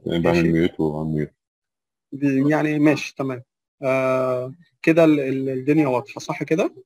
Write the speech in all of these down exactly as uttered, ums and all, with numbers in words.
يعني بعمل ماشي. ميوت وعن ميوت. يعني ماشي تمام. آه كده ال- ال- الدنيا واضحة صح كده؟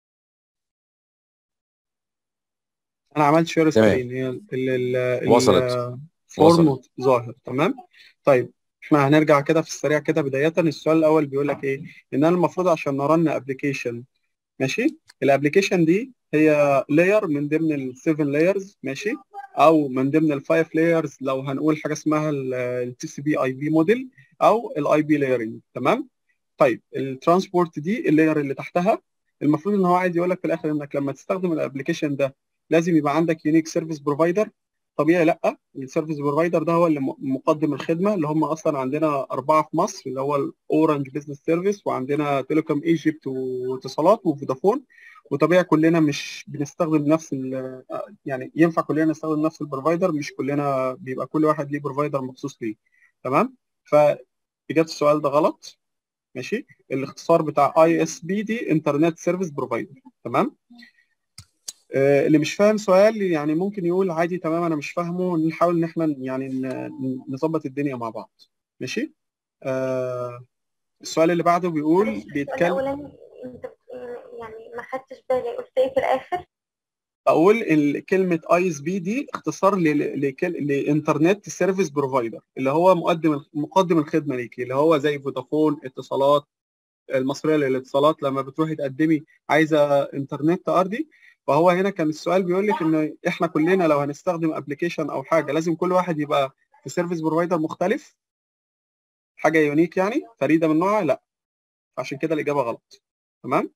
أنا عملت شير تمام. سكرين، هي وصلت. الفورم وصلت. ظاهر تمام. طيب احنا هنرجع كده في السريع كده. بداية السؤال الأول بيقول لك إيه؟ إن أنا المفروض عشان نرن أبلكيشن، ماشي، الابلكيشن دي هي لاير من ضمن السيفن لايرز، ماشي، او من ضمن الفايف لايرز لو هنقول حاجه اسمها التي سي بي اي بي موديل او الاي بي لايرنج، تمام. طيب الترانسبورت دي اللاير اللي تحتها. المفروض ان هو عايز يقول لك في الاخر انك لما تستخدم الابلكيشن ده لازم يبقى عندك يونيك سيرفيس بروفايدر. طبيعي لا، السيرفيس بروفايدر ده هو اللي م- مقدم الخدمه، اللي هم اصلا عندنا اربعه في مصر، اللي هو الاورنج بزنس سيرفيس، وعندنا تيليكوم ايجيبت واتصالات وفودافون. وطبيعي كلنا مش بنستخدم نفس ال يعني ينفع كلنا نستخدم نفس البروفايدر، مش كلنا، بيبقى كل واحد ليه بروفايدر مخصوص ليه، تمام. فإجابة السؤال ده غلط، ماشي. الاختصار بتاع اي اس بي دي انترنت سيرفيس بروفايدر، تمام. آه، اللي مش فاهم سؤال يعني ممكن يقول عادي تمام انا مش فاهمه، نحاول ان احنا يعني ن- نظبط الدنيا مع بعض، ماشي. آه السؤال اللي بعده بيقول معلش السؤال بيتكلم. الأولاني أنت يعني ما خدتش بالي، قلت إيه في الآخر؟ اقول ال- كلمه اي اس بي دي اختصار ل- لكل- لانترنت سيرفيس بروفايدر، اللي هو مقدم مقدم الخدمه ليكي، اللي هو زي فودافون، اتصالات، المصريه للاتصالات. لما بتروحي تقدمي عايزه انترنت ارضي، فهو هنا كان السؤال بيقول لك ان احنا كلنا لو هنستخدم ابلكيشن او حاجه لازم كل واحد يبقى في سيرفيس بروفايدر مختلف، حاجه يونيك يعني فريده من نوعها، لا. عشان كده الاجابه غلط، تمام.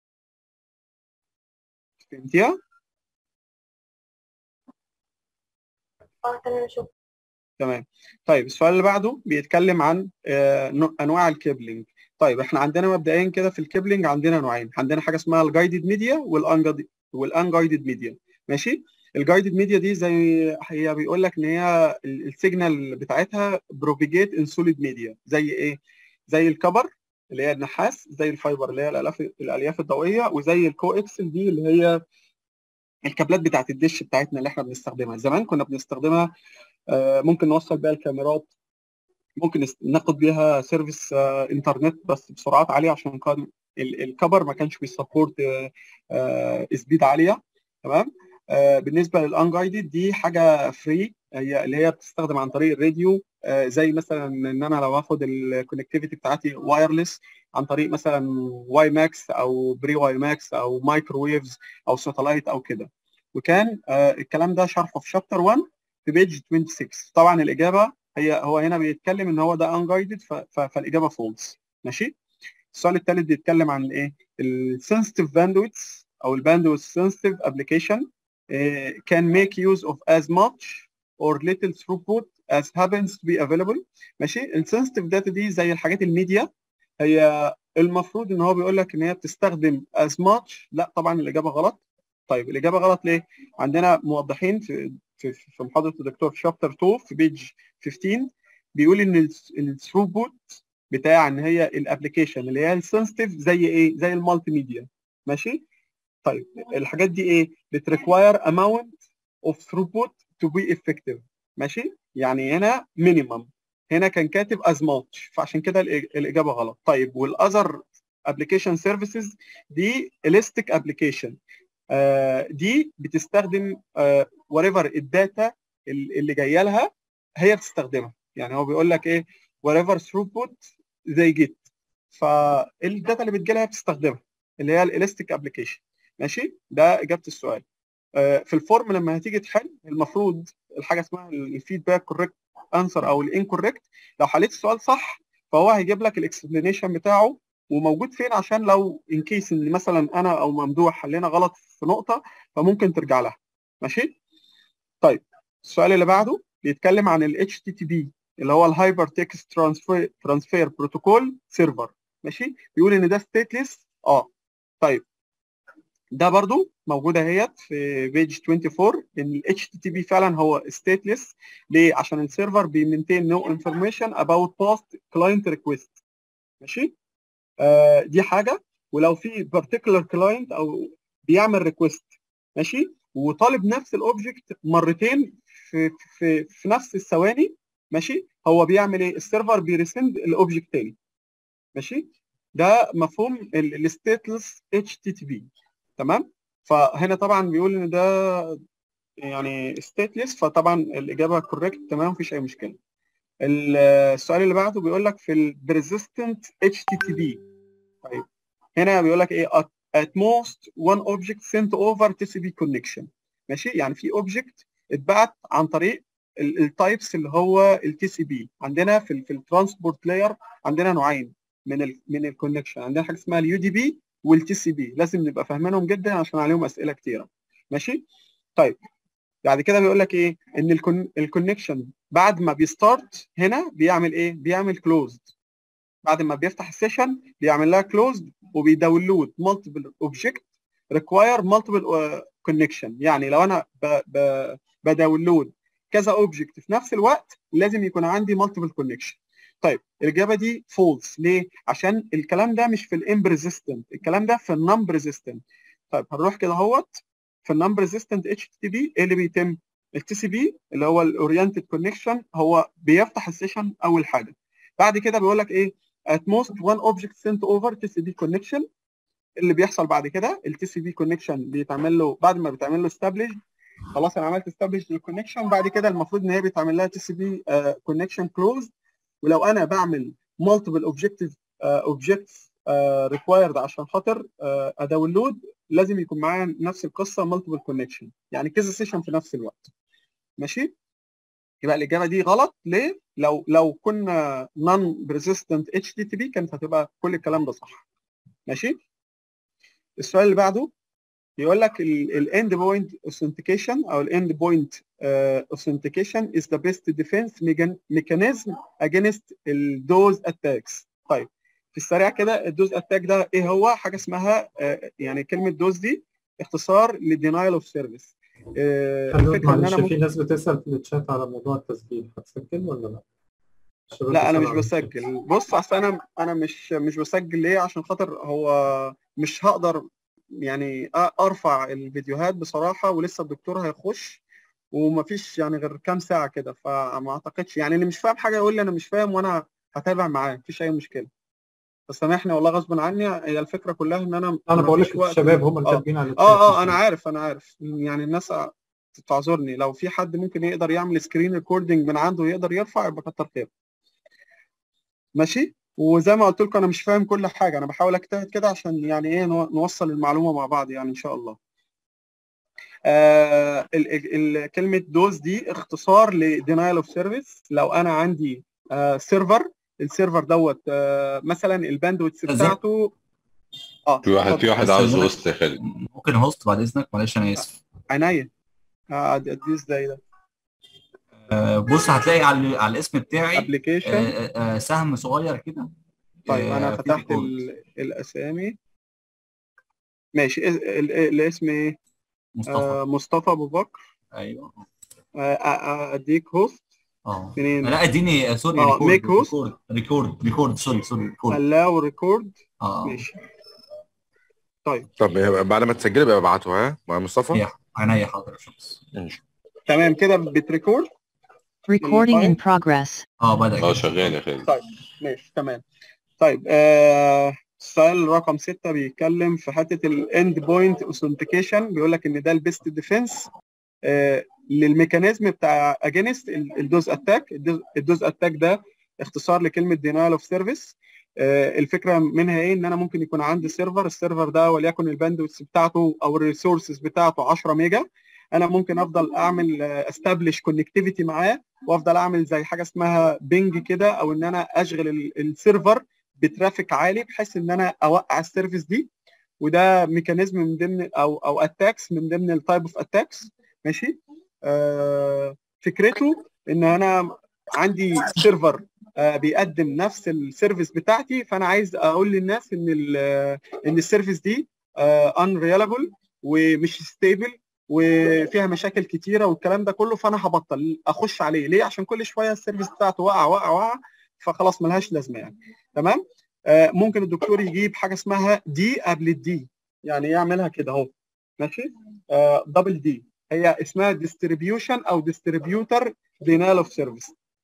فهمتيها؟ أه تمام شكرا. تمام. طيب السؤال اللي بعده بيتكلم عن آه، نوع- انواع الكيبلينج. طيب احنا عندنا مبدئيا كده في الكيبلينج عندنا نوعين، عندنا حاجه اسمها الجايدد ميديا والانجايدد ميديا، ماشي. الجايدد ميديا دي زي هي بيقول لك ان هي ال- السيجنال بتاعتها بروبيجيت ان سوليد ميديا، زي ايه؟ زي الكبر اللي هي النحاس، زي الفايبر اللي هي الالياف الالياف الضوئيه، وزي الكوكسل دي اللي هي الكابلات بتاعت الدش بتاعتنا اللي احنا بنستخدمها زمان كنا بنستخدمها. آه، ممكن نوصل بيها الكاميرات، ممكن نس- ناخد بيها سيرفيس آه، انترنت بس بسرعات عاليه، عشان كان ال- الكبر ما كانش بيسبورت سبيد عاليه، تمام. آه، بالنسبه للانجايدد دي حاجه فري، هي اللي هي بتستخدم عن طريق الراديو، آه، زي مثلا ان انا لو هاخد الكونكتيفيتي بتاعتي وايرلس عن طريق مثلا واي ماكس او بري واي ماكس او مايكروويفز او ساتلايت او كده. وكان آه، الكلام ده شرحه في شابتر واحد في بيج ستة وعشرين. طبعا الاجابه هي هو هنا بيتكلم ان هو ده انجايدد، فالاجابه فولس، ماشي. السؤال الثالث بيتكلم عن ايه؟ السنسيتيف باندويث او الباندويث سنسيتيف ابلكيشن can make use of as much or little throughput as happens to be available. ماشي. السنسيتيف داتا دي زي الحاجات الميديا، هي المفروض ان هو بيقول لك ان هي بتستخدم as much، لا طبعا الاجابه غلط. طيب الاجابه غلط ليه؟ عندنا موضحين في في في محاضره الدكتور في شابتر اتنين في بيج خمستاشر، بيقول ان الثروبوت بتاع ان هي الابلكيشن اللي هي السنسيتيف زي ايه؟ زي المالتي ميديا، ماشي. طيب الحاجات دي ايه؟ بتريكواير اماونت اوف ثروبوت تو بي افكتيف، ماشي. يعني هنا مينيمم، هنا كان كاتب از ماتش، فعشان كده الإج- الاجابه غلط. طيب والاذر ابلكيشن سيرفيسز دي اليستيك ابلكيشن، دي بتستخدم وات ايفر الداتا اللي جايه لها هي بتستخدمها. يعني هو بيقول لك ايه؟ وات ايفر ثروبوت زي جيت، فالداتا اللي بتجي لها بتستخدمها، اللي هي الاليستيك ابلكيشن، ماشي. ده اجابه السؤال. آه، في الفورم لما هتيجي تحل المفروض الحاجه اسمها الفيدباك كوريكت انسر او الانكوريكت. لو حليت السؤال صح فهو هيجيب لك الاكسبلانيشن بتاعه وموجود فين، عشان لو ان كيس ان مثلا انا او ممدوح حلينا غلط في نقطه فممكن ترجع لها، ماشي. طيب السؤال اللي بعده بيتكلم عن ال اتش تي تي بي اللي هو الهايبر تكست ترانسفير ترانسفير بروتوكول سيرفر، ماشي. بيقول ان ده ستيتلس، اه. طيب ده برضو موجوده اهيت في بيج اربعة وعشرين ان ال اتش تي تي بي فعلا هو stateless. ليه؟ عشان السيرفر بيمنتين نو انفورميشن اباوت باست كلاينت ريكويست، ماشي. آه دي حاجه. ولو في بارتيكولار كلاينت او بيعمل ريكويست، ماشي، وطالب نفس الاوبجكت مرتين في في في نفس الثواني، ماشي. هو بيعمل ايه؟ السيرفر بيرسند الاوبجكت تاني. ماشي. ده مفهوم الستيتلس اتش تي تي بي. تمام. فهنا طبعا بيقول ان ده يعني ستيتلس، فطبعا الاجابه كوريكت. تمام، مفيش اي مشكله. السؤال اللي بعده بيقول لك في البريزيستنت اتش تي تي بي. طيب هنا بيقول لك ايه؟ at, at most one object sent over تي سي بي connection. ماشي. يعني في اوبجكت اتبعت عن طريق التايبس اللي هو التي سي بي. عندنا في ال في الترانسبورت لاير عندنا نوعين من ال من الكونكشن. عندنا حاجه اسمها اليو دي بي والتي سي بي، لازم نبقى فاهمينهم جدا عشان عليهم اسئله كتيره. ماشي. طيب بعد كده بيقول لك ايه؟ ان الكونكشن بعد ما بيستارت هنا بيعمل ايه؟ بيعمل كلوزد. بعد ما بيفتح السيشن بيعمل لها كلوزد وبيداونلود مالتيبل اوبجكت ريكواير مالتيبل كونكشن. يعني لو انا ب ب بداونلود كذا اوبجكت في نفس الوقت لازم يكون عندي مالتيبل كونكشن. طيب الاجابه دي فولس. ليه؟ عشان الكلام ده مش في الام ريزيستنت، الكلام ده في النمبر ريزيستنت. طيب هنروح كده اهوت في النمبر ريزيستنت اتش تي بي. ايه اللي بيتم؟ التي سي بي اللي هو الاورينتد كونكشن هو بيفتح السيشن اول حاجه. بعد كده بيقول لك ايه؟ at most one object sent over تي سي بي connection. اللي بيحصل بعد كده التي سي بي connection بيتعمل له بعد ما بيتعمل له establish. خلاص انا عملت establish للكونكشن، بعد كده المفروض ان هي بيتعمل لها تي سي بي connection closed. ولو انا بعمل multiple objectives uh, objects uh, required عشان خاطر uh, اداونلود، لازم يكون معايا نفس القصه multiple connection، يعني كذا سيشن في نفس الوقت. ماشي. يبقى الاجابه دي غلط. ليه؟ لو لو كنا نون بريزيستنت اتش تي تي بي كانت هتبقى كل الكلام ده صح. ماشي. السؤال اللي بعده يقول لك الاند بوينت اوثنتيكيشن او الاند بوينت اوثنتيكيشن از ذا بيست ديفense ميكانيزم اجينست الدوز اتاكس. طيب في السريع كده الدوز اتاك ده ايه هو؟ حاجه اسمها uh, يعني كلمه دوز دي اختصار لدينايل اوف سيرفيس. الفكره ان انا ممكن... في ناس بتسال في الشات على موضوع التسجيل، هتسجل ولا لا؟ لا انا مش بسجل. بص اصل انا انا مش مش بسجل. ليه؟ عشان خاطر هو مش هقدر يعني ارفع الفيديوهات بصراحه، ولسه الدكتور هيخش ومفيش يعني غير كام ساعه كده، فما اعتقدش يعني اللي مش فاهم حاجه يقول لي انا مش فاهم وانا هتابع معاه، مفيش اي مشكله. بس سامحني والله غصب عني. هي الفكره كلها ان انا انا بقول لك الشباب هم اللي كاتبين على الشات. اه اه انا عارف انا عارف يعني الناس تعذرني. لو في حد ممكن يقدر يعمل سكرين ريكوردنج من عنده ويقدر يرفع يبقى كتر خير. ماشي. وزي ما قلت لكم انا مش فاهم كل حاجه، انا بحاول اجتهد كده عشان يعني ايه نوصل المعلومه مع بعض يعني ان شاء الله. آه ال ال كلمه دوز دي اختصار لدينايل اوف سيرفيس. لو انا عندي آه سيرفر، السيرفر دوت آه مثلا الباندويث بتاعته اه في واحد في واحد عاوز هوست يا خالد. ممكن هوست بعد اذنك؟ معلش انا اسف. عينيا. ادي ازاي ده؟ آه بص هتلاقي على على الاسم بتاعي ابلكيشن آه آه سهم صغير كده. طيب انا آه فتحت الاسامي. ماشي. الاسم ايه؟ مصطفى. آه مصطفى ابو بكر. ايوه. آه اديك هوست. اه لا اديني آه سوري آه ريكورد هوست. ريكورد ريكورد ريكورد سوري سوري ريكورد allow ريكورد. اه ماشي. طيب طب بعد ما تسجلي بقى ابعته ها مع مصطفى. عينيا حاضر يا شمس. تمام كده بتريكورد. recording in progress. اه بدأ اه شغال يا خالد. طيب ماشي تمام. طيب آه السؤال رقم ستة بيتكلم في حته الاند بوينت اوثنتيكيشن. بيقول لك ان ده البيست ديفense آه للميكانيزم بتاع اجينست الدوز اتاك. الدوز اتاك ده اختصار لكلمه دينايل اوف سيرفيس. آه الفكره منها ايه؟ ان انا ممكن يكون عندي سيرفر، السيرفر ده وليكن الباندويث بتاعته او الريسورسز بتاعته عشرة ميجا. انا ممكن افضل اعمل استابليش كونكتيفيتي معاه وافضل اعمل زي حاجه اسمها بينج كده، او ان انا اشغل السيرفر بترافيك عالي بحيث ان انا اوقع السيرفيس دي. وده ميكانيزم من ضمن او او اتاكس من ضمن التايب اوف اتاكس. ماشي. آه فكرته ان انا عندي سيرفر آه بيقدم نفس السيرفيس بتاعتي، فانا عايز اقول للناس ان ان السيرفيس دي ان ريلابل ومش ستيبل وفيها مشاكل كتيره والكلام ده كله، فانا هبطل اخش عليه. ليه؟ عشان كل شويه السيرفيس بتاعته وقع وقع وقع، فخلاص ملهاش لازمه يعني. تمام. آه ممكن الدكتور يجيب حاجه اسمها دي قبل الدي، يعني يعملها كده اهو. ماشي. آه دبل دي هي اسمها ديستريبيوشن او ديستريبيوتر دينايل اوف سيرفيس.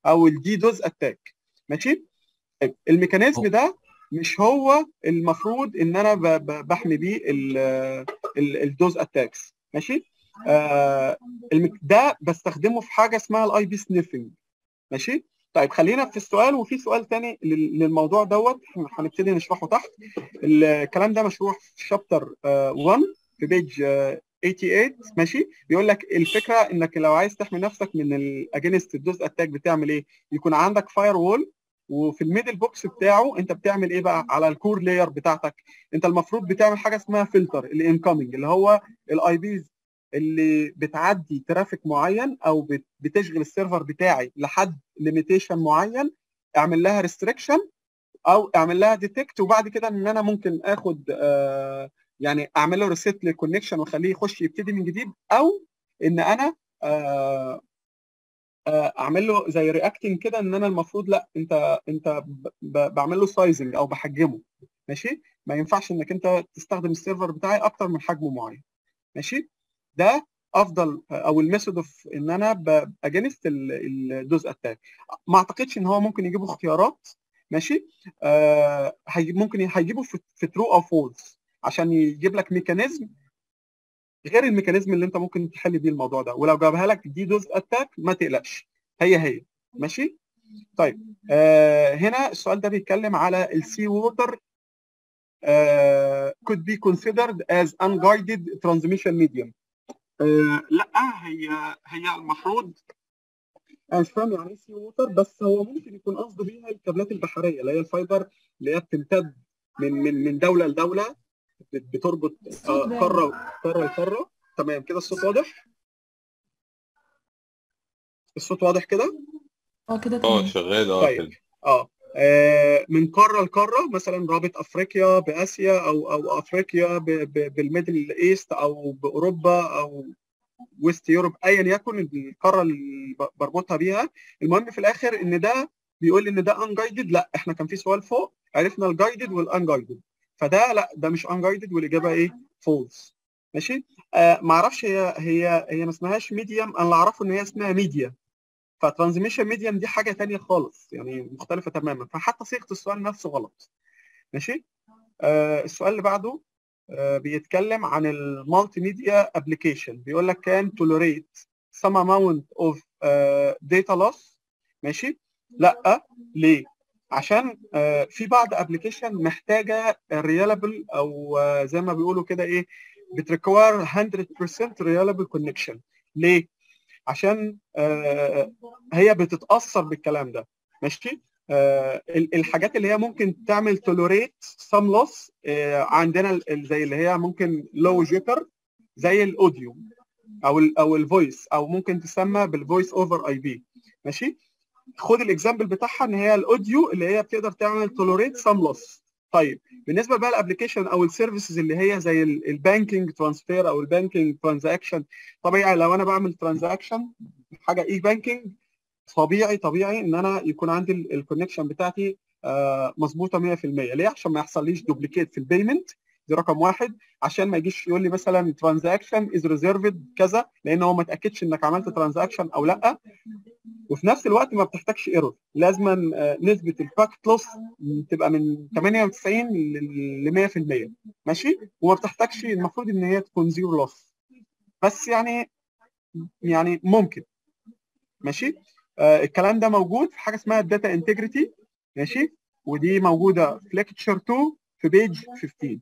او الديدوز اتاك. ماشي. الميكانيزم ده مش هو المفروض ان انا بحمي بيه الدوز اتاكس. ماشي. آه ده بستخدمه في حاجه اسمها الاي بي سنيفنج. ماشي. طيب خلينا في السؤال، وفي سؤال ثاني للموضوع دوت هنبتدي نشرحه تحت. الكلام ده مشروح في شابتر واحد في بيج ثمانية وثمانين. ماشي. بيقول لك الفكره انك لو عايز تحمي نفسك من الاجينست الدوز اتاك بتعمل ايه؟ يكون عندك فاير وول، وفي الميدل بوكس بتاعه انت بتعمل ايه بقى؟ على الكور لاير بتاعتك انت المفروض بتعمل حاجه اسمها فلتر الانكoming، اللي هو الاي بيز اللي بتعدي ترافيك معين او بتشغل السيرفر بتاعي لحد ليميتيشن معين، اعمل لها ريستريكشن او اعمل لها ديتكت، وبعد كده ان انا ممكن اخد آه يعني اعمل له ريسيت للكونكشن واخليه يخش يبتدي من جديد، او ان انا آه اعمل له زي رياكتنج كده ان انا المفروض لا انت انت بعمل له سايزنج او بحجمه. ماشي. ما ينفعش انك انت تستخدم السيرفر بتاعي اكتر من حجمه معين. ماشي. ده افضل او الميثود اوف ان انا اجينست الدوز اتاك. ما اعتقدش ان هو ممكن يجيبوا اختيارات. ماشي. آه ممكن هيجيبوا في ترو او فولس عشان يجيب لك ميكانيزم غير الميكانيزم اللي انت ممكن تحل بيه الموضوع ده، ولو جابها لك دي دوز اتاك ما تقلقش، هي هي. ماشي. طيب آه هنا السؤال ده بيتكلم على السي ووتر could be considered as unguided transmission medium. آه لا هي هي المفروض انا مش فاهم يعني ايه سي ووتر، بس هو ممكن يكون قصده بيها الكابلات البحريه اللي هي الفايبر اللي هي بتمتد من من من دوله لدوله، بتربط آه قاره قاره لقاره. تمام كده الصوت واضح؟ الصوت واضح كده؟ اه كده اه تمام. شغال اه طيب كده. اه آه، من قاره لقاره، مثلا رابط افريقيا باسيا او او افريقيا ب- ب- بالميدل ايست او باوروبا او ويست يوروب، ايا يكن القاره اللي ب- بربطها بيها. المهم في الاخر ان ده بيقول ان ده انجايدد. لا احنا كان في سؤال فوق عرفنا الجايدد والانجايدد، فده لا ده مش انجايدد، والاجابه ايه؟ فولس. ماشي. آه ما اعرفش هي هي هي ما اسمهاش ميديم، انا اللي اعرفه ان هي اسمها ميديا، فترانزميشن ميديم دي حاجه ثانيه خالص يعني مختلفه تماما، فحتى صيغه السؤال نفسه غلط. ماشي. آه السؤال اللي بعده آه بيتكلم عن المالتي ميديا ابلكيشن. بيقول لك كان توليريت some amount of uh, data loss. ماشي. لا ليه؟ عشان آه في بعض ابلكيشن محتاجه ريلابل او آه زي ما بيقولوا كده ايه، بتريكوير مية بالمية ريلابل كونكشن. ليه؟ عشان آه هي بتتاثر بالكلام ده. ماشي. آه الحاجات اللي هي ممكن تعمل تولوريت سام لوس آه عندنا زي اللي هي ممكن لو جيتر زي الاوديو او ال او الفويس، او ممكن تسمى بالفويس اوفر اي بي. ماشي. خد الاكزامبل بتاعها ان هي الاوديو اللي هي بتقدر تعمل تولوريت سام لوس. طيب بالنسبه بقى الابلكيشن او السيرفيسز اللي هي زي البانكينج ترانسفير او البانكينج ترانزاكشن، طبيعي لو انا بعمل ترانزاكشن حاجه اي بانكينج طبيعي طبيعي ان انا يكون عندي الكونكشن بتاعتي آه مظبوطه مية في المية. ليه؟ عشان ما يحصليش دوبليكيت في البيمنت، دي رقم واحد. عشان ما يجيش يقول لي مثلا ترانزاكشن از ريزيرفد كذا، لان هو ما اتاكدش انك عملت ترانزاكشن او لا. وفي نفس الوقت ما بتحتاجش ايرور، لازما نسبه الباكت لوس تبقى من ثمانية وتسعين ل مية في المية. ماشي. وما بتحتاجش، المفروض ان هي تكون زيرو لوس، بس يعني يعني ممكن. ماشي. آه الكلام ده موجود في حاجه اسمها الداتا انتجريتي. ماشي. ودي موجوده في ليكتشر اتنين في بيج خمستاشر.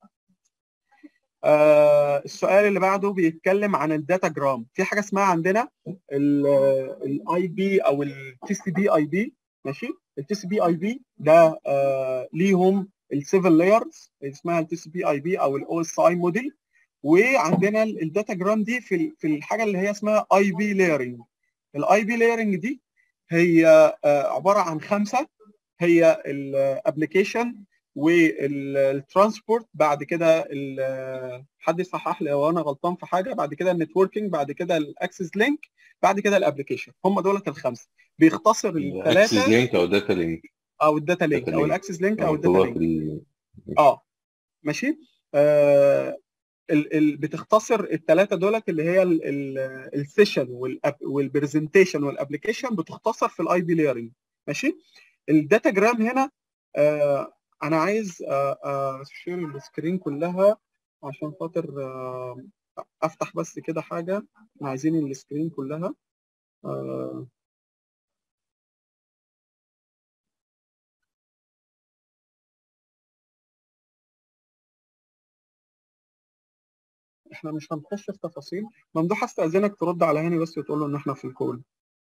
آه السؤال اللي بعده بيتكلم عن الداتا جرام. في حاجه اسمها عندنا الاي بي او التي سي بي اي بي. ماشي. التي سي بي اي بي ده آه ليهم السيفن لايرز اسمها التي سي بي اي بي او الاو اس اي موديل. وعندنا الداتا جرام دي في في الحاجه اللي هي اسمها اي بي لايرنج. الاي بي لايرنج دي هي آه عباره عن خمسه، هي الابلكيشن والترانسبورت، بعد كده حد يصحح لي لو انا غلطان في حاجه، بعد كده النتوركينج، بعد كده الاكسس لينك، بعد كده الابلكيشن. هم دولت الخمسه. بيختصر الثلاثه، اكسس لينك او داتا لينك او الداتا لينك او الاكسس لينك او الداتا لينك. اه ماشي. آه ال ال بتختصر الثلاثه دولت اللي هي السيشن والبرزنتيشن والابلكيشن، بتختصر في الاي بي لايرنج. ماشي. الداتا جرام هنا آه انا عايز اشير آه السكرين كلها عشان خاطر آه افتح بس كده حاجه. احنا عايزين السكرين كلها. آه احنا مش هنخش في تفاصيل. ممدوح استاذنك ترد على هاني بس وتقول له ان احنا في الكول.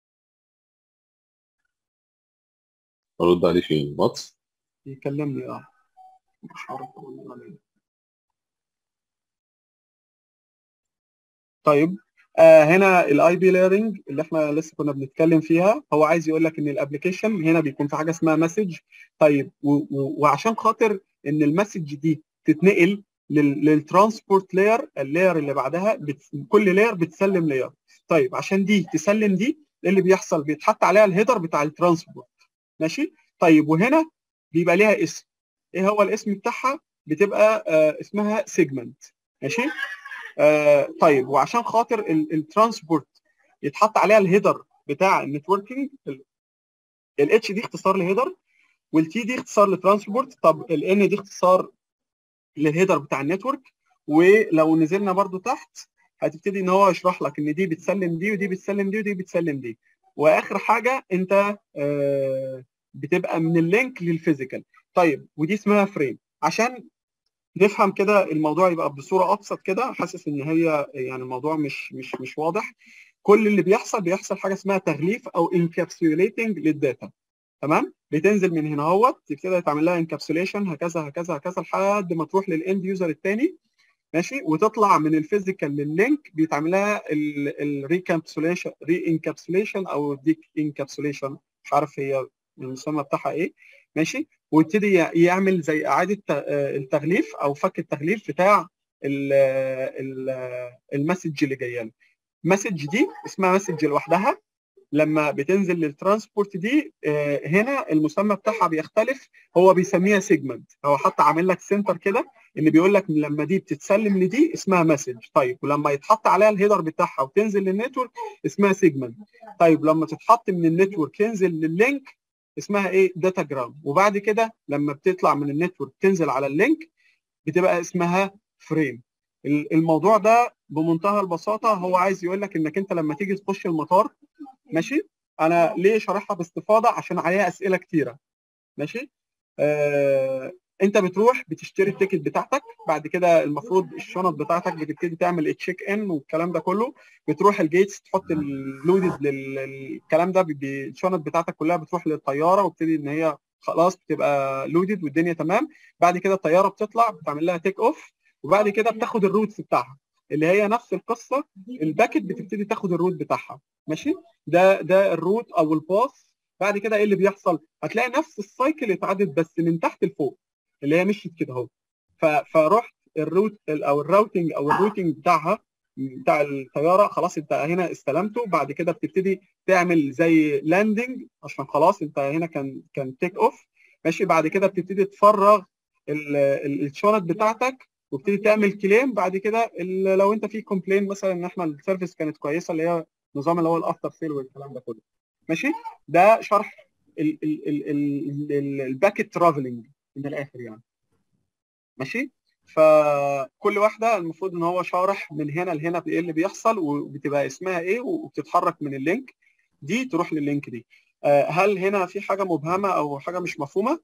ارد عليه فين؟ واتس؟ يكلمني. اه مش عارف ارد عليه. طيب آه هنا الاي بي لايرنج اللي احنا لسه كنا بنتكلم فيها، هو عايز يقول لك ان الابلكيشن هنا بيكون في حاجه اسمها مسج. طيب وعشان خاطر ان المسج دي تتنقل للترانسبورت لاير، اللاير اللي بعدها بت... كل لاير بتسلم لاير. طيب عشان دي تسلم دي، ايه اللي بيحصل؟ بيتحط عليها الهيدر بتاع الترانسبورت. ماشي. طيب وهنا بيبقى ليها اسم. ايه هو الاسم بتاعها؟ بتبقى آه اسمها سيجمنت. ماشي. آه طيب وعشان خاطر الترانسبورت يتحط عليها الهيدر بتاع النتوركينج، الاتش دي اختصار لهيدر، والتي دي اختصار لترانسبورت. طب الان دي اختصار للهيدر بتاع النتورك. ولو نزلنا برضو تحت هتبتدي ان هو يشرح لك ان دي بتسلم دي ودي بتسلم دي ودي بتسلم دي. واخر حاجه انت آه بتبقى من اللينك للفيزيكال. طيب ودي اسمها فريم. عشان نفهم كده الموضوع يبقى بصوره ابسط كده، حاسس ان هي يعني الموضوع مش مش مش واضح. كل اللي بيحصل بيحصل حاجه اسمها تغليف او انكابسوليتنج للداتا. تمام. بتنزل من هنا اهوت تبتدي تعمل لها انكابسوليشن هكذا هكذا هكذا لحد ما تروح للاند يوزر الثاني. ماشي. وتطلع من الفيزيكال لللينك بيتعمل لها الريكابسوليشن ري انكابسوليشن او ديك انكابسوليشن، مش عارف هي المسمى بتاعها ايه. ماشي. ويبتدي يعمل زي اعاده التغليف او فك التغليف بتاع المسج اللي جايه له. المسج دي اسمها مسج لوحدها. لما بتنزل للترانسبورت دي هنا المسمى بتاعها بيختلف، هو بيسميها سيجمنت. هو حتى عامل لك سنتر كده ان بيقول لك لما دي بتتسلم لدي اسمها مسج. طيب ولما يتحط عليها الهيدر بتاعها وتنزل للنتورك اسمها سيجمنت. طيب لما تتحط من النتورك ينزل لللينك اسمها ايه؟ داتا جرام. وبعد كده لما بتطلع من النتورك تنزل على اللينك بتبقى اسمها فريم. الموضوع ده بمنتهى البساطه هو عايز يقول لك انك انت لما تيجي تخش المطار، ماشي، انا ليه شارحها باستفاضه؟ عشان عليها اسئله كتيره. ماشي. آه، انت بتروح بتشتري التيكت بتاعتك، بعد كده المفروض الشنط بتاعتك بتبتدي تعمل التشيك ان والكلام ده كله. بتروح الجيتس تحط اللودد للكلام ده، الشنط بتاعتك كلها بتروح للطياره وبتبتدي ان هي خلاص بتبقى لودد والدنيا تمام. بعد كده الطياره بتطلع بتعمل لها تيك اوف، وبعد كده بتاخد الروتس بتاعها اللي هي نفس القصه. الباكت بتبتدي تاخد الروت بتاعها. ماشي. ده ده الروت او الباص. بعد كده ايه اللي بيحصل؟ هتلاقي نفس السايكل اتعدت بس من تحت لفوق اللي هي مشيت كده اهو. فرحت الروت او الراوتنج او الروتنج بتاعها بتاع الطياره، خلاص انت هنا استلمته. بعد كده بتبتدي تعمل زي لاندنج عشان خلاص انت هنا كان كان تيك اوف. ماشي. بعد كده بتبتدي تفرغ الشنط بتاعتك وبتبتدي تعمل كليم. بعد كده لو انت في كومبلين مثلا ان احنا السيرفيس كانت كويسه، اللي هي نظام اللي هو الافتر سيل والكلام ده كله. ماشي. ده شرح الباكيت ترافلنج من الاخر يعني. ماشي. فكل واحده المفروض ان هو شارح من هنا لهنا ايه اللي بيحصل وبتبقى اسمها ايه، وبتتحرك من اللينك دي تروح لللينك دي. هل هنا في حاجه مبهمه او حاجه مش مفهومه؟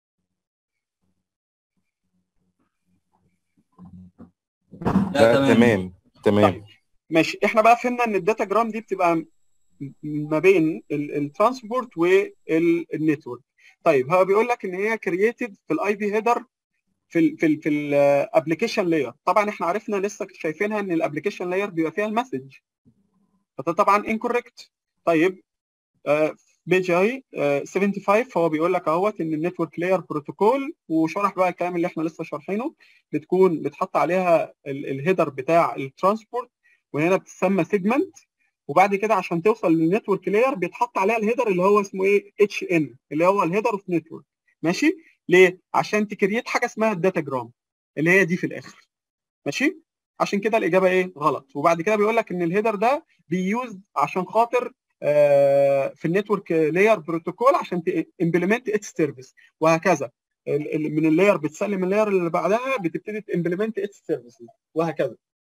لا تمام تمام. طيب ماشي. احنا بقى فهمنا ان الداتا جرام دي بتبقى ما بين الترانسبورت والنتورك. طيب هو بيقول لك ان هي كرييتد في الاي بي هيدر في ال في ال في الابلكيشن لاير. طبعا احنا عرفنا لسه شايفينها ان الابلكيشن لاير بيبقى فيها المسج، فده طبعا انكوركت. طيب بيج اي خمسة وسبعين فهو بيقول لك اهوت ان النتورك لاير بروتوكول، وشرح بقى الكلام اللي احنا لسه شارحينه. بتكون بتحط عليها الهيدر بتاع الترانسبورت وهنا بتسمى سيجمنت. وبعد كده عشان توصل للنتورك لاير بيتحط عليها الهيدر اللي هو اسمه ايه؟ اتش ان، اللي هو الهيدر اوف نتورك. ماشي. ليه؟ عشان تكريت حاجه اسمها الداتا جرام اللي هي دي في الاخر. ماشي. عشان كده الاجابه ايه غلط. وبعد كده بيقول لك ان الهيدر ده بيوز عشان خاطر آه في النتورك لاير بروتوكول عشان امبلمنت اتس سيرفيس، وهكذا من اللاير بتسلم اللاير اللي بعدها بتبتدي تمبلمنت اتس سيرفيس، وهكذا.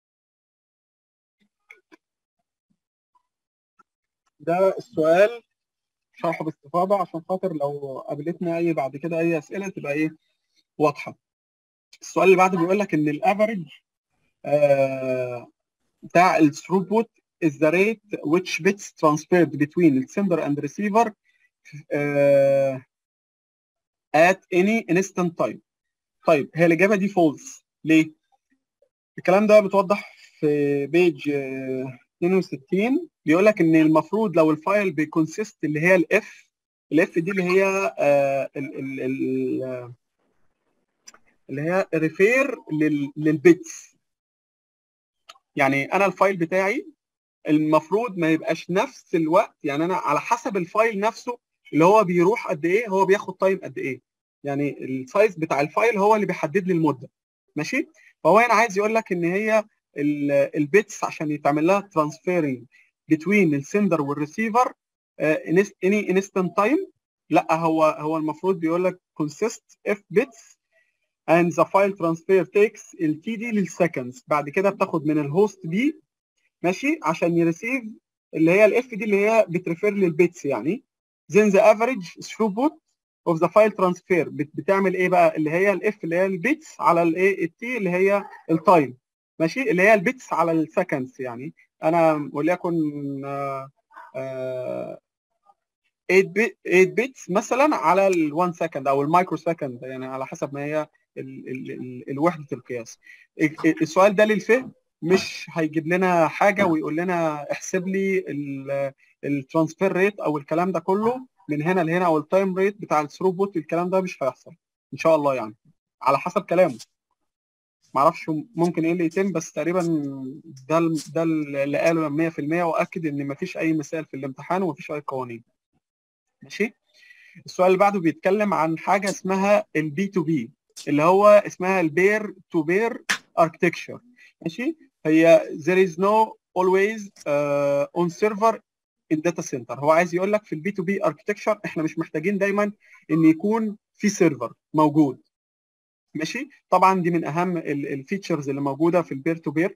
ده السؤال شرحه باستفاضه عشان خاطر لو قابلتنا اي بعد كده اي اسئله تبقى ايه واضحه. السؤال اللي بعده بيقول لك ان الافريج آه بتاع الثروبوت is the rate which bits transferred between the sender and receiver uh, at any instant time. طيب هي الإجابة دي false. ليه؟ الكلام ده بتوضح في بيج اثنين وستين. بيقول لك إن المفروض لو الفايل بيكونسيست اللي هي الاف الاف دي اللي هي آه ال ال ال اللي هي ريفير للبيتس. يعني أنا الفايل بتاعي المفروض ما يبقاش نفس الوقت، يعني انا على حسب الفايل نفسه اللي هو بيروح قد ايه هو بياخد تايم قد ايه، يعني السايز بتاع الفايل هو اللي بيحدد لي المده. ماشي. فهو هنا عايز يقول لك ان هي البيتس عشان يتعمل لها ترانسفيرنج بتوين السندر والريسيفر اني انستنت تايم، لا هو هو المفروض بيقول لك consist if bits and the file transfer takes ال تي دي للسكندز. بعد كده بتاخد من الهوست بي ماشي عشان يريسيف اللي هي الاف دي اللي هي بتريفير للبيتس يعني. then the average throughput of the file transfer بتعمل ايه بقى اللي هي الاف اللي هي البيتس على الايه التي اللي هي التايم ماشي اللي هي البيتس على السكندز. يعني انا وليكن ثمانية بيتس مثلا على ال1 سكند او المايكرو سكند، يعني على حسب ما هي ال ال ال الوحده القياس. السؤال ده للفهم مش هيجيب لنا حاجه ويقول لنا احسب لي الترانسفير ريت او الكلام ده كله من هنا لهنا او التايم ريت بتاع الثروبوت. الكلام ده مش هيحصل ان شاء الله يعني على حسب كلامه. معرفش ممكن ايه اللي يتم، بس تقريبا ده ده اللي قاله مية في المية، واكد ان مفيش اي مثال في الامتحان ومفيش اي قوانين. ماشي. السؤال اللي بعده بيتكلم عن حاجه اسمها البي تو بي اللي هو اسمها البير تو بير اركتكتشر. ماشي. هي there is no always uh, on server in data center. هو عايز يقول لك في البي تو بي اركتكتشر احنا مش محتاجين دايما ان يكون في سيرفر موجود. ماشي. طبعا دي من اهم الفيتشرز اللي موجوده في البير تو بير.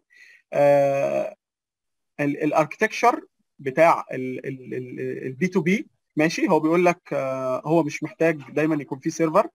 الاركتكتشر بتاع البي تو بي ماشي. هو بيقول لك uh, هو مش محتاج دايما يكون في سيرفر.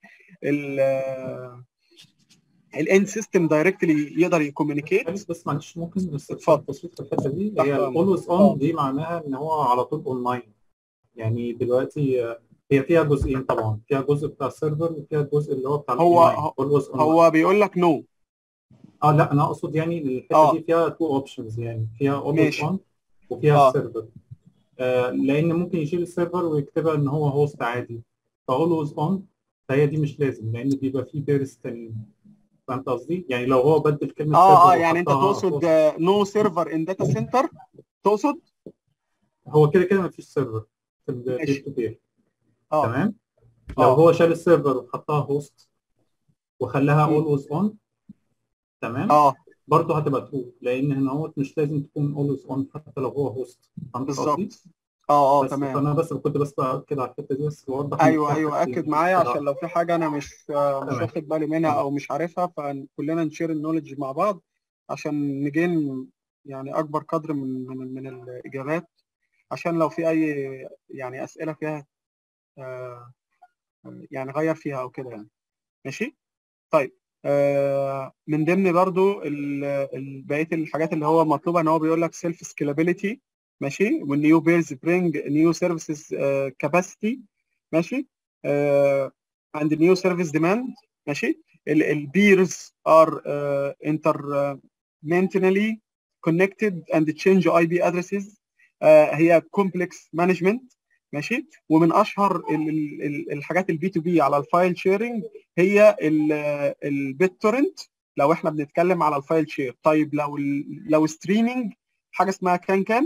الاند سيستم دايركتلي يقدر يكوميونيكيت. بس معلش ممكن بس اتفضل. بسيط في الحته دي. هي الاولويز اون دي معناها ان هو على طول اونلاين. يعني دلوقتي هي فيها جزئين طبعا، فيها جزء بتاع السيرفر وفيها الجزء اللي هو بتاع هو الاونلاين. هو بيقول لك نو. اه لا انا اقصد يعني الحته آه. دي فيها تو اوبشنز، يعني فيها اولويز اون وفيها آه. السيرفر. آه لان ممكن يشيل السيرفر ويكتبها ان هو هوست عادي، فاولويز اون فهي دي مش لازم لان بيبقى فيه بيرس تانيين. فهمت قصدي؟ يعني لو هو بدل كلمه اه سيرفر اه يعني انت تقصد نو سيرفر ان داتا سنتر تقصد؟ هو كده كده مفيش سيرفر في البير تو بير. اه تمام؟ لو آه. هو شال السيرفر وحطها هوست وخلاها اولويز اون تمام؟ اه برضه هتبقى ترو لان هنا هو مش لازم تكون اولويز اون حتى لو هو هوست. فهمت قصدي؟ اه اه تمام. انا بس كنت بس باكد على الحته دي بس بوضح. ايوه ايوه اكد معايا عشان لو في حاجه انا مش مش واخد بالي منها او مش عارفها، فكلنا نشير النولج مع بعض عشان نجين يعني اكبر قدر من من, من الاجابات، عشان لو في اي يعني اسئله فيها آه يعني غير فيها او كده يعني. ماشي. طيب آه من ضمن برضو بقيه الحاجات اللي هو مطلوبه ان هو بيقول لك سيلف سكيلابيلتي. ماشي. والنيو بيرز برينج نيو سيرفيسز كاباسيتي. ماشي. عند نيو سيرفيس ديماند. ماشي. البيرز ار intermittently connected and change اي بي addresses. uh, هي كومبلكس مانجمنت. ماشي. ومن اشهر ال ال الحاجات البي تو بي على الفايل شيرنج هي البيت تورنت لو احنا بنتكلم على الفايل شير. طيب لو لو ستريمينج حاجه اسمها كان كان.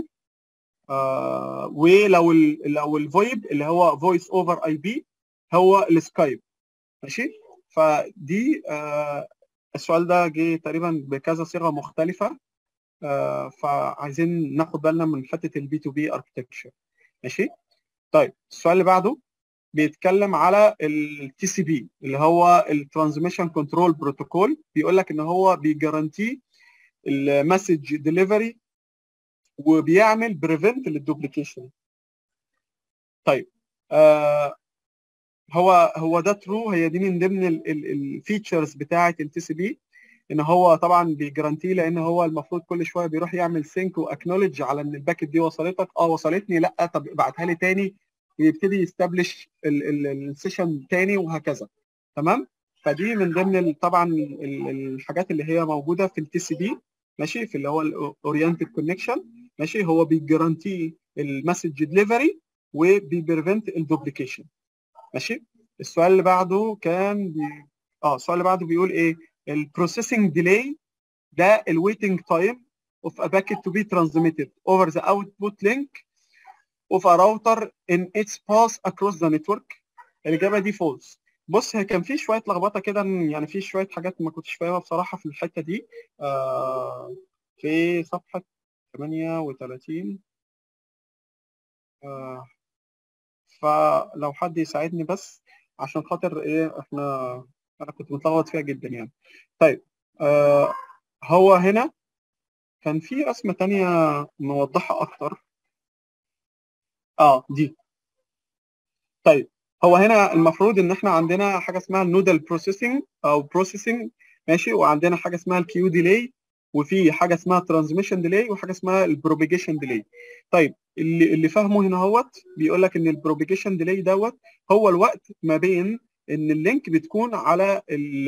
آه ولو ال لو الفويب اللي هو فويس اوفر اي بي هو السكايب. ماشي. فدي آه السؤال ده جه تقريبا بكذا صيغه مختلفه، آه فعايزين ناخد بالنا من حته البي تو بي اركتكتشر. ماشي. طيب السؤال اللي بعده بيتكلم على التي سي بي اللي هو الترانزميشن كنترول بروتوكول. بيقول لك ان هو بيجارانتي المسج ديليفري وبيعمل بريفنت للدوبليكيشن. طيب آه هو هو ده ترو، هي دي من ضمن الفيتشرز بتاعه التي سي بي، ان هو طبعا بيجرانتي، لان هو المفروض كل شويه بيروح يعمل سينك واكنولج على ان الباكت دي وصلتك، اه وصلتني، لا طب ابعتها لي تاني، ويبتدي يستبلش السيشن تاني وهكذا. تمام. فدي من ضمن طبعا الحاجات اللي هي موجوده في التي سي بي. ماشي. في اللي هو الاورينتد كونكشن. ماشي. هو بيجرانتي المسج ديليفري وبيبريفنت الدوبليكيشن. ماشي. السؤال اللي بعده كان بي... اه السؤال اللي بعده بيقول ايه؟ البروسيسنج ديلي ده الويتنج تايم of a packet to be transmitted over the output link of a router in its path across the network. الإجابة دي false. بص، هي كان في شوية لخبطة كده، يعني في شوية حاجات ما كنتش فاهمها بصراحة في الحتة دي. آه في صفحة ثمانية وثلاثين. آه فلو حد يساعدني بس عشان خاطر ايه، احنا انا كنت متلخبط فيها جدا يعني. طيب آه هو هنا كان في رسمة تانية نوضحها أكتر. اه دي. طيب هو هنا المفروض إن إحنا عندنا حاجة اسمها النودال بروسيسنج أو بروسيسنج. ماشي. وعندنا حاجة اسمها الكيو ديلي، وفي حاجة اسمها ترانزميشن ديلي، وحاجة اسمها البروبيجيشن ديلي. طيب اللي اللي فاهمه هنا هوت بيقول لك إن البروبيجيشن ديلي دوت هو الوقت ما بين إن اللينك بتكون على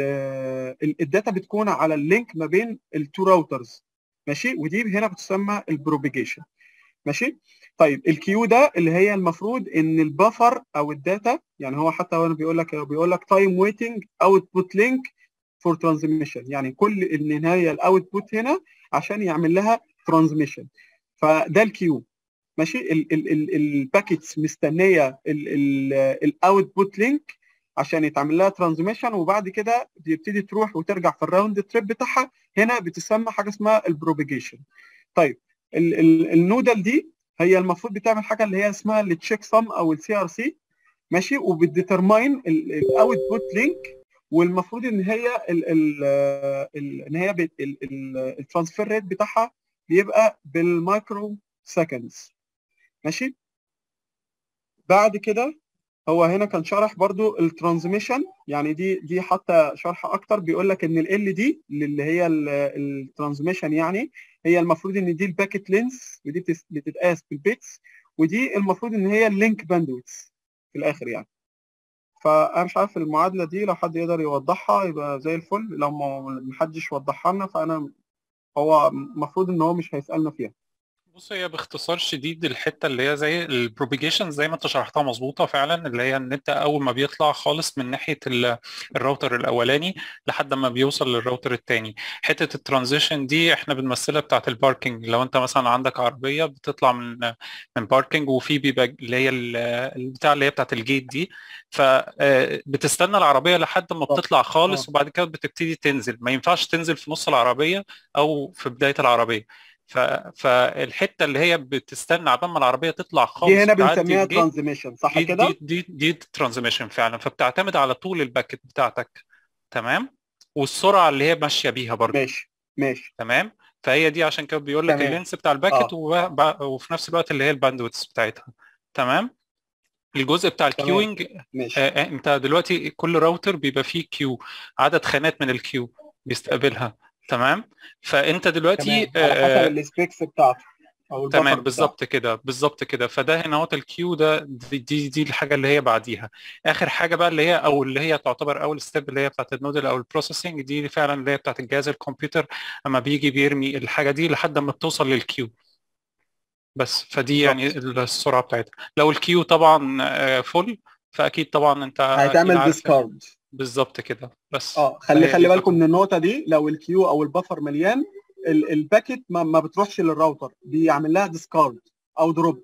الداتا بتكون على اللينك ما بين التو راوترز. ماشي. ودي هنا بتسمى البروبيجيشن. ماشي. طيب الكيو ده اللي هي المفروض ان البفر او الداتا، يعني هو حتى وانا بيقول لك بيقول لك تايم ويتنج اوتبوت لينك فور ترانزميشن، يعني كل النهايه الاوتبوت هنا عشان يعمل لها ترانزميشن، فده الكيو. ماشي. الباكيتس مستنيه الاوتبوت لينك عشان يتعمل لها ترانزميشن، وبعد كده بيبتدي تروح وترجع في الراوند تريب بتاعها. هنا بتسمى حاجه اسمها البروبيجيشن. طيب النودل دي هي المفروض بتعمل حاجه اللي هي اسمها التشيك سم او السي ار سي. ماشي. وبتديترماين الاوتبوت لينك، والمفروض ان هي ال ال ال ان هي الترانسفير ريت بتاعها بيبقى بالمايكرو سكندز. ماشي. بعد كده هو هنا كان شرح برضو الترانزميشن، يعني دي دي حتى شرح اكتر. بيقول لك ان ال دي اللي هي الترانزميشن، يعني هي المفروض ان دي الباكيت لينس، ودي بتتقاس بالبيتس، ودي المفروض ان هي اللينك باندويتس في الاخر يعني. فانا مش عارف المعادله دي لو حد يقدر يوضحها يبقى زي الفل، لو ما حدش وضحها لنا فانا هو المفروض ان هو مش هيسالنا فيها. بص، هي باختصار شديد الحته اللي هي زي البروبيجيشن زي ما انت شرحتها مظبوطه فعلا، اللي هي ان انت اول ما بيطلع خالص من ناحيه الراوتر الاولاني لحد ما بيوصل للراوتر الثاني. حته الترانزيشن دي احنا بنمثلها بتاعه الباركينج. لو انت مثلا عندك عربيه بتطلع من من باركينج، وفي بيبقى اللي هي البتاع اللي هي بتاعه الجيت دي، فبتستنى العربيه لحد ما بتطلع خالص، وبعد كده بتبتدي تنزل. ما ينفعش تنزل في نص العربيه او في بدايه العربيه. ف... فالحته اللي هي بتستنى عبال ما العربيه تطلع خالص دي هنا بنسميها ترانزميشن، صح دي كده؟ دي دي دي ترانزميشن فعلا. فبتعتمد على طول الباكت بتاعتك. تمام. والسرعه اللي هي ماشيه بيها برضه. ماشي ماشي تمام. فهي دي عشان كده بيقول لك اللينس بتاع الباكت، آه. وفي نفس الوقت اللي هي الباندويتس بتاعتها. تمام. الجزء بتاع الكيوينج، آه انت دلوقتي كل راوتر بيبقى فيه كيو، عدد خانات من الكيو بيستقبلها. تمام. فانت دلوقتي تمام. على حسب السبيكس بتاعته او تمام بالظبط كده بالظبط كده. فده هنا اهوت الكيو ده، دي, دي دي الحاجه اللي هي بعديها. اخر حاجه بقى اللي هي او اللي هي تعتبر اول ستيب اللي هي بتاعت النودل او البروسيسنج، دي فعلا اللي هي بتاعت الجهاز الكمبيوتر اما بيجي بيرمي الحاجه دي لحد ما بتوصل للكيو بس. فدي يعني السرعه بتاعتها. لو الكيو طبعا فول فاكيد طبعا انت هتعمل ديسكارد. بالظبط كده بس. اه خلي خلي بالكم من النقطه دي، لو الكيو او البفر مليان الباكيت ما, ما بتروحش للراوتر، بيعمل لها ديسكارد او دروب.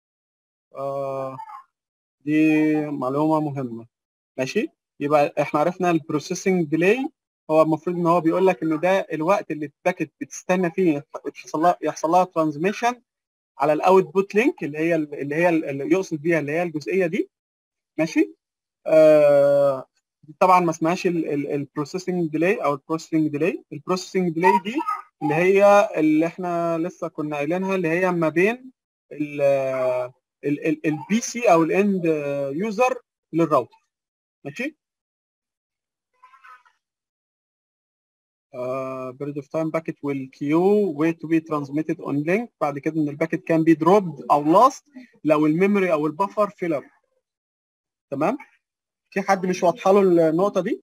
آه دي معلومه مهمه. ماشي. يبقى احنا عرفنا البروسيسنج ديلي هو المفروض ان هو بيقول لك ان ده الوقت اللي الباكت بتستنى فيه يحصل لها يحصل لها ترانزميشن على الاوتبوت لينك اللي هي اللي هي اللي يقصد بيها اللي هي الجزئيه دي. ماشي. آه طبعا ما اسمهاش البروسيسنج ديلي او البروسيسنج ديلي. البروسيسنج ديلي دي اللي هي اللي احنا لسه كنا قايلينها، اللي هي ما بين البي سي او الاند يوزر للراوتر. ماشي. period of time packet will queue wait to be transmitted on link. بعد كده ان الباكت كان بي dropped او lost لو الميموري او البفر فيلر. تمام. في حد مش واضحه له النقطه دي؟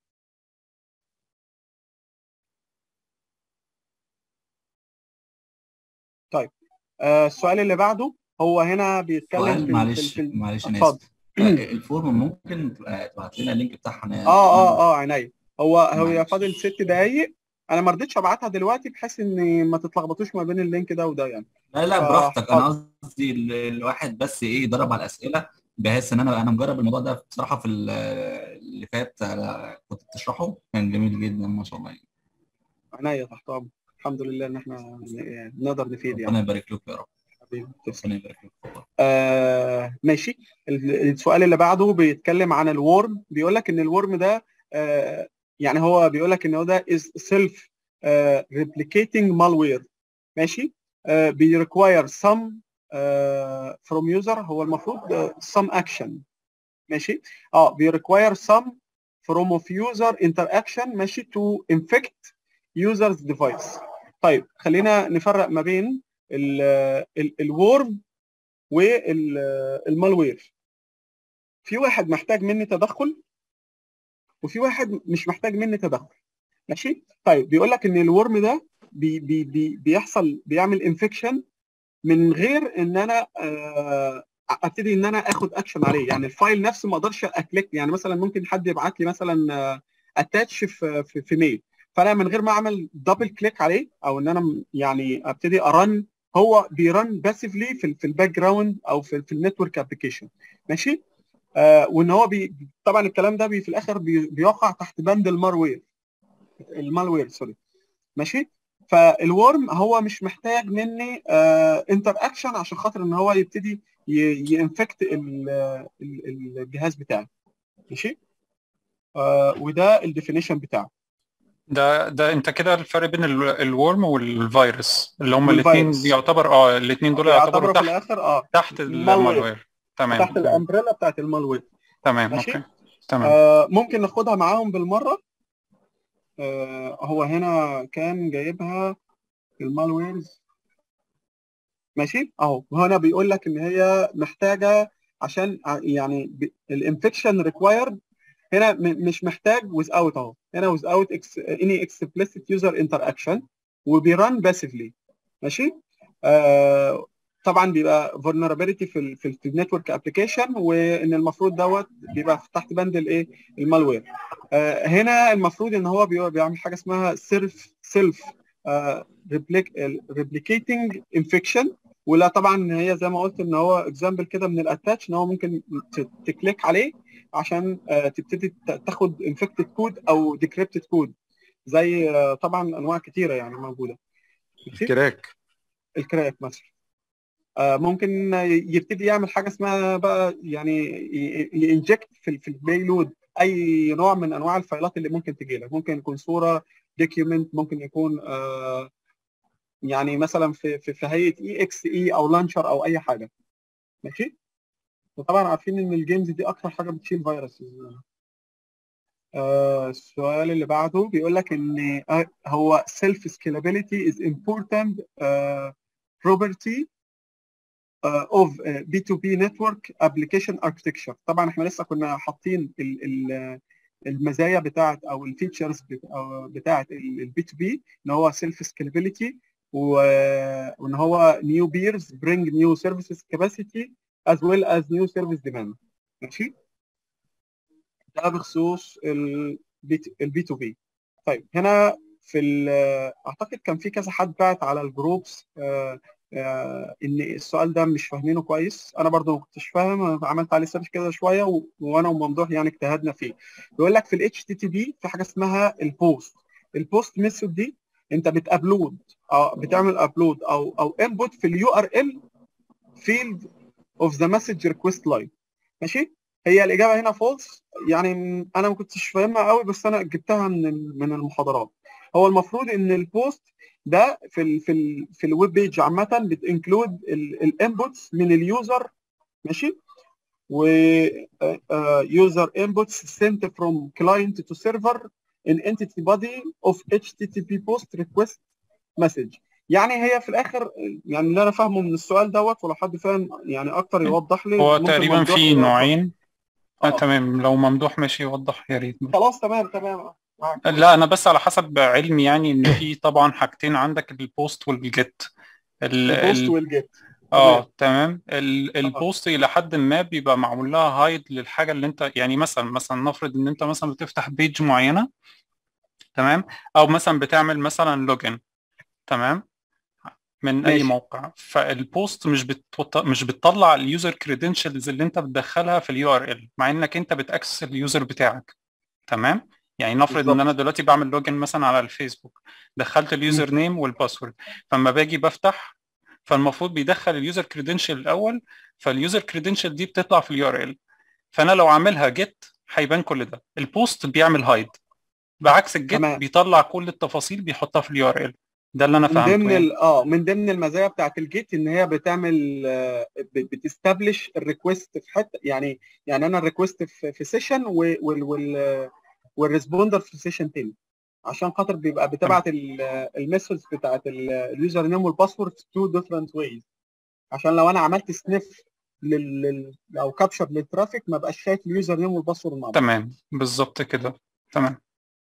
طيب آه السؤال اللي بعده هو هنا بيتكلم سؤال في معلش في معلش انا اتفضل. اسف. الفورم ممكن تبقى تبعت لنا اللينك بتاعها؟ اه اه اه عينيا. هو هو فاضل ست دقايق. انا ما رضيتش ابعتها دلوقتي بحيث ان ما تتلخبطوش ما بين اللينك ده وده يعني. لا لا براحتك. انا قصدي الواحد بس ايه يدرب على الاسئله، بحيث ان انا انا مجرب الموضوع ده بصراحه في اللي فات كنت بتشرحه كان جميل جدا ما شاء الله. عينيا تحت امرك. الحمد لله ان احنا نقدر نفيد يعني. ربنا يبارك لك يا رب. حبيبي ربنا يبارك لك. آه ماشي. السؤال اللي بعده بيتكلم عن الورم. بيقول لك ان الورم ده آه يعني هو بيقول لك ان هو ده is self uh, replicating malware. ماشي. uh, بي require some uh, from user. هو المفروض uh, some action. ماشي. اه بي require some from of user interaction. ماشي to infect users device. طيب خلينا نفرق ما بين الورم والمالوير. في واحد محتاج مني تدخل وفي واحد مش محتاج مني تدخل. ماشي. طيب بيقول لك ان الورم ده بي بي بي بيحصل بيعمل انفكشن من غير ان انا ابتدي ان انا اخد اكشن عليه. يعني الفايل نفسه ما اقدرش اكليك. يعني مثلا ممكن حد يبعت لي مثلا اتاتش في في, في ميل، فانا من غير ما اعمل دبل كليك عليه او ان انا يعني ابتدي ارن، هو بيرن باسفلي في في الباك جراوند او في, في النتورك ابلكيشن. ماشي. آه وان هو بي طبعا الكلام ده بي في الاخر بي بيقع تحت بند المالوير. المالوير سوري. ماشي. فالورم هو مش محتاج مني آه انتر اكشن عشان خاطر ان هو يبتدي ينفكت الجهاز بتاعي. ماشي. آه وده الديفينيشن بتاعه. ده ده انت كده الفرق بين الورم والفيروس اللي هم الاثنين يعتبر اه الاثنين دول يعتبروا في تحت الاخر اه تحت المالوير. تمام. تحت الامبريلا بتاعت المالوير. تمام. ماشي. اوكي. تمام. آه ممكن ناخدها معاهم بالمره. آه هو هنا كان جايبها المالويرز. ماشي اهو. هنا بيقول لك ان هي محتاجه عشان يعني الانفكشن ريكوايرد. هنا مش محتاج without اهو. هنا without any explicit user interaction وبيرن باسفلي. ماشي. آه طبعا بيبقى vulnerability في ال في النتورك ابلكيشن، وان المفروض دوت بيبقى تحت بند الايه المالوير. آه هنا المفروض ان هو بيعمل حاجه اسمها سيلف سيلف ريبليكيتنج انفكشن. ولا طبعا هي زي ما قلت ان هو اكزامبل كده من الاتاتش ان هو ممكن تكليك عليه عشان آه تبتدي تاخد انفكتد كود او ديكريبتد كود زي آه طبعا انواع كتيره يعني موجوده. الكراك الكراك مثلا آه ممكن يبتدي يعمل حاجه اسمها بقى يعني ينجكت في في البيلود اي نوع من انواع الفايلات اللي ممكن تجي لك. ممكن يكون صوره دوكيومنت، ممكن يكون آه يعني مثلا في في, في هيئه اي اكس اي او لانشر او اي حاجه. ماشي. وطبعا عارفين ان الجيمز دي اكتر حاجه بتشيل فيروس. آه السؤال اللي بعده بيقول لك ان هو self scalability is important uh, property uh, of uh, بي تو بي network application architecture. طبعا احنا لسه كنا حاطين ال ال المزايا بتاعت او الفيتشرز بتاعت البي تو بي ان هو self scalability وان هو new peers bring new services capacity as well as new service demand. ماشي. ده بخصوص البي تو بي. طيب هنا في اعتقد كان في كذا حد بعت على الجروبس آه ان السؤال ده مش فاهمينه كويس، انا برضو ما كنتش فاهم، أنا عملت عليه سيرش كده شويه و... وانا وممدوح يعني اجتهدنا فيه. بيقول لك في الاتش تي تي بي في حاجه اسمها البوست. البوست ميثود دي انت بتابلود، اه بتعمل ابلود او او انبوت في اليو ار ال فيلد اوف ذا مسج ريكويست لاين. ماشي، هي الاجابه هنا فولس، يعني انا ما كنتش فاهمها قوي بس انا جبتها من من المحاضرات. هو المفروض ان البوست ده في ال في ال في الويب بيج عامه بتنكلود الانبوتس من اليوزر. ماشي، و يوزر انبوتس sent from client to server in entity body of اتش تي تي بي post request message. يعني هي في الاخر يعني اللي انا فاهمه من السؤال دوت، ولو حد فاهم يعني اكتر يوضح لي، هو ممكن تقريبا ممدوح في يوضح. نوعين. آه اه تمام، لو ممدوح ماشي يوضح يا ريت. خلاص تمام تمام معاك. لا انا بس على حسب علمي يعني ان في طبعا حاجتين عندك، البوست والجيت. ال البوست ال والجيت تمام. اه تمام. ال اه البوست الى حد ما بيبقى معمول لها هايد للحاجه اللي انت يعني مثلا مثلا نفرض ان انت مثلا بتفتح بيج معينه، تمام، او مثلا بتعمل مثلا لوجن، تمام، من اي ماشي موقع. فالبوست مش بتوط... مش بتطلع اليوزر كريدنشالز اللي انت بتدخلها في اليو ار ال، مع انك انت بتاكسس اليوزر بتاعك، تمام. يعني نفرض ان انا بالظبط. دلوقتي بعمل لوجن مثلا على الفيسبوك، دخلت مم. اليوزر نيم والباسورد، فلما باجي بفتح فالمفروض بيدخل اليوزر كريدنشال الاول، فاليوزر كريدنشال دي بتطلع في اليو ار ال. فانا لو عاملها جيت هيبان كل ده، البوست بيعمل هايد، بعكس الجيت تمام. بيطلع كل التفاصيل بيحطها في اليو ار ال. ده اللي انا من فهمته ضمن يعني. ال اه من ضمن المزايا بتاعت الجيت ان هي بتعمل آه، ب- بتستبلش الريكوست في حته، يعني يعني انا الريكوست في في سيشن وال والريسبوندر في سيشن تاني، عشان خاطر بيبقى تمام بتبعت الميثودز بتاعت اليوزر نيم والباسورد في تو ديفرنت ويز، عشان لو انا عملت سنيف لل لل- او كابشر للترافيك ما بقاش شايف اليوزر نيم والباسورد مع بعض. تمام بالظبط كده. تمام.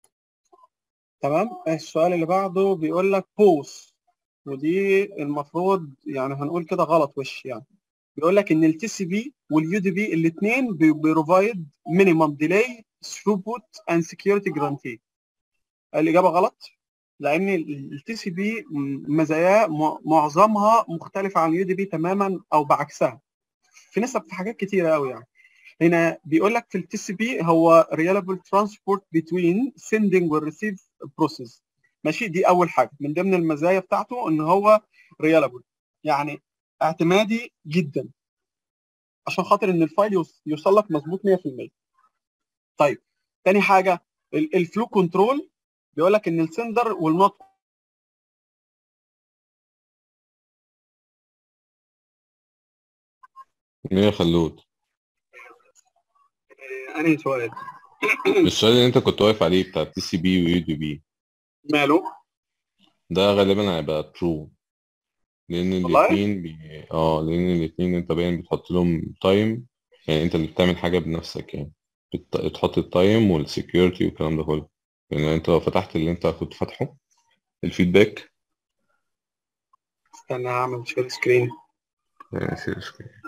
تمام. السؤال اللي بعده بيقول لك بوست، ودي المفروض يعني هنقول كده غلط وش يعني. بيقول لك ان التي سي بي واليو دي بي الاثنين بيروفايد مينيمم ديلي ثروبوت اند سكيورتي جرانتي. الاجابه غلط، لان التي سي بي مزاياه م- معظمها مختلفه عن اليو دي بي تماما او بعكسها في نسب، في حاجات كتيره قوي يعني. هنا بيقول لك في التي سي بي هو reliable transport between sending و receive process. ماشي، دي اول حاجه من ضمن المزايا بتاعته ان هو reliable، يعني اعتمادي جدا، عشان خاطر ان الفايل يوص- يوصل لك مظبوط مية في المية. طيب تاني حاجه الفلو كنترول، بيقول لك ان السندر والنوت. مين خلود؟ انهي سؤال؟ السؤال اللي انت كنت واقف عليه بتاع تي سي بي ويو دي بي ماله؟ ده غالبا هيبقى ترو، لان والله الاتنين بي... اه لان الاتنين انت باين بتحط لهم تايم، يعني انت اللي بتعمل حاجه بنفسك يعني، بت... تحط التايم والسكيورتي والكلام ده كله. يعني انت لو فتحت اللي انت كنت فاتحه الفيدباك، استنى هعمل شير سكرين. يعني سيرش كده.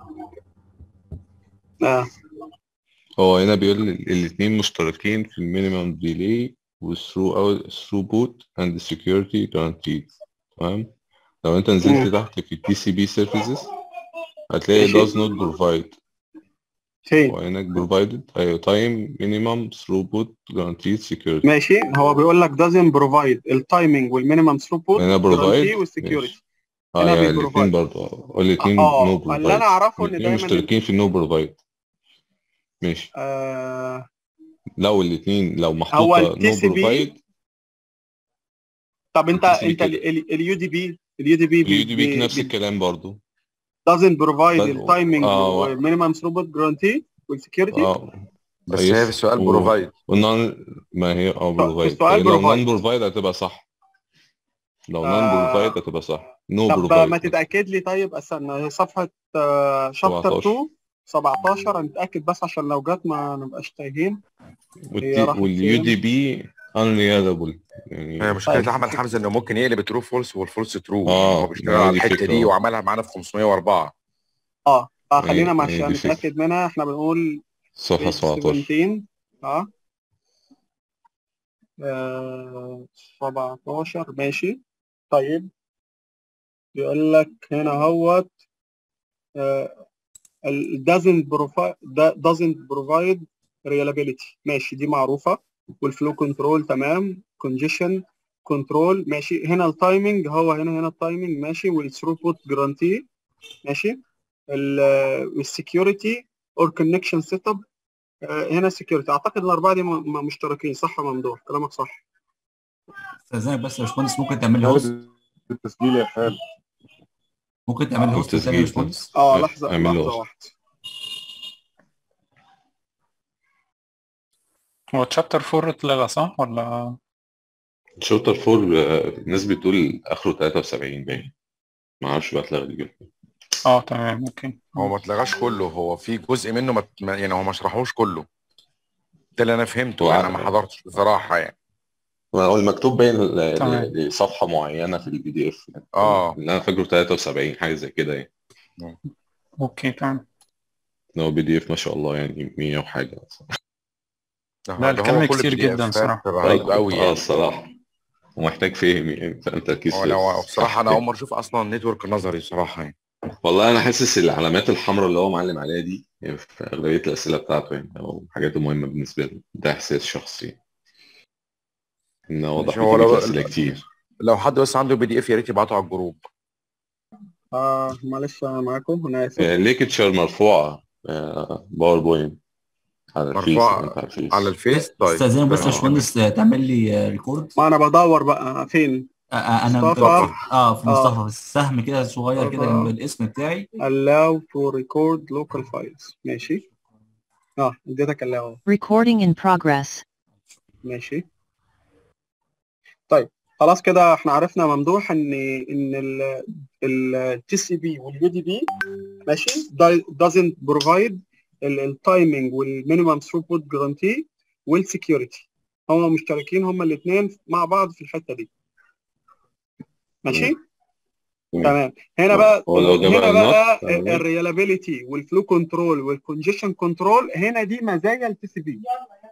اه هو هنا بيقول الاتنين مشتركين في المينيمم ديلي والثرو اوت ثرو بوت اند سكيورتي جارانتيد. تمام. لو انت نزلت مم. تحت في التي سي بي سيرفيسز هتلاقي ماشي does not provide، فين؟ وهناك provided ايوه time minimum throughput guaranteed security. ماشي، هو بيقول لك doesn't provide التايمنج والمينيمم ثروبوت هنا جارانتي provide والسكيورتي. ماشي. اه هنا يعني الاتنين بيبروفايد. برضه اه الاتنين no اه اللي انا provide، اعرفه ان الاتنين دايما ال... مشتركين في no provide. ماشي. آه لو الاتنين لو هو محطوطة التي no سي بي. provide طب انت التي سي بي انت كده، اليو دي بي اليو دي بي واليو دي بي نفس الكلام برضه. doesn't provide بس التايمنج اه والمينيمم ثروبوت جارانتي والسكيورتي. اه بس هي في يس السؤال و... بروفايد. والنون ما هي اه في بروفايد، السؤال فهي لو نون بروفايد. بروفايد هتبقى صح، لو نون بروفايد آه هتبقى صح. نو طب ما بروفايد مثلا تتاكد لي طيب، استنى صفحه آه شابتر سبعتاشر. اتنين سبعتاشر نتاكد بس عشان لو جت ما نبقاش تايهين. هي راحت واليو دي فين؟ بي unreliable هي يعني. مشكله طيب احمد حمزه انه ممكن يقلب ترو فولس والفولس ترو، يعني هو اه بيشتغل ما هي على دي الحته فكرة دي اه وعملها معانا في خمسمية واربعة. اه اه ما هي خلينا ما هي عشان دي فكرة. نتاكد منها احنا بنقول صفحة بيج سبعتاشر. سبعتاشر. اه آه، سبعتاشر ماشي. طيب بيقول لك هنا اهوت doesn't provide doesn't provide reliability. ماشي دي معروفة. والفلو كنترول تمام. congestion كنترول ماشي. هنا التايمنج هو هنا هنا التايمنج ماشي. والثروبوت جرانتي ماشي. والسكيورتي اور كونكشن سيت اب هنا السكيورتي. اعتقد الاربعه دي مشتركين صح يا ممدوح؟ كلامك صح. استاذنك بس يا باشمهندس ممكن تعمل لي هوست؟ التسجيل يا خالد ممكن تعمل لي هوست تاني يا باشمهندس؟ اه لحظه لحظه واحده. هو تشابتر أربعة اتلغى صح ولا؟ شابتر أربعة الناس بتقول اخره تلاتة وسبعين باين، ما اعرفش بقى اتلغى ليه. اه تمام اوكي. هو ما اتلغاش كله، هو في جزء منه ما يعني هو ما شرحوش كله. ده اللي انا فهمته، انا ما حضرتش بصراحه يعني. هو المكتوب باين لصفحه معينه في البي دي اف يعني. اه اللي انا فاكره تلاتة وسبعين حاجه زي كده يعني. اوكي تمام. هو بي دي اف ما شاء الله يعني مية وحاجه. لا الكلام كتير جدا صراحه. رهيب قوي يعني. اه الصراحه ومحتاج فهم يعني، فانت تركيز في بصراحه انا اول مره اشوف اصلا نتورك نظري بصراحه يعني. والله انا حاسس العلامات الحمراء اللي هو معلم عليها دي في اغلبيه الاسئله بتاعته يعني، او حاجات مهمه بالنسبه لي. ده احساس شخصي ان واضح بيجيب اسئله كتير. لو حد بس عنده بي دي اف يا ريت يبعته على الجروب. اه معلش انا معاكم انا اسف. ليكتشر مرفوعه باوربوينت على الفيس. مرفوعه على الفيس على الفيس. طيب استاذنك بس يا باشمهندس تعمل لي ريكورد. ما انا بدور بقى فين. انا مصطفى. اه في مصطفى في السهم كده صغير كده جنب الاسم بتاعي. allow for record local files. ماشي. اه اديتك allow. Recording in progress. ماشي. طيب خلاص كده احنا عرفنا ممدوح ان ان ال تي سي بي واليو دي بي ماشي doesn't provide التايمنج والمينيمم ثروبوت جرانتي والسكيورتي. هم مشتركين هم الاثنين مع بعض في الحته دي. ماشي تمام. هنا بقى هنا بقى الريلابيليتي والفلو كنترول والكونجيشن كنترول هنا دي مزايا التي سي بي.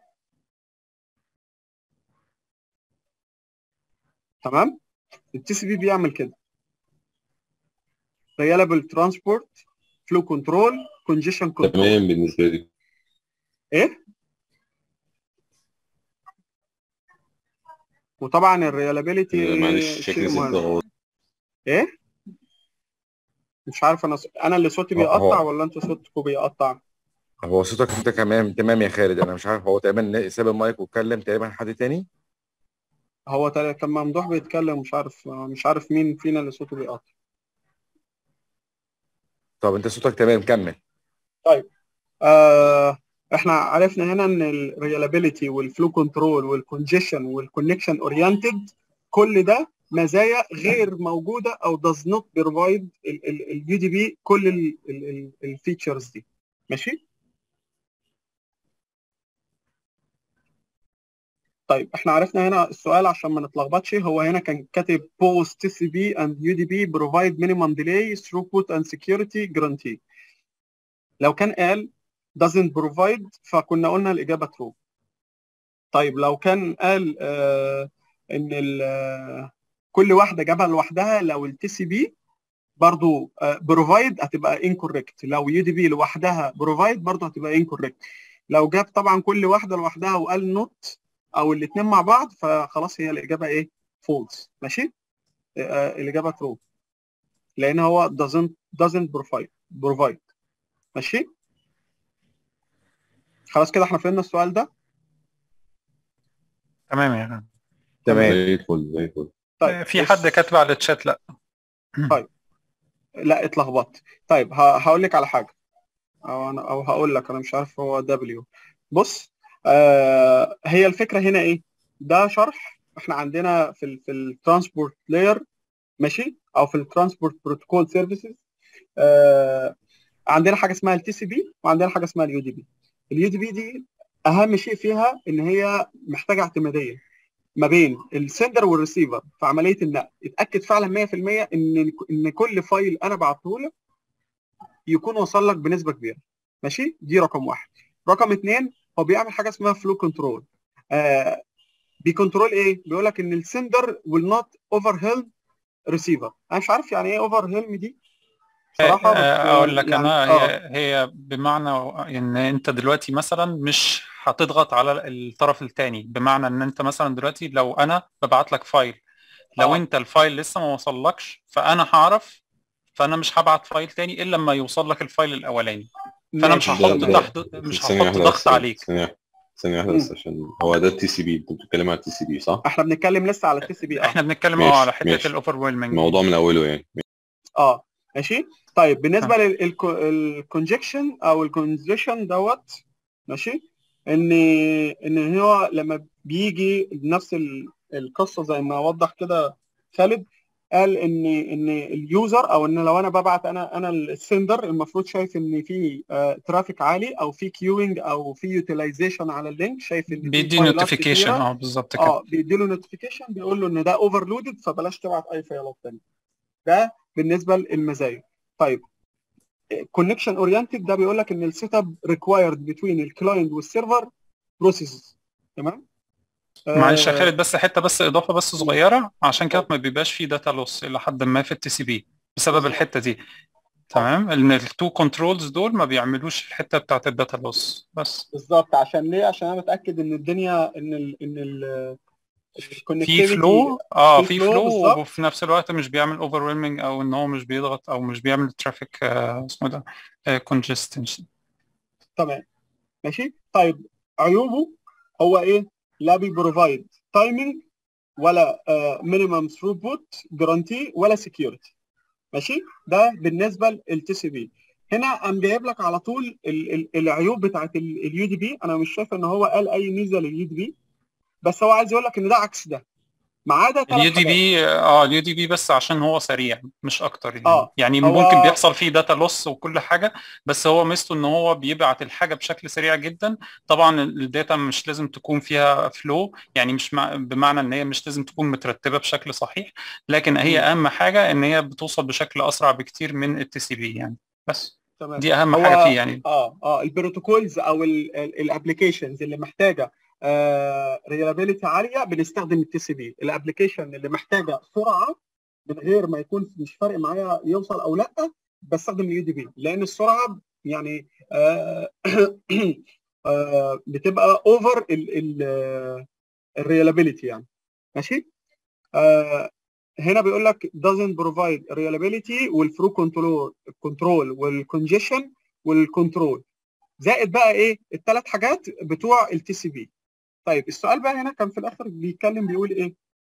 تمام. التي سي بي بيعمل كده ريلابل ترانسبورت فلو كنترول كونجيشن كنترول. تمام بالنسبه لي. ايه وطبعا الريلابيليتي معلش شكلي زدت. ايه مش عارف انا انا اللي صوتي بيقطع ولا انت صوتكم بيقطع؟ هو صوتك انت كمان تمام يا خالد. انا مش عارف هو تقريبا ساب المايك واتكلم تقريبا حد تاني. هو كان ممدوح بيتكلم مش عارف مش عارف مين فينا اللي صوته بيقطع. طب انت صوتك تمام كمل. طيب آه احنا عرفنا هنا ان الريلابيليتي والفلو كنترول والكونجيشن والكونكشن اورينتد كل ده مزايا غير موجوده او does not provide اليو دي بي كل الفيتشرز دي. ماشي. طيب احنا عرفنا هنا السؤال عشان ما نتلخبطش. هو هنا كان كاتب both تي سي بي and يو دي بي provide minimum delay throughput and security guarantee. لو كان قال doesn't provide فكنا قلنا الإجابة true. طيب لو كان قال آه إن كل واحدة جابها لوحدها لو التي سي بي برضو آه provide هتبقى incorrect. لو يو دي بي لوحدها provide برضو هتبقى incorrect. لو جاب طبعا كل واحدة لوحدها وقال not أو الاثنين مع بعض فخلاص هي الإجابة إيه؟ false. ماشي؟ آه الإجابة true لأن هو doesn't doesn't provide provide. ماشي؟ خلاص كده احنا فهمنا السؤال ده. تمام يا غالي. تمام زي الفل زي الفل. طيب في حد كاتب على الشات لا. طيب لا اتلخبطت. طيب هقول لك على حاجه او انا او هقول لك انا مش عارف هو دبليو. بص آه هي الفكره هنا ايه؟ ده شرح احنا عندنا في ال في الترانسبورت لاير ماشي او في الترانسبورت بروتوكول سيرفيسز. آه عندنا حاجه اسمها التي سي بي وعندنا حاجه اسمها اليو دي بي. اليو دي بي دي اهم شيء فيها ان هي محتاجه اعتماديه ما بين السندر والريسيفر في عمليه النقل. اتاكد فعلا مية في المية ان ان كل فايل انا بعته لك يكون وصل لك بنسبه كبيره. ماشي. دي رقم واحد. رقم اثنين هو بيعمل حاجه اسمها فلو كنترول. آه بيكنترول ايه؟ بيقول لك ان السندر will not overwhelm ريسيفر. انا مش عارف يعني ايه اوفر هيلم دي بصراحه، بس اقول لك يعني انا، اه هي هي بمعنى ان انت دلوقتي مثلا مش هتضغط على الطرف الثاني، بمعنى ان انت مثلا دلوقتي لو انا ببعت لك فايل، لو اه انت الفايل لسه ما وصلكش فانا هعرف، فانا مش هبعت فايل تاني الا لما يوصل لك الفايل الاولاني، فانا مش ماشي ده هحط تمام. تحت، ده مش ثانية هحط واحدة بس، ضغط عليك. ثانية ثانية واحدة مم. بس، عشان هو ده التي سي بي، انت بتتكلم على التي سي بي صح؟ احنا بنتكلم لسه على التي سي بي. اه احنا بنتكلم اه على ماشي حته ماشي، الاوفر ويلمنج دي. الموضوع من أوله يعني. اه ماشي. طيب بالنسبه ها. للكونجكشن او الكونجكشن دوت، ماشي، ان ان هو لما بيجي نفس ال- القصه زي ما وضح كده خالد، قال ان ان اليوزر، او ان لو انا ببعت، انا انا السندر المفروض شايف ان في ترافيك عالي، او في كيوينج، او في يوتيلايزيشن على اللينك، شايف ان في بيدي فايلات نوتيفيكيشن، كتيره. اه بالظبط كده. اه بيدي له نوتيفيكيشن بيقول له ان ده اوفرلودد، فبلاش تبعت اي فايلات ثانيه. ده بالنسبه للمزايا. طيب كونكشن اورينتد ده بيقول لك ان السيت اب ريكوايرد بتوين الكلاينت والسيرفر بروسيسز. تمام. معلش يا آه خالد، بس حته بس اضافه بس صغيره، عشان كده ما بيبقاش فيه داتا لوس الى حد ما في التي سي بي بسبب بالظبط. الحته دي. اه تمام، ان التو كنترولز دول ما بيعملوش الحته بتاعت الداتا لوس بس. بالظبط. عشان ليه؟ عشان انا متاكد ان الدنيا، ان ال ان في الكونكتيفيتي فلو، اه في في فلو. فلو، بالظبط. وفي نفس الوقت مش بيعمل اوفر او ان هو مش بيضغط او مش بيعمل ترافيك آه اسمه ده كونجستنشن. تمام ماشي. طيب عيوبه هو ايه؟ لا بيبروفايد تايمنج، ولا مينيمم ثروبوت جارانتي، ولا سكيورتي. ماشي. ده بالنسبه للتي سي بي. هنا قام جايب لك على طول ال ال العيوب بتاعت اليو دي بي. انا مش شايف ان هو قال اي ميزه لليو دي بي، بس هو عايز يقول لك ان ده عكس ده، ما عدا ثلاث اليو دي حاجات. بي اه اليو دي بي بس عشان هو سريع مش اكتر يعني، اه يعني هو ممكن بيحصل فيه داتا لوس وكل حاجه، بس هو ميزته ان هو بيبعت الحاجه بشكل سريع جدا. طبعا الداتا مش لازم تكون فيها فلو، يعني مش مع بمعنى ان هي مش لازم تكون مترتبه بشكل صحيح، لكن هي مم. اهم حاجه ان هي بتوصل بشكل اسرع بكتير من التي سي بي يعني، بس تمام. دي اهم هو حاجه فيه يعني. اه اه البروتوكولز او الابلكيشنز اللي محتاجه ريلابيلتي عاليه بنستخدم التي سي بي. الابلكيشن اللي محتاجه سرعه من غير ما يكون مش فارق معايا يوصل او لا، بستخدم اليو دي بي، لان السرعه يعني آه آه بتبقى اوفر الريلابيلتي يعني. ماشي. آه هنا بيقول لك doesn't provide reliability والفلو كنترول الكنترول والكونجيشن والكنترول، زائد بقى ايه الثلاث حاجات بتوع التي سي بي. طيب السؤال بقى هنا كان في الاخر بيتكلم بيقول ايه؟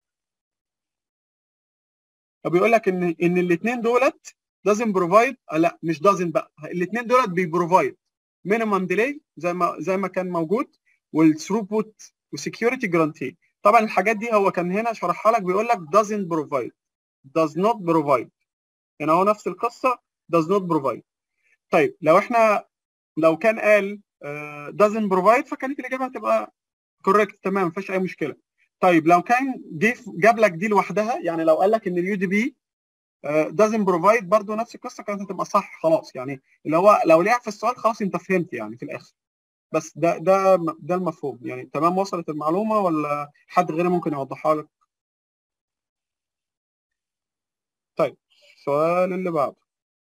بيقول لك ان ان الاثنين دولت doesn't provide، آه لا مش doesn't بقى، الاثنين دولت بيبروفايد minimum delay زي ما زي ما كان موجود، والثروبوت وسكيورتي جرانتي. طبعا الحاجات دي هو كان هنا شرحها لك، بيقول لك doesn't provide does not provide، هنا هو نفس القصه does not provide. طيب لو احنا لو كان قال uh, doesn't provide فكانت الاجابه هتبقى correct تمام، مفيش اي مشكله. طيب لو كان جه جاب لك دي لوحدها، يعني لو قال لك ان اليو دي بي doesn't provide برضه نفس القصه، كانت هتبقى صح خلاص، يعني اللي هو لو لعب في السؤال خلاص انت فهمت يعني في الاخر. بس ده ده ده المفهوم يعني. تمام وصلت المعلومه ولا حد غيري ممكن يوضحها لك؟ طيب السؤال اللي بعده.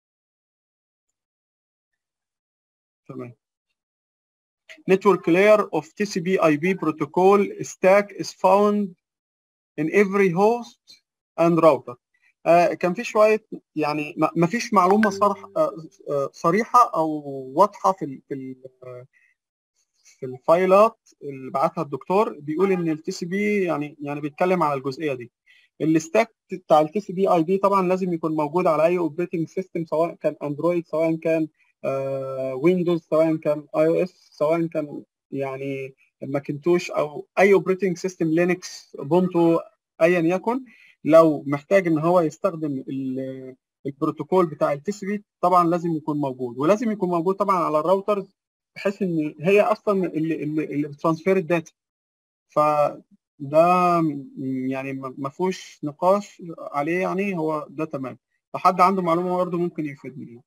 تمام. Network layer of T C P I P protocol stack is found in every host and router. آه كان في شويه يعني ما فيش معلومه صرح آه آه صريحه او واضحه في ال في ال في الفايلات اللي بعتها الدكتور. بيقول ان التي سي بي يعني يعني بيتكلم على الجزئيه دي. الستاك بتاع التي سي بي اي بي طبعا لازم يكون موجود على اي اوبريتنج سيستم، سواء كان اندرويد، سواء كان ويندوز، سواء كان اي او اس، سواء كان يعني ماكنتوش، او اي اوبريتنج سيستم لينكس، بونتو، ايا يكن. لو محتاج ان هو يستخدم البروتوكول بتاع التي سي بي طبعا لازم يكون موجود، ولازم يكون موجود طبعا على الراوترز، بحيث ان هي اصلا اللي اللي, اللي بترانسفير الداتا. فده يعني ما فيهوش نقاش عليه، يعني هو ده تمام. فحد عنده معلومه برضه ممكن يفيدني.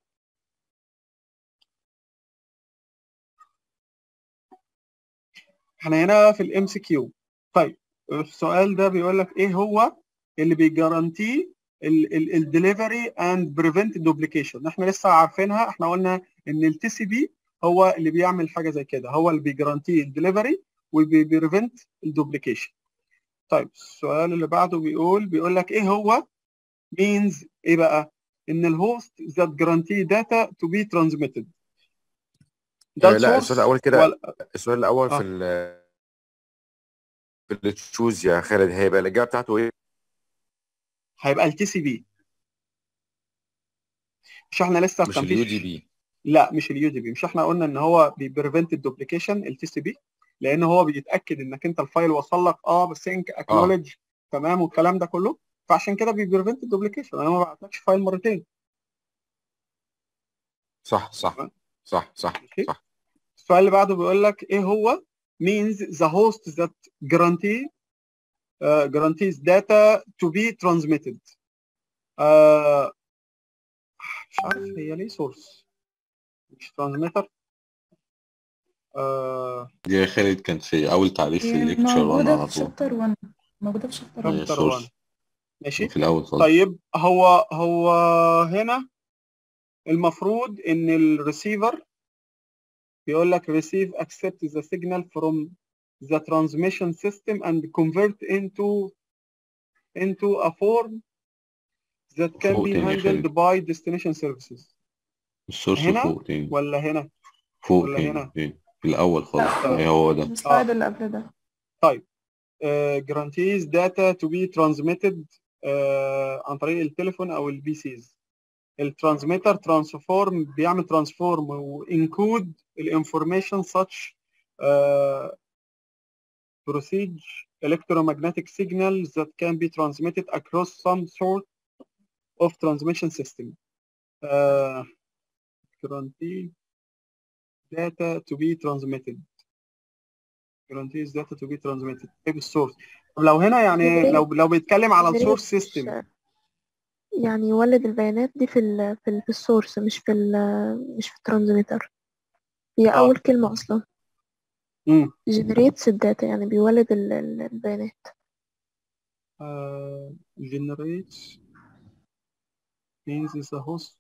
احنا هنا في الام سي كيو. طيب السؤال ده بيقول لك ايه هو اللي بيجارانتي الدليفري اند بريفنت دوبليكيشن. احنا لسه عارفينها، احنا قلنا ان التي سي بي هو اللي بيعمل حاجه زي كده، هو اللي بيجرانتي الدليفري وبيبريفنت الدوبليكيشن. طيب السؤال اللي بعده بيقول بيقول لك ايه هو means ايه بقى؟ ان الهوست that guarantee data to be transmitted. ده آه لا، السورس السؤال الاول كده ولا السؤال الاول آه. في ال في التشوز يا خالد، هيبقى الاجابه بتاعته ايه؟ هيبقى التي سي بي. مش احنا لسه مش كان اليو دي فيش؟ بي. لا مش اليو دي بي. مش احنا قلنا ان هو بيبريفنت الدوبليكيشن التي سي بي، لان هو بيتاكد انك انت الفايل وصل لك اه بس انك اه اكنولج تمام والكلام ده كله، فعشان كده بيبريفنت الدوبليكيشن. انا ما بعتلكش فايل مرتين. صح صح تمام صح صح ماشي. صح. السؤال اللي بعده بيقول لك ايه هو means the host that guarantee uh, guarantees data to be transmitted. uh, مش عارف هي ليه سورس مش ترانسميتر. uh, دي يا خالد كانت في اول تعريف في هي الليكتشر واحد موجودة على في طول. شابتر واحد، موجودة في شابتر واحد. هي شابتر واحد سورس ماشي. في الاول خالص. طيب هو هو هنا المفروض ان الريسيفر بيقول لك receive accept the signal from the transmission system and convert into into a form that can فوق be تاني يا handled خالد، by destination services. السورس هنا فوق تاني، ولا هنا فوق ولا تاني هنا؟ تاني في الاول خالص. لا ايه هو ده؟ السلايد اه اللي قبل ده. طيب uh, guarantees data to be transmitted uh, عن طريق التليفون او البي سيز. الترانسميتر ترانسفورم بيعمل ترانسفورم وانكود الانفورميشن such uh, proceed electromagnetic signals that can be transmitted across some sort of transmission system. Uh, guarantee data to be transmitted. guarantees data to be transmitted. ايه السورس؟ طب لو هنا يعني لو لو بيتكلم على السورس سيستم يعني يولد البيانات دي في ال في, ال في السورس مش في ال مش في الترانسميتر. هي اه أول كلمة أصلا امم generates الداتا، يعني بيولد ال- ال- البيانات. uh, generates means is a host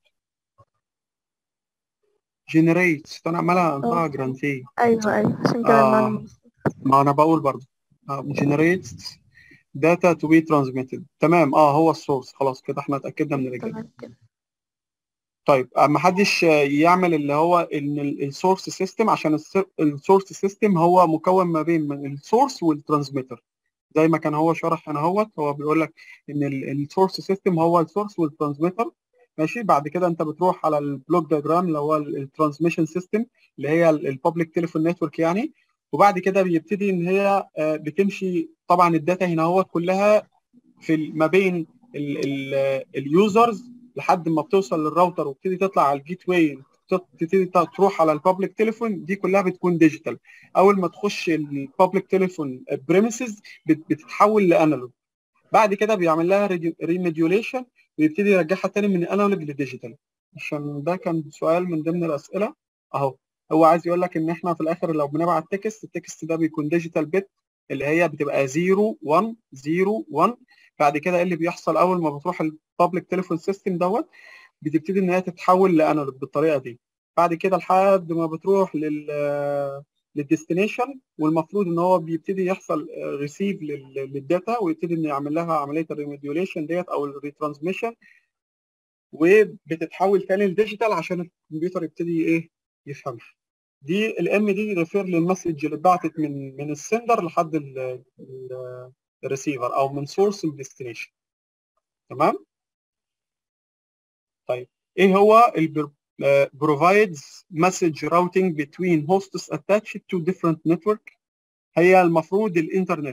generates. انا عمالة انطقها اه جرانتي. أيوه أيوه عشان كده المعنى آه مصر. ما انا بقول برضه آه generates data to be transmitted. تمام اه هو السورس. خلاص كده احنا اتاكدنا من الاجابه. تمام كده. طيب ما حدش يعمل اللي هو ان السورس سيستم، عشان السورس سيستم هو مكون ما بين من السورس والترانسميتر زي ما كان هو شرح هنا. اهوت هو بيقول لك ان السورس سيستم هو السورس والترانسميتر ماشي. بعد كده انت بتروح على البلوك دياجرام اللي هو الترانسميشن سيستم اللي هي البابليك تليفون نتورك يعني. وبعد كده بيبتدي ان هي بتمشي طبعا الداتا هنا اهوت كلها في ما بين اليوزرز لحد ما بتوصل للراوتر وبتبتدي تطلع على الجيت واي، تبتدي تروح على البابليك تليفون. دي كلها بتكون ديجيتال. اول ما تخش البابليك تليفون بريمسز بتتحول لانالوج. بعد كده بيعمل لها ريميديوليشن ويبتدي يرجعها تاني من انالوج لديجيتال. عشان ده كان سؤال من ضمن الاسئله اهو. هو عايز يقول لك ان احنا في الاخر لو بنبعت تكست، التكست ده بيكون ديجيتال بت اللي هي بتبقى صفر واحد صفر واحد. بعد كده ايه اللي بيحصل اول ما بتروح البابليك تليفون سيستم دوت؟ بتبتدي ان هي تتحول لانالوج بالطريقه دي. بعد كده لحد ما بتروح لل للديستنيشن، والمفروض ان هو بيبتدي يحصل ريسيف للداتا ويبتدي ان يعمل لها عمليه الريميديوليشن ديت او الريترانسميشن، وبتتحول تاني لديجيتال عشان الكمبيوتر يبتدي ايه يفهمها. دي الام دي ريفير للمسج اللي اتبعتت من من السندر لحد الريسيفر او من سورس للديستنيشن. تمام. طيب ايه هو ال provides message routing between hosts attached to different network؟ هي المفروض الانترنت.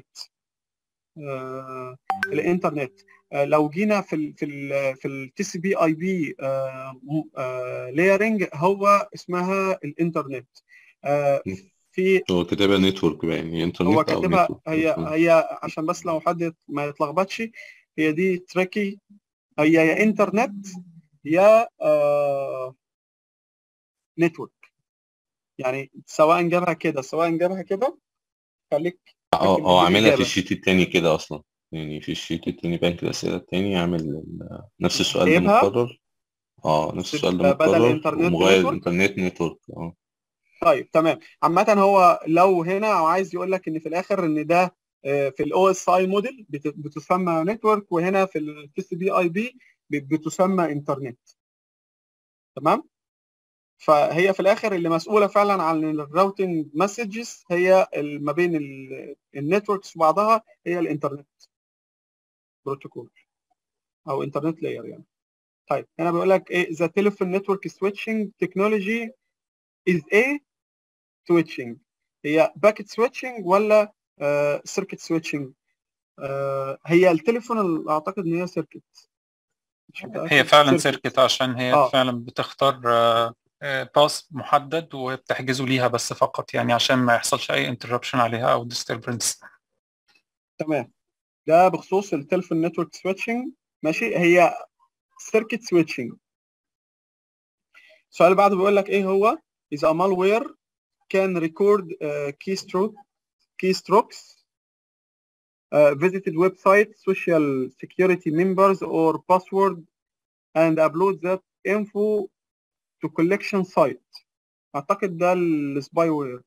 آه الانترنت آه لو جينا في ال في ال في التي سي بي اي بي لايرنج هو اسمها الانترنت. آه في هو كاتبها نتورك يعني انترنت هو او كاتبها نتورك. هي هي عشان بس لو حد ما يتلخبطش، هي دي تريكي. هي يا انترنت يا آه نتورك، يعني سواء جابها كده سواء جابها كده خليك اه من اه دي عاملها في الاجابه. الشيت التاني كده اصلا. يعني في الشيت التاني بنك الأسئلة التاني عامل ال- نفس السؤال ده جايبها متكرر. اه نفس السؤال ده بدل متكرر انترنت ومغير نتورك. الإنترنت نتورك. اه طيب تمام. عامة هو لو هنا عايز يقول لك ان في الاخر ان ده آه، في الاو اس اي موديل بتسمى نتورك، وهنا في التي سي بي اي بي بتسمى انترنت. تمام. فهي في الاخر اللي مسؤوله فعلا عن الراوتنج مسجز هي ال- ما بين النتوركس وبعضها هي الانترنت بروتوكول او انترنت لاير يعني. طيب هنا بيقول لك ايه the telephone network switching technology is a switching، هي باكيت switching ولا سيركت uh, switching؟ uh, هي التليفون اللي اعتقد ان هي سيركت، مش متاكد. هي فعلا سيركت سيركت عشان هي اه فعلا بتختار باس محدد وبتحجزه ليها بس فقط، يعني عشان ما يحصلش اي انتربشن عليها او disturbance. تمام. ده بخصوص التليفون نتورك switching. ماشي. هي سيركت switching. السؤال اللي بعده بيقول لك ايه هو is a malware can record uh, keystroke keystrokes uh, visited website social security members or password and upload that info to collection site. اعتقد ده السباي وير.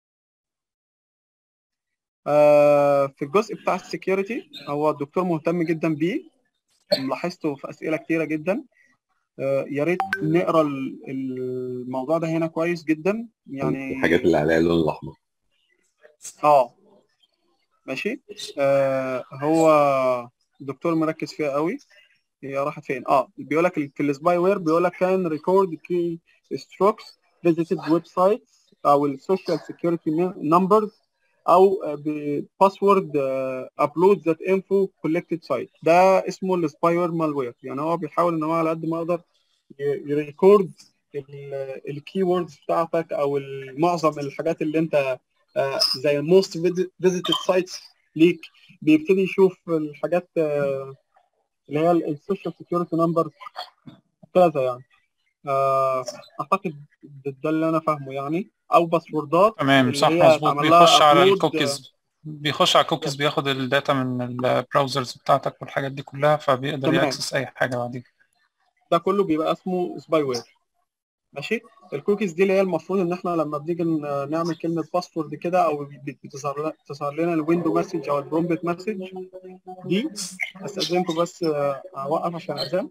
آه في الجزء بتاع السكيورتي هو الدكتور مهتم جدا بيه، لاحظته في اسئله كتيره جدا. آه يا ريت نقرا الموضوع ده هنا كويس جدا يعني. الحاجات اللي عليها اللون الأحمر. اه ماشي. آه هو الدكتور مركز فيها قوي. هي راحت فين؟ اه بيقول لك في السباي وير بيقول لك كان ريكورد كي ستروكس فيزيتد ويب سايتس او السوشيال سكيورتي نمبرز او باسورد ابلود ذات انفو كولكتد سايت. ده اسمه السباي وير مالوير. يعني هو بيحاول ان هو على قد ما يقدر يريكورد الكي ووردز بتاعتك او معظم الحاجات اللي انت آه زي الموست فيزيتد سايتس ليك. بيبتدي يشوف الحاجات آه اللي هي السوشيال سكيورتي نمبر كذا يعني. آه اعتقد ده اللي انا فاهمه يعني، او باسوردات تمام اللي صح هي مظبوط. اتعمل لها بيخش على ابلود. الكوكيز بيخش على الكوكيز بياخد الداتا من البراوزرز بتاعتك والحاجات دي كلها، فبيقدر تمام. ياكسس اي حاجه بعدين. ده كله بيبقى اسمه سباي وير. ماشي. الكوكيز دي اللي هي المفروض ان احنا لما بنيجي نعمل كلمه باسورد كده او بتظهر تظهر لنا الويندو مسج او البرومبت مسج دي. استاذنكم بس اوقف عشان اذان.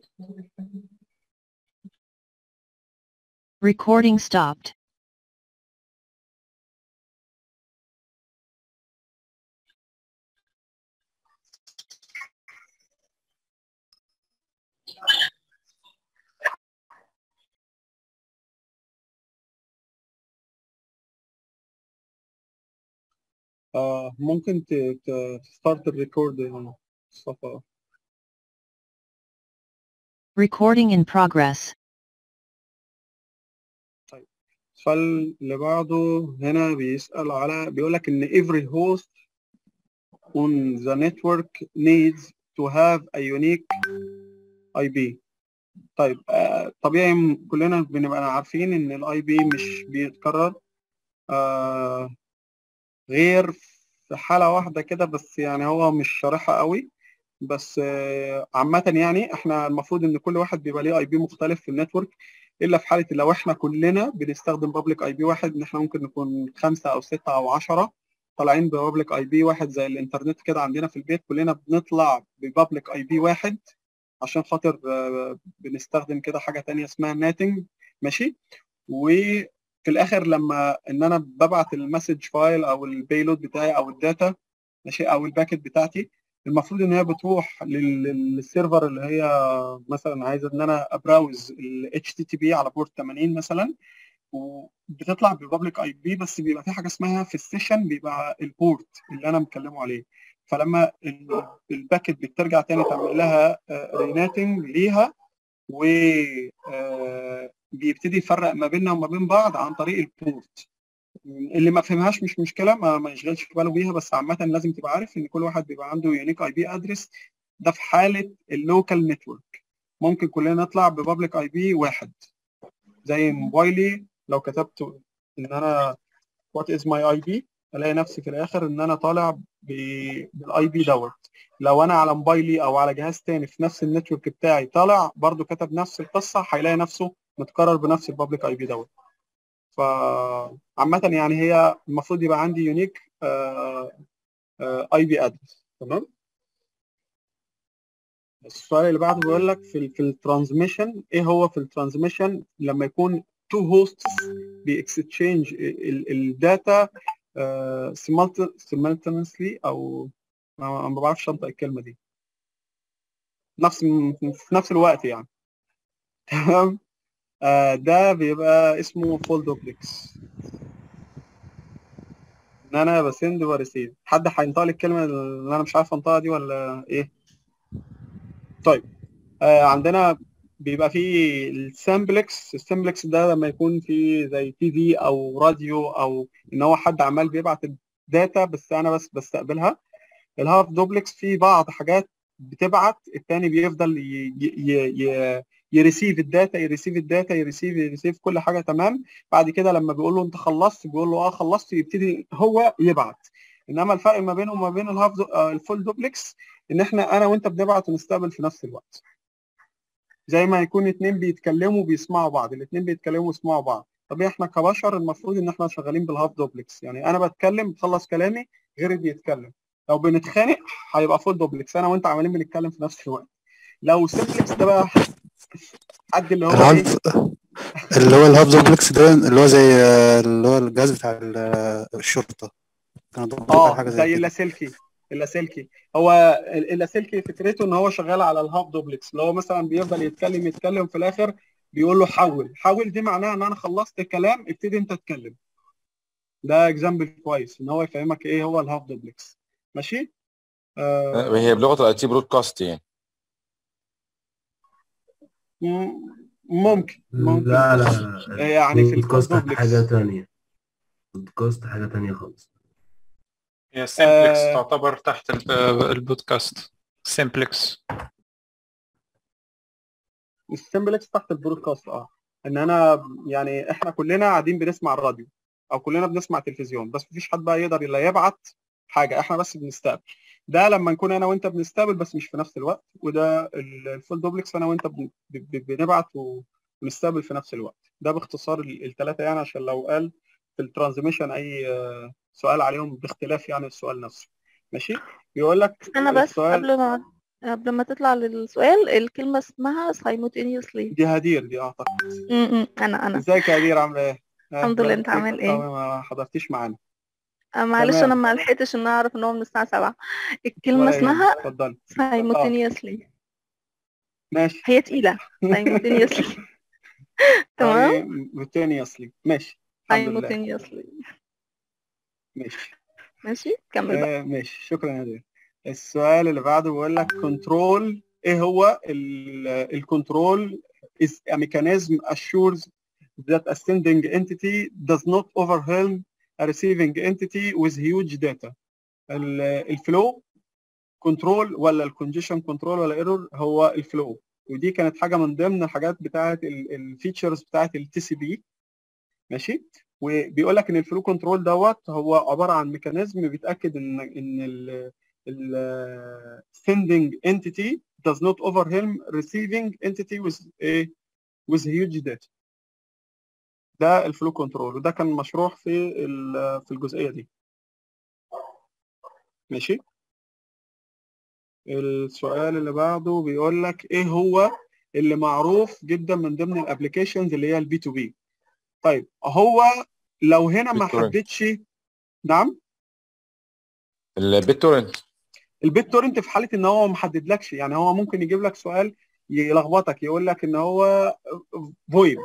Recording stopped. آه ممكن تستارت الريكورد يا مصطفى. Recording in progress. طيب السؤال اللي بعده هنا بيسأل على بيقول لك إن every host on the network needs to have a unique اي بي. طيب آه طبيعي كلنا بنبقى عارفين إن الاي بي مش بيتكرر آه غير في حالة واحدة كده بس، يعني هو مش شارحها قوي بس آه عامة يعني احنا المفروض ان كل واحد بيبقى ليه اي بي مختلف في النتورك، الا في حالة لو احنا كلنا بنستخدم بابليك اي بي واحد، ان احنا ممكن نكون خمسة او ستة او عشرة طالعين ببابليك اي بي واحد زي الانترنت كده عندنا في البيت، كلنا بنطلع ببابليك اي بي واحد عشان خاطر آه بنستخدم كده حاجة تانية اسمها ناتنج. ماشي. وفي الاخر لما ان انا ببعت المسج فايل او البيلود بتاعي او الداتا ماشي او الباكت بتاعتي، المفروض ان هي بتروح للسيرفر اللي هي مثلا عايزه ان انا ابراوز ال اتش تي تي بي على بورت ثمانين مثلا، وبتطلع ببابليك اي بي بس بيبقى في حاجه اسمها في السيشن بيبقى البورت اللي انا مكلمه عليه. فلما الباكت بترجع تاني تعمل لها ريناتنج ليها و بيبتدي يفرق ما بيننا وما بين بعض عن طريق البورت. اللي ما فهمهاش مش مشكله، ما, ما يشغلش باله بيها، بس عامه لازم تبقى عارف ان كل واحد بيبقى عنده يونيك اي بي ادرس. ده في حاله اللوكال نتورك. ممكن كلنا نطلع ببابليك اي بي واحد زي موبايلي لو كتبت ان انا وات از ماي اي بي الاقي نفسي في الاخر ان انا طالع بالاي بي دوت. لو انا على موبايلي او على جهاز تاني في نفس النتورك بتاعي طالع برضو كتب نفس القصه، هيلاقي نفسه متكرر بنفس البابليك اي بي دوت. فعامه يعني هي المفروض يبقى عندي يونيك اي بي ادرس. تمام. السؤال اللي بعده بيقول لك في ال في الترانسميشن، ايه هو في الترانسميشن لما يكون تو هوستس بيكستشينج الداتا simultaneously، او انا ما بعرفش انطق الكلمه دي، نفس في نفس الوقت يعني. تمام. آه ده بيبقى اسمه فول دوبلكس، ان انا بسند وريسيف. حد هينطق لي الكلمه اللي انا مش عارف انطقها دي ولا ايه؟ طيب آه عندنا بيبقى فيه السامبلكس. السامبلكس ده لما يكون في زي تي في او راديو، او ان هو حد عمال بيبعت الداتا بس انا بس بستقبلها. الهاف دوبلكس فيه بعض حاجات بتبعت، الثاني بيفضل يريسيف الداتا يريسيف الداتا يريسيف يريسيف كل حاجه تمام. بعد كده لما بيقول له انت خلصت، بيقول له اه خلصت، يبتدي هو يبعت. انما الفرق ما بينه وما بين الهاف دو... آه الفول دوبلكس ان احنا انا وانت بنبعت ونستقبل في نفس الوقت. زي ما يكون اتنين بيتكلموا بيسمعوا بعض، الاتنين بيتكلموا ويسمعوا بعض. طب احنا كبشر المفروض ان احنا شغالين بالهاف دوبلكس، يعني انا بتكلم بخلص كلامي غيري بيتكلم. لو بنتخانق هيبقى فول دوبلكس، انا وانت عمالين بنتكلم في نفس الوقت. لو سيمبلكس ده بقى حد اللي هو ايه اللي هو الهاف دوبلكس ده اللي هو زي اللي هو الجهاز بتاع الشرطه كانوا ضابطين على حاجه اه زي زي كده. اللاسلكي. اللاسلكي هو اللاسلكي فكرته ان هو شغال على الهاف دوبلكس، اللي هو مثلا بيفضل يتكلم يتكلم في الاخر بيقول له حول حول. دي معناها ان انا خلصت الكلام ابتدي انت تتكلم. ده اكزامبل كويس ان هو يفهمك ايه هو الهاف دوبلكس. ماشي. آه هي بلغه الاي تي برودكاست يعني. ممكن ممكن لا لا يعني في الفول دوبلكس حاجه ثانيه. بودكاست حاجه ثانيه خالص. هي سيمبلكس آه تعتبر تحت البودكاست. سيمبلكس السيمبلكس تحت البرودكاست. اه ان انا يعني احنا كلنا قاعدين بنسمع الراديو او كلنا بنسمع تلفزيون، بس مفيش حد بقى يقدر الا يبعت حاجه، احنا بس بنستقبل. ده لما نكون انا وانت بنستقبل بس مش في نفس الوقت. وده الفول دوبلكس انا وانت بنبعت ونستقبل في نفس الوقت. ده باختصار الثلاثه يعني، عشان لو قال في الترانزميشن اي سؤال عليهم باختلاف يعني السؤال نفسه. ماشي. بيقول لك انا بس السؤال قبل ما قبل ما تطلع للسؤال، الكلمة اسمها simultaneously. دي هدير دي اعتقد. امم انا انا ازيك يا هدير عامله ايه؟ الحمد لله، انت عامل ايه؟ ما حضرتيش معانا. آه معلش انا ما لحقتش ان اعرف ان هو من الساعة سبعة. الكلمة اسمها اتفضلي. simultaneously. ماشي. هي تقيلة. simultaneously. تمام. simultaneously ماشي. الحمد لله. simultaneously. ماشي ماشي كمل بقى. آه ماشي شكرا يا هدير. السؤال اللي بعده بيقول لك كنترول. ايه هو الكنترول is a mechanism assures that a sending entity does not overwhelm a receiving entity with huge data. الفلو كنترول ولا الكونجيشن كنترول ولا ايرور؟ هو الفلو. ودي كانت حاجه من ضمن الحاجات بتاعه الفيتشرز بتاعه التي سي بي. ماشي. وبيقول لك ان الفلو كنترول دوت هو عباره عن ميكانيزم بيتاكد ان ان ال ال sending entity does not overwhelm receiving entity with a with huge data. ده الفلو كنترول، وده كان مشروح في في الجزئيه دي. ماشي. السؤال اللي بعده بيقول لك ايه هو اللي معروف جدا من ضمن الابلكيشنز اللي هي البي تو بي. طيب هو لو هنا ما حددش. نعم. البيت تورنت. البيت تورنت في حاله ان هو ما حددلكش، يعني هو ممكن يجيب لك سؤال يلخبطك يقول لك ان هو فويب.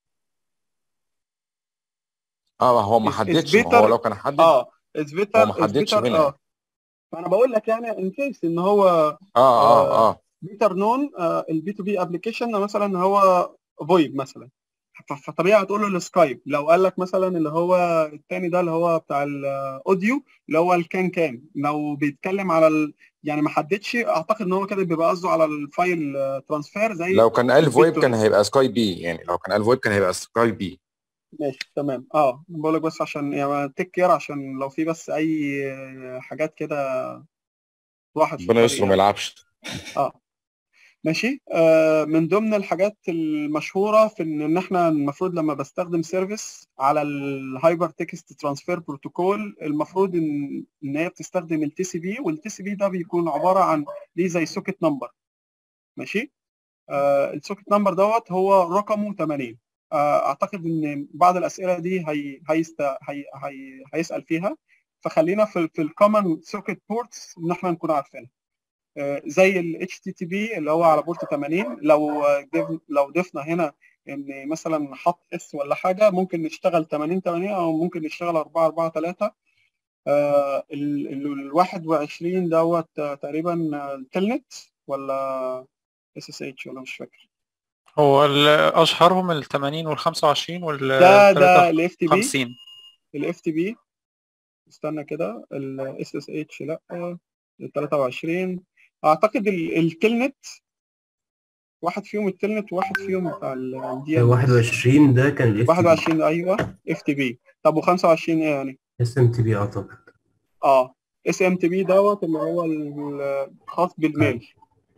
اه هو ما حددش. هو لو كان حدد اه اسبيتر هو ما حددش هنا. اه فانا بقول لك يعني ان كيس ان هو اه اه اه بيتر نون البي تو بي ابلكيشن مثلا هو فويب مثلا، فطبيعي هتقول له السكايب. لو قال لك مثلا اللي هو الثاني ده اللي هو بتاع الاوديو اللي هو الكان كان، لو بيتكلم على ال... يعني ما حددش، اعتقد ان هو كده بيبقى قصده على الفايل ترانسفير. زي لو كان قال فويب كان هيبقى سكاي بي، يعني لو كان قال فويب كان هيبقى سكاي بي. ماشي تمام. اه بقول لك بس عشان يعني تيك كير، عشان لو في بس اي حاجات كده واحد في ربنا الطريق يستر ما يعني. يلعبش. اه ماشي. آه من ضمن الحاجات المشهوره في ان ان احنا المفروض لما بستخدم سيرفيس على الهايبر تكست ترانسفير بروتوكول، المفروض ان ان هي بتستخدم التي سي بي، والتي سي بي ده بيكون عباره عن ليه زي سوكت نمبر. ماشي. آه السوكت نمبر دوت هو رقمه ثمانين. آه اعتقد ان بعض الاسئله دي هي هيست هي هي هيسال فيها، فخلينا في في الكومن سوكت بورتس ان احنا نكون عارفينها. آه زي ال اتش تي تي بي اللي هو على بورت ثمانين، لو جب لو ضفنا هنا ان مثلا حط اس ولا حاجه، ممكن نشتغل ثمانين ثمانين او ممكن نشتغل أربعة أربعة ثلاثة. آه ال ال واحد وعشرين دوت آه، تقريبا التلنت ولا اس اس اتش ولا مش فاكر. هو ال- اشهرهم ال ثمانين وال خمسة وعشرين وال ده ده الاف تي بي. خمسين. الاف تي بي استنى كده، الاس اس اتش لا، ال ثلاثة وعشرين اعتقد. التلنت واحد فيهم التلنت وواحد فيهم بتاع الدي ان واحد وعشرين ده كان الاف تي واحد بي. وعشرين ايوه اف تي بي. طب و25 ايه يعني؟ اس ام تي بي اعتقد. اه اس ام تي بي دوت اللي هو الخاص بالميل.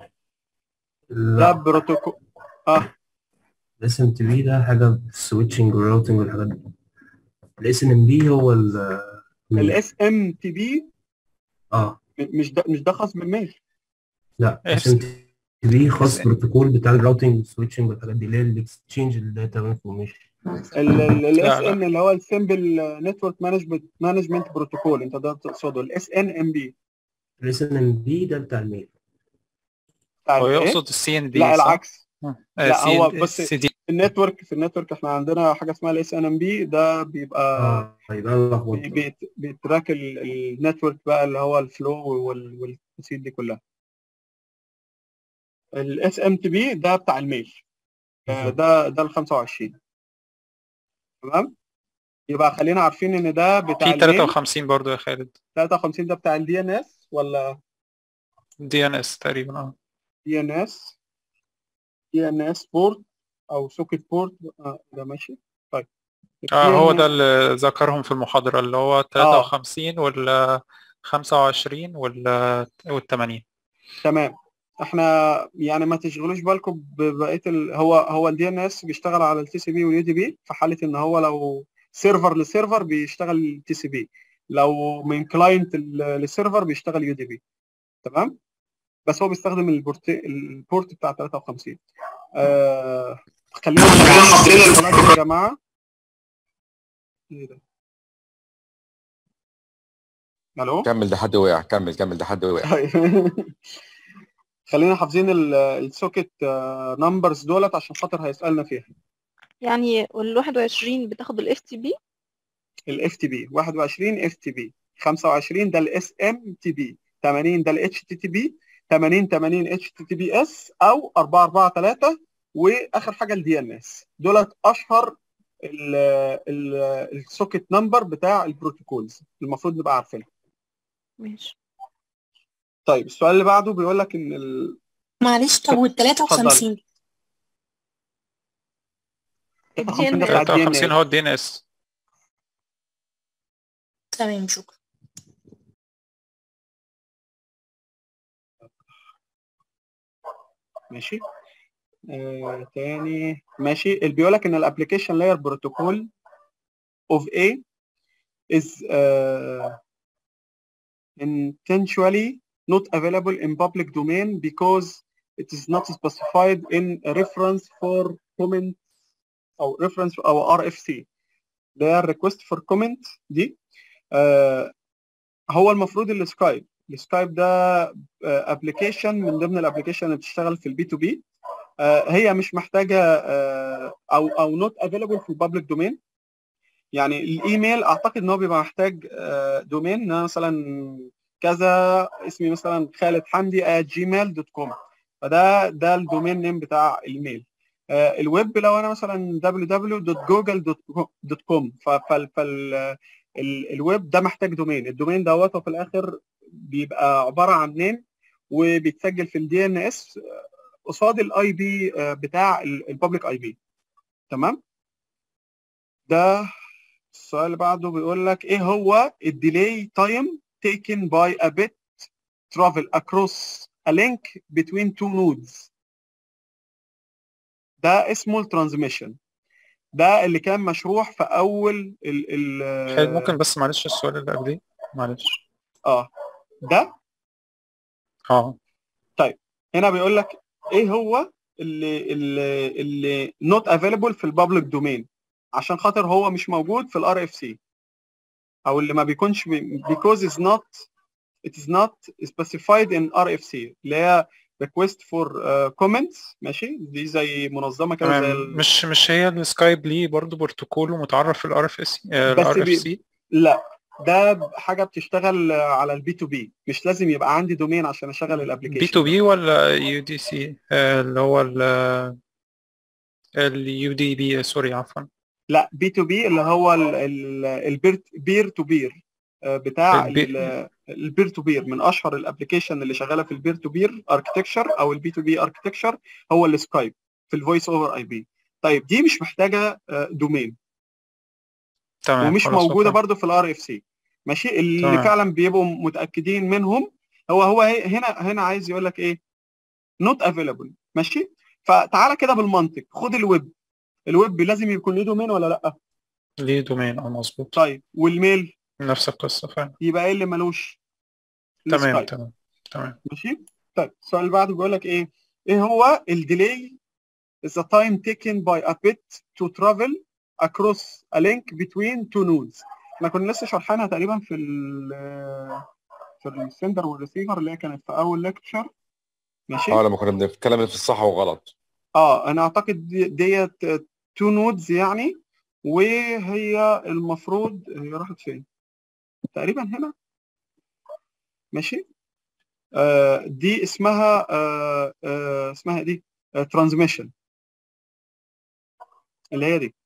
ده لا، بروتوكول. اه الاس ام تي بي ده حاجه في السويتشنج والراوتنج والحاجات دي. الاس ان ام بي هو الميل. الاس ام تي بي اه مش ده مش ده خاص بالميل. لا، اس ام تي بي خاص بروتوكول بتاع الراوتنج والسويتشنج والحاجات دي، اللي هي الاكسشينج الداتا انفورميشن. الاس لا ان اللي هو السمبل نتورك مانجمنت مانجمنت بروتوكول، انت ده تقصده الاس ان ام بي. الاس ان ام بي ده بتاع الميل. بتاع هو الايه؟ يقصد السي ان لا دي صح؟ العكس. لا سي هو ان بص، سي دي. في النتورك في النتورك احنا عندنا حاجه اسمها الاس ان ام بي، ده بيبقى اه يبقى انا لخبطت. بي- بيت- بيتراك النتورك بقى اللي هو الفلو والتفاصيل دي كلها. الاس ام تي بي ده بتاع الميل. آه، ده ده ال خمسة وعشرين. تمام. يبقى خلينا عارفين ان ده بتاع في الميل. ثلاثة وخمسين برضو يا خالد. ثلاثة وخمسين ده بتاع الدي ان اس ولا دي ان اس تقريبا. اه دي ان اس دي ان اس بورت او سوكيت بورت. آه ده ماشي. طيب اه الدي هو ان ده اس. اللي ذكرهم في المحاضرة، اللي هو اه ثلاثة وخمسين وال خمسة وعشرين وال وال ثمانين. تمام. احنا يعني ما تشغلوش بالكم ببقيه ال... هو هو الدي ان اس بيشتغل على التي سي بي واليو دي بي، في حاله ان هو لو سيرفر لسيرفر بيشتغل التي سي بي، لو من كلاينت للسيرفر بيشتغل يو دي بي. تمام. بس هو بيستخدم البورت البورت بتاع ثلاثة وخمسين. آه... خلينا حاطين يا جماعه. ايه ده؟ الو. كمل، ده حد وقع. كمل كمل، ده حد وقع. خلينا حافظين السوكت نمبرز دولت عشان خاطر هيسالنا فيها. يعني وال واحد وعشرين بتاخد ال اف تي بي. الاف تي بي واحد وعشرين اف تي بي، خمسة وعشرين ده الاس ام تي بي، ثمانين ده الاتش تي تي بي، ثمانين ثمانين اتش تي تي بي اس او أربعة أربعة ثلاثة، واخر حاجه الدي ان اس. دولت اشهر السوكت نمبر بتاع البروتوكولز المفروض نبقى عارفينها. ماشي. طيب السؤال اللي بعده بيقول لك ان ال... معلش، طب وال ثلاثة وخمسين؟ ثلاثة وخمسين ده بتاع الدي ثلاثة ان وخمسين هو اس. الدي ان اس. تمام شكرا. ماشي. آه، تاني ماشي. اللي بيقول لك ان الابلكيشن لاير بروتوكول of A is uh, intentionally not available in public domain because it is not specified in a reference for comment او reference او ار اف سي. ده request for comment دي. آه هو المفروض السكايب السكايب ده ابلكيشن من ضمن الابلكيشن اللي بتشتغل في البي تو بي. هي مش محتاجه آه او او نوت افيلبل في البابليك دومين. يعني الايميل اعتقد ان هو بيبقى محتاج آه دومين، مثلا كذا اسمي مثلا خالد حمدي at جيميل دوت كوم، فده ده الدومين نيم بتاع الايميل. آه الويب لو انا مثلا دبليو دبليو دوت جوجل دوت كوم، فال الويب ده محتاج دومين. الدومين دوت في الاخر بيبقى عباره عن نيم وبيتسجل في الدي ان اس قصاد الاي بي بتاع البابليك اي بي. تمام. ده السؤال اللي بعده بيقول لك ايه هو الديلي تايم taken by a bit travel across a link between two nodes. ده اسمه الترانزميشن، ده اللي كان مشروح في اول ال ال ممكن بس معلش السؤال اللي قبليه معلش. اه ده اه طيب هنا بيقول لك ايه هو اللي اللي اللي not available في البابليك دومين، عشان خاطر هو مش موجود في الار اف سي، او اللي ما بيكونش بي- because is not it is not specified in ار اف سي، اللي هي request for uh, comments. ماشي، دي زي منظمه كده زي تمام. ال... مش مش هي السكايب ليه برضه بروتوكول ومتعرف في الار اف اس بس الار اف بي... سي؟ لا، ده حاجه بتشتغل على البي تو بي، مش لازم يبقى عندي دومين عشان اشغل بي الابلكيشن. تو بي ولا يو دي سي اللي هو اليو دي بي، سوري عفوا. لا، بي تو بي اللي هو البير بير تو بير بتاع البي... البير تو بير، من اشهر الابلكيشن اللي شغاله في البير تو بير اركتكشر او البي تو بي اركتكشر هو السكايب في الفويس اوفر اي بي. طيب دي مش محتاجه دومين، تمام، ومش خلاص موجوده اوكي. برضو في الار اف سي. ماشي، اللي تمام. فعلا بيبقوا متاكدين منهم هو هو هنا هنا عايز يقول لك ايه نوت افيلابل. ماشي، فتعالى كده بالمنطق، خد الويب، الويب لازم يكون له دومين ولا لا؟ ليه دومين، اه مظبوط. طيب والميل نفس القصه فعلا. يبقى ايه اللي ملوش؟ تمام السكايب. تمام تمام. ماشي. طيب السؤال اللي بعده بيقول لك ايه ايه هو الديلي is the time taken by a bit to travel across a link between two nodes. احنا كنا لسه شارحينها تقريبا في ال في السندر والريسيفر اللي هي كانت في اول ليكتشر. ماشي. اه لما كنا بنتكلم في الصح وغلط. اه انا اعتقد دي- ديت تو نودز يعني، وهي المفروض هي راحت فين؟ تقريبا هنا. ماشي. آه دي اسمها آه آه اسمها دي ترانزميشن، اللي هي دي.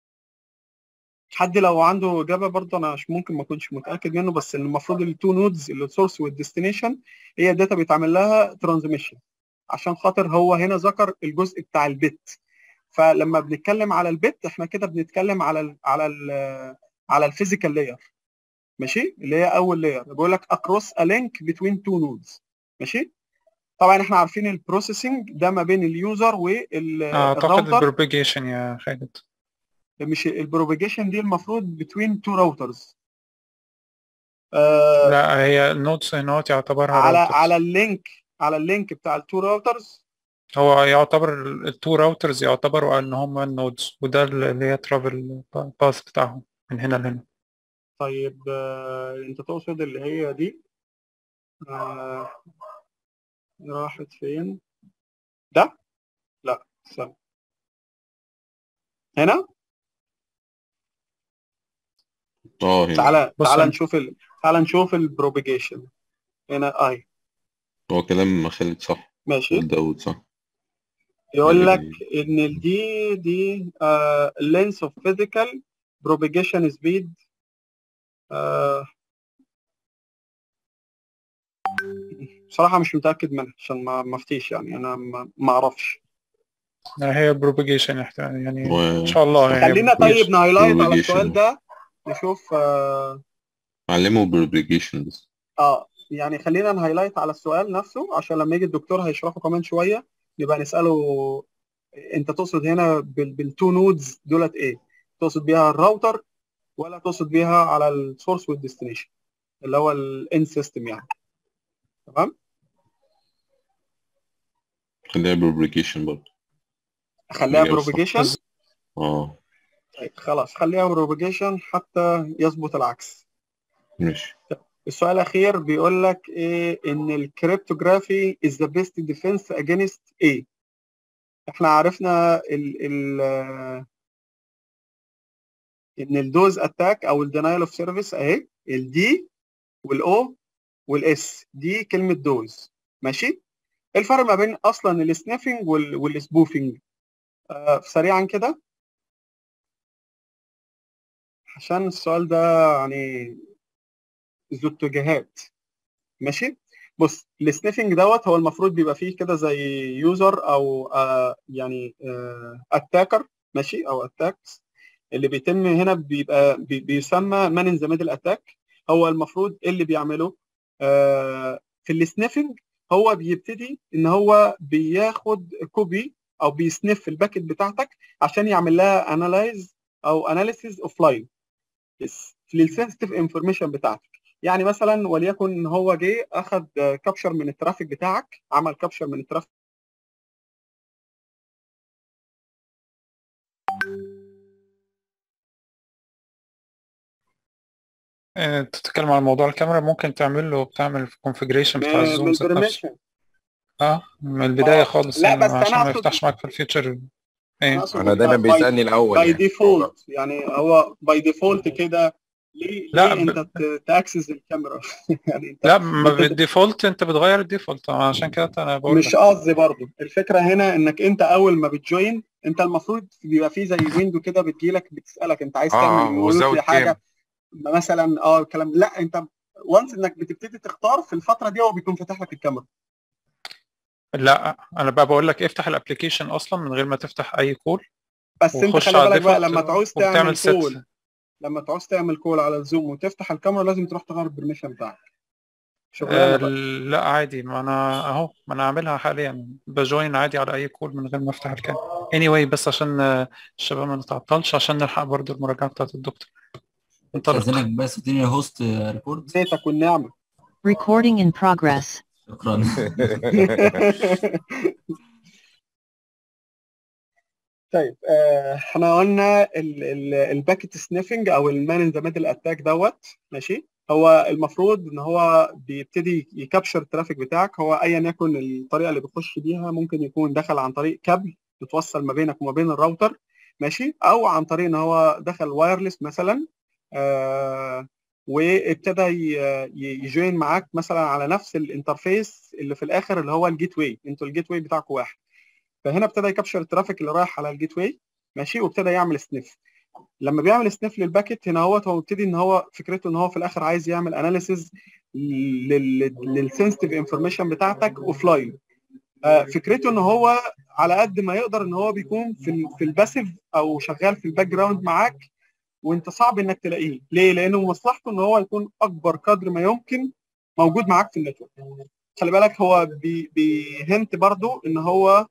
حد لو عنده اجابه برضه، انا مش ممكن ما اكونش متاكد منه، بس المفروض التو نودز اللي السورس والديستنيشن هي الداتا بيتعمل لها ترانزميشن، عشان خاطر هو هنا ذكر الجزء بتاع البت. فلما بنتكلم على البت احنا كده بنتكلم على ال على ال على الفيزيكال لاير. ماشي، اللي هي اول لاير بيقول لك اكروس ا لينك بتوين تو نودز. ماشي. طبعا احنا عارفين البروسيسنج ده ما بين اليوزر اعتقد والراوتر. البروبيجيشن يا خالد. مش البروبيجيشن دي المفروض بتوين تو راوترز. آه لا، هي النودز هنا يعتبرها على راوترز. على اللينك على اللينك بتاع التو راوترز. هو يعتبر التو راوترز يعتبروا ان هم النودز، وده اللي هي ترافل باث بتاعهم من هنا لهنا. طيب آه انت تقصد اللي هي دي آه راحت فين؟ ده؟ لا استنى، هنا. اه هنا تعالى بص تعالى أنا. نشوف ال... تعالى نشوف البروبيجيشن هنا. اي هو كلام خالد صح ماشي. وداود صح. يقول لك يعني ان دي دي uh, length of physical propagation speed. uh, بصراحة مش متأكد منها عشان ما ما افتيش يعني، انا ما ما اعرفش. لا، هي بروبيجيشن يعني و... ان شاء الله. هي خلينا طيب نهايلايت على السؤال propagation. ده نشوف. اه, علموا بروبيجيشن بس. آه يعني خلينا نهايلايت على السؤال نفسه عشان لما يجي الدكتور هيشرحه كمان شوية نبقى نسأله انت تقصد هنا بالتو نودز دولت ايه؟ تقصد بيها الراوتر ولا تقصد بيها على السورس والديستنيشن اللي هو الان سيستم يعني؟ تمام؟ خليها بروبيجيشن برضه. خليها بروبيجيشن. اه طيب خلاص خليها بروبيجيشن حتى يثبت العكس. ماشي. السؤال الاخير بيقول لك ايه ان الكريبتوغرافي is the best defense against ايه؟ احنا عرفنا ال ال ان الدوز اتاك او الدينايل اوف سيرفيس اهي، الدي والاو والاس دي كلمه دوز. ماشي. ايه الفرق ما بين اصلا السنيفنج والسبوفنج؟ آه سريعا كده عشان السؤال ده يعني ذو اتجاهات. ماشي. بص، السنيفنج دوت هو المفروض بيبقى فيه كده زي يوزر او آه يعني آه اتاكر. ماشي، او اتاكس. اللي بيتم هنا بيبقى بي بيسمى مان ان ذا ميدل اتاك. هو المفروض اللي بيعمله آه في السنيفنج، هو بيبتدي ان هو بياخد كوبي او بيسنف الباكت بتاعتك عشان يعمل لها انالايز او اناليسيز اوف لاين للسنسيتيف انفورميشن بتاعتك. يعني مثلا وليكن ان هو جه اخذ كابشر من الترافيك بتاعك، عمل كابشر من الترافيك. انت بتتكلم عن موضوع الكاميرا، ممكن تعمل له بتعمل الكونفيجريشن بتاع من الزوم ذات نفسه. البرميشن اه من البدايه اه خالص لا يعني بس انا عشان ما اقصد يفتحش معاك في الفيتشر. انا ايه اقصد انا دايما باي بيسالني الاول باي يعني ديفولت، يعني هو باي ديفولت كده. ليه لا ليه ب... انت ت- تاكسس الكاميرا يعني انت لا ما انت بالديفولت انت بتغير الديفولت، عشان كده انا بقول مش لك. قصدي برضو. الفكره هنا انك انت اول ما بتجوين انت المفروض بيبقى فيه زي ويندو كده بتجيلك بتسالك انت عايز تعمل اه اه ميوت وزود لحاجه كام. مثلا. اه الكلام لا، انت وانس انك بتبتدي تختار في الفتره دي هو بيكون فاتح لك الكاميرا. لا انا بقى بقول لك افتح الابلكيشن اصلا من غير ما تفتح اي كول، بس انت وخش خلي على بالك بقى الديفولت لما تعوز وبتعمل تعمل سيت. كول، لما تعوز تعمل كول على الزوم وتفتح الكاميرا لازم تروح تغير البرميشن بتاعك. شغلانه آه بقى. لا عادي، ما انا اهو ما انا عاملها حاليا، بجوين عادي على اي كول من غير ما افتح الكام. anyway بس عشان آه، الشباب ما نتعطلش عشان نلحق برضو المراجعه بتاعت الدكتور. استاذنك انطلق. بس اديني هوست ريكورد. زيتك والنعمه. Recording in progress. شكرا. طيب آه، احنا قلنا الباكيت سنيفنج او المان ان ذا ميدل اتاك دوت ماشي. هو المفروض ان هو بيبتدي يكابشر الترافيك بتاعك. هو ايا يكن الطريقه اللي بيخش بيها، ممكن يكون دخل عن طريق كابل بتوصل ما بينك وما بين الراوتر ماشي، او عن طريق ان هو دخل وايرلس مثلا آه وابتدى يجوين معاك مثلا على نفس الانترفيس اللي في الاخر اللي هو الجيت واي. انتوا الجيت واي بتاعكم واحد، فهنا ابتدى يكابشر الترافيك اللي رايح على الجيت واي ماشي، وابتدى يعمل سنيف. لما بيعمل سنيف للباكت هنا هو هو ابتدي ان هو فكرته ان هو في الاخر عايز يعمل اناليسيز للسنسيتيف انفورميشن بتاعتك اوف لاين. فكرته ان هو على قد ما يقدر ان هو بيكون في في الباسيف او شغال في الباك جراوند معاك، وانت صعب انك تلاقيه. ليه؟ لانه مصلحته ان هو يكون اكبر قدر ما يمكن موجود معاك في النتورك. خلي بالك هو بي بيهنت برضو ان هو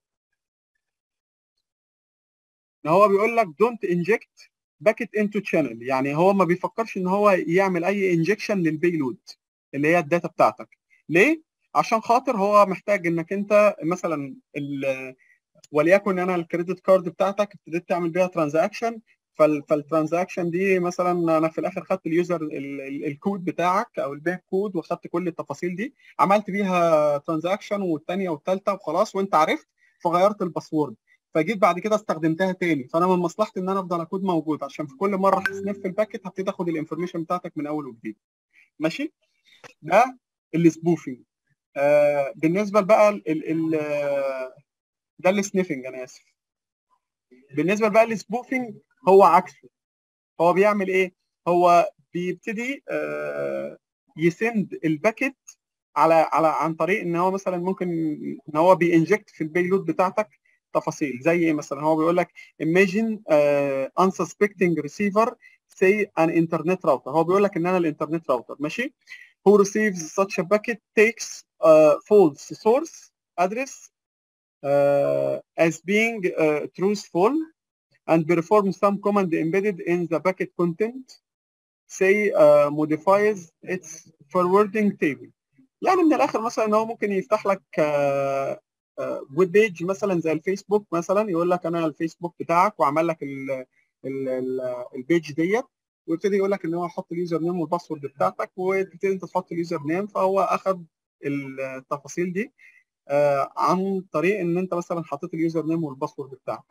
ان هو بيقول لك دونت انجكت باكيت انتو تشانل. يعني هو ما بيفكرش ان هو يعمل اي انجكشن للبيلود اللي هي الداتا بتاعتك. ليه؟ عشان خاطر هو محتاج انك انت مثلا وليكن انا الكريدت كارد بتاعتك ابتديت تعمل بيها ترانزاكشن، فالترانزاكشن دي مثلا انا في الاخر خدت اليوزر الكود بتاعك او البيع كود وخدت كل التفاصيل دي، عملت بيها ترانزاكشن والثانيه والثالثه وخلاص وانت عرفت، فغيرت الباسورد، فجيت بعد كده استخدمتها تاني. فانا من مصلحتي ان انا افضل اكود موجود عشان في كل مره هسنف في الباكت هبتدي اخد الانفورميشن بتاعتك من اول وجديد ماشي. ده السبوفينج. آه بالنسبه بقى ال ال ده السنيفنج انا اسف. بالنسبه بقى للسبوفينج هو عكسه. هو بيعمل ايه؟ هو بيبتدي آه يسند الباكت على على عن طريق ان هو مثلا ممكن ان هو بينجكت في البيلود بتاعتك تفاصيل زي ايه مثلا. هو بيقول لك imagine uh, unsuspecting receiver say an internet router. هو بيقول لك ان انا الانترنت راوتر ماشي who receives such a packet takes uh, false source address uh, as being uh, truthful and perform some command embedded in the packet content say uh, modifies its forwarding table. يعني من الاخر مثلا ان هو ممكن يفتح لك uh, ويب بيج مثلا زي الفيسبوك مثلا، يقول لك انا الفيسبوك بتاعك وعمل لك البيج ديت، ويبتدي يقول لك ان هو حط اليوزر نيم والباسورد بتاعتك، وتبتدي انت تحط اليوزر نيم، فهو اخذ التفاصيل دي آه عن طريق ان انت مثلا حطيت اليوزر نيم والباسورد بتاعك.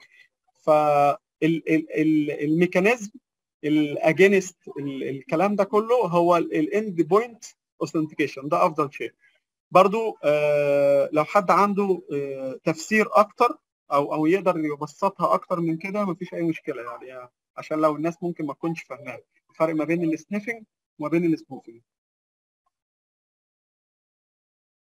فالميكانيزم الاجينست الكلام ده كله هو الاند بوينت اوثنتيكيشن. ده افضل شيء. برضو آه لو حد عنده آه تفسير اكتر او او يقدر يبسطها اكتر من كده مفيش اي مشكله يعني, يعني عشان لو الناس ممكن ما تكونش فاهمه الفرق ما بين السنيفنج وما بين السبوفنج.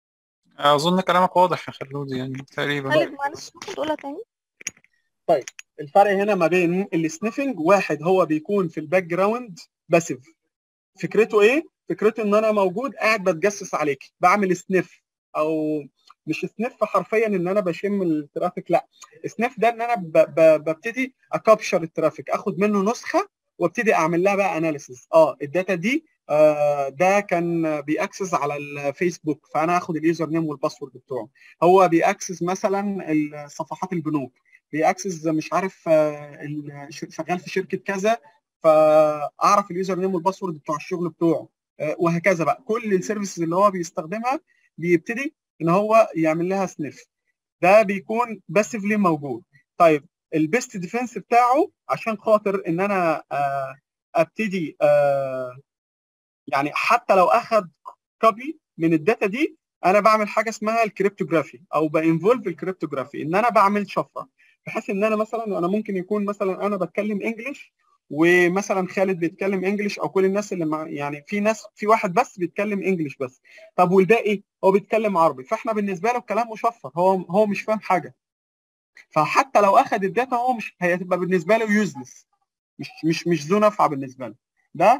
اظن كلامك واضح يا خلود يعني تقريبا. خالد معلش ممكن تقولها تاني؟ طيب الفرق هنا ما بين السنيفنج، واحد هو بيكون في الباك جراوند باسيف. فكرته ايه؟ فكرته ان انا موجود قاعد بتجسس عليك، بعمل سنيف، او مش سنيف حرفيا ان انا بشم الترافيك، لا، سنيف ده ان انا ب... ب... ببتدي اكابشر الترافيك، اخد منه نسخه وابتدي اعمل لها بقى اناليسيس. اه الداتا دي آه ده كان بيأكسس على الفيسبوك، فانا اخد اليوزر نيم والباسورد بتوعه. هو بيأكسس مثلا صفحات البنوك، بيأكسس مش عارف آه شغال في شركه كذا، فاعرف اليوزر نيم والباسورد بتوع الشغل بتوعه، آه وهكذا بقى. كل السيرفيسز اللي هو بيستخدمها بيبتدي ان هو يعمل لها سنيف. ده بيكون باسفلي موجود. طيب البيست ديفense بتاعه عشان خاطر ان انا آه ابتدي آه يعني حتى لو اخذ كوبي من الداتا دي، انا بعمل حاجه اسمها الكريبتوغرافي، او بانفولف الكريبتوغرافي، ان انا بعمل شفره، بحيث ان انا مثلا انا ممكن يكون مثلا انا بتكلم انجلش، ومثلا خالد بيتكلم انجلش، او كل الناس اللي مع يعني في ناس في واحد بس بيتكلم انجلش بس، طب والباقي هو بيتكلم عربي، فاحنا بالنسبه له الكلام مشفر، هو هو مش فاهم حاجه. فحتى لو اخذ الداتا هو مش هتبقى بالنسبه له يوزلس، مش مش مش ذو نفع بالنسبه له. ده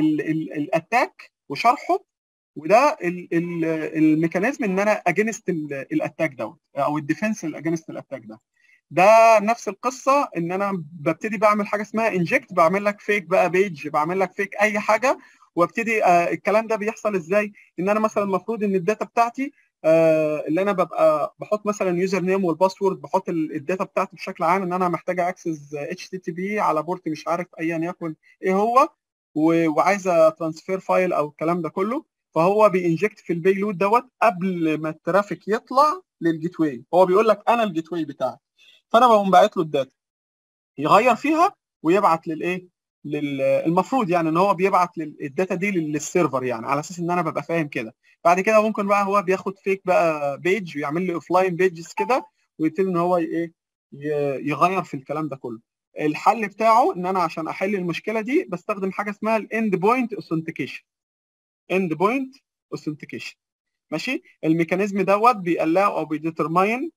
الاتاك وشرحه، وده الميكانيزم ان انا اجينست الاتاك دوت، او الديفنس اجينست الاتاك ده. ده نفس القصه، ان انا ببتدي بعمل حاجه اسمها انجكت، بعمل لك فيك بقى بيج، بعمل لك فيك اي حاجه، وابتدي آه الكلام ده بيحصل ازاي؟ ان انا مثلا المفروض ان الداتا بتاعتي آه اللي انا ببقى بحط مثلا يوزر نيم والباسورد، بحط الداتا بتاعتي بشكل عام ان انا محتاج اكسس اتش تي تي بي على بورت مش عارف ايا يكن ايه هو، وعايزه ترانسفير فايل او الكلام ده كله. فهو بينجكت في البيلود دوت قبل ما الترافيك يطلع للجيت واي، هو بيقول لك انا الجيت واي بتاعك، فانا بقوم باعت له الداتا يغير فيها ويبعت للايه، المفروض يعني ان هو بيبعت الداتا دي للسيرفر، يعني على اساس ان انا ببقى فاهم كده. بعد كده ممكن بقى هو بياخد فيك بقى بيج ويعمل لي اوف لاين بيجز كده، ويبتدي ان هو ايه يغير في الكلام ده كله. الحل بتاعه ان انا عشان احل المشكله دي بستخدم حاجه اسمها الاند بوينت اوثنتيكيشن. اند بوينت اوثنتيكيشن ماشي. الميكانيزم دوت بيقلقه او بيديترماين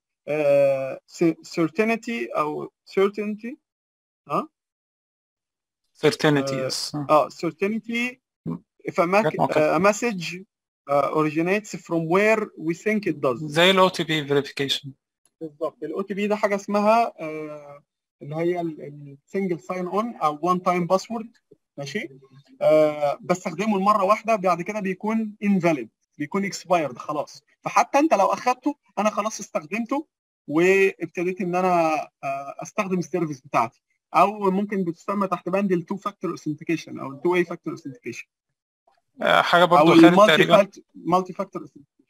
certainty او certainty اه certainty yes. اه certainty if a, a message uh, originates from where we think it does. زي الاو تي بي verification بالظبط. الاو تي بي ده حاجه اسمها آه اللي هي السنجل ساين اون او وان تايم باسورد ماشي. آه بستخدمه المره واحده، بعد كده بيكون invalid، بيكون expired خلاص. فحتى انت لو اخدته انا خلاص استخدمته، وابتديت ان انا آه استخدم السيرفيس بتاعتي، او ممكن بتسمى تحت بند التو فاكتور اوثنتيكيشن او التو واي فاكتور اوثنتيكيشن. حاجه برضو او خالد تقريبا مالتي فاكتور اوثنتيكيشن.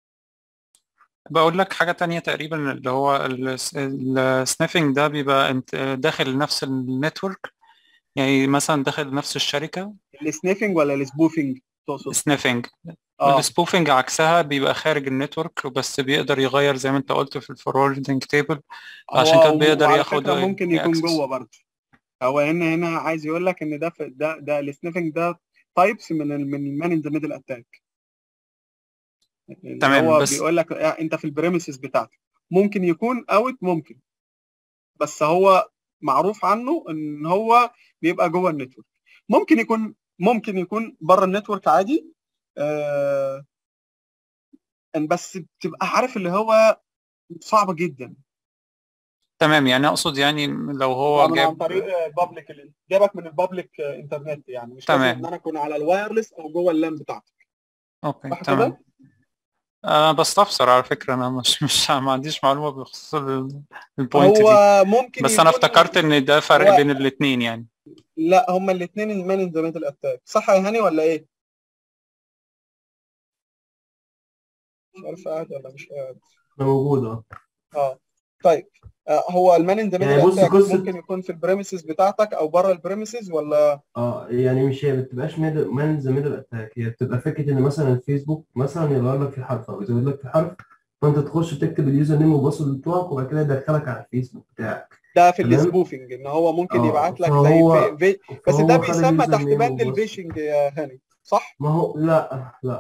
بقول لك حاجه تانية تقريبا، اللي هو السنيفنج ده بيبقى داخل نفس النتورك، يعني مثلا داخل نفس الشركه. السنيفنج ولا السبوفنج تقصد؟ سنيفنج. آه. السبوفنج عكسها، بيبقى خارج النتورك بس بيقدر يغير زي ما انت قلت في الفوروردنج تيبل، عشان كده بيقدر ياخد ممكن يكون جوه برضه. هو هنا هنا عايز يقول لك ان ده ده ده السنيفنج ده تايبس من ال من المان ان ذا ميدل اتاك. تمام. هو بس بيقول لك انت في البريميسز بتاعتك ممكن يكون اوت، ممكن، بس هو معروف عنه ان هو بيبقى جوه النتورك. ممكن يكون ممكن يكون بره النتورك عادي، آه بس بتبقى عارف اللي هو صعب جدا. تمام، يعني اقصد يعني لو هو من جاب عن طريق بابليك، جابك من البابليك انترنت، يعني مش تمام. لازم ان انا اكون على الوايرلس او جوه اللان بتاعتك. اوكي تمام. انا بستفسر على فكره، انا مش مش ما عنديش معلومه بخصوص البوينت دي. هو ممكن بس انا افتكرت ان ده فرق هو... بين الاثنين يعني. لا، هما الاثنين المان ان ذا ميدل اتاك، صح يا هاني ولا ايه؟ مش عارف قاعد ولا مش قاعد. موجود اه. اه طيب، آه هو المان ان ذا ميدل يعني بص اتاك قصة... ممكن يكون في البريميسز بتاعتك او بره البريميسز ولا؟ اه يعني مش هي بتبقاش مان ذا ميدل اتاك، هي بتبقى فكره ان مثلا الفيسبوك مثلا يغير لك في حرف او يزود لك في حرف، فانت تخش تكتب اليوزر نيم والباسورد بتوعك، وبعد كده يدخلك على الفيسبوك بتاعك. ده في السبوفنج، ان هو ممكن آه يبعت لك فهو... زي في... بس ده بيسمى تحت بند الفيشنج يا هاني، صح؟ ما هو لا لا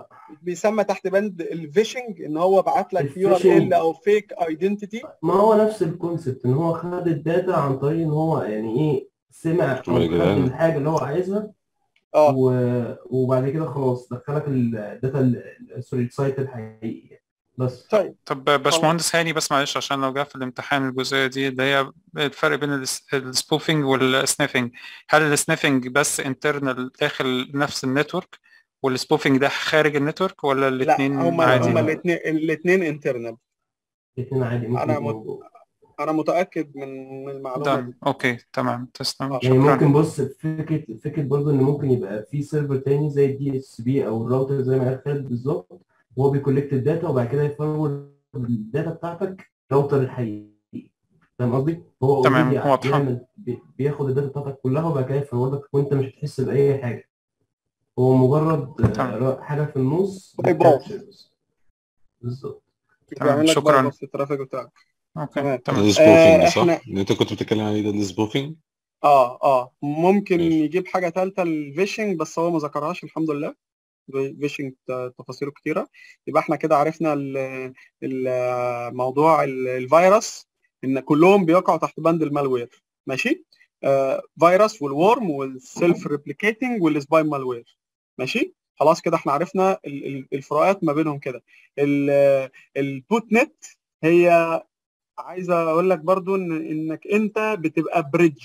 بيسمى تحت بند الفيشنج، ان هو بعت لك يو ار ال الفيشنج او فيك ايدنتيتي. ما هو نفس الكونسبت، ان هو خد الداتا عن طريق ان هو يعني ايه سمع طب يا او خد جدعان الحاجه اللي هو عايزها اه و... وبعد كده خلاص دخلك الداتا ال- سوري السايت الحقيقي بس. طيب طب خلاص باشمهندس هاني بس معلش عشان لو جه في الامتحان الجزئية دي اللي هي الفرق بين السبوفينج والسنيفنج، هل السنيفنج بس انترنال داخل نفس النتورك والسبوفينج ده خارج النتورك ولا لا، الاثنين هما عادي؟ هما لا الاثنين الاثنين انترنال. الاثنين عادي ممكن انا مت... يكونوا انا متاكد من من المعلومه دم دي. اوكي تمام تسلم اه يعني شكرا. ممكن بص فكره فكره برضه ان ممكن يبقى في سيرفر تاني زي الدي اس بي او الراوتر زي ما قال خالد بالظبط، وهو بيكولكت الداتا وبعد كده يفورورد الداتا بتاعتك الراوتر الحقيقي. فاهم قصدي؟ هو تمام اوريدي واضحة. بيعمل بي- بياخد الداتا بتاعتك كلها وبعد كده يفوردك وانت مش هتحس باي حاجه، هو مجرد تمام آه، حاجه في النص باي باس، بتكابتشر بس. بالظبط. تمام بيعمل لك باي شكرا. باس الترافيك بتاعك. اوكي تمام. ده تمام. السبوفينج آه صح؟ احنا اللي انت كنت بتتكلم عليه ده السبوفينج؟ اه اه ممكن ماشي. يجيب حاجه ثالثه الفيشنج بس هو ما ذكرهاش الحمد لله. فيشنج تفاصيله كتيره. يبقى احنا كده عرفنا ال- ال- موضوع ال- الفيروس ان كلهم بيقعوا تحت بند المالوير. ماشي. آه فيروس والورم والسيلف ريبليكيتنج والسباي مالوير. ماشي. خلاص كده احنا عرفنا ال- ال- الفروقات ما بينهم كده. ال- البوت نت هي عايزه اقول لك برضو ان انك انت بتبقى بريدج.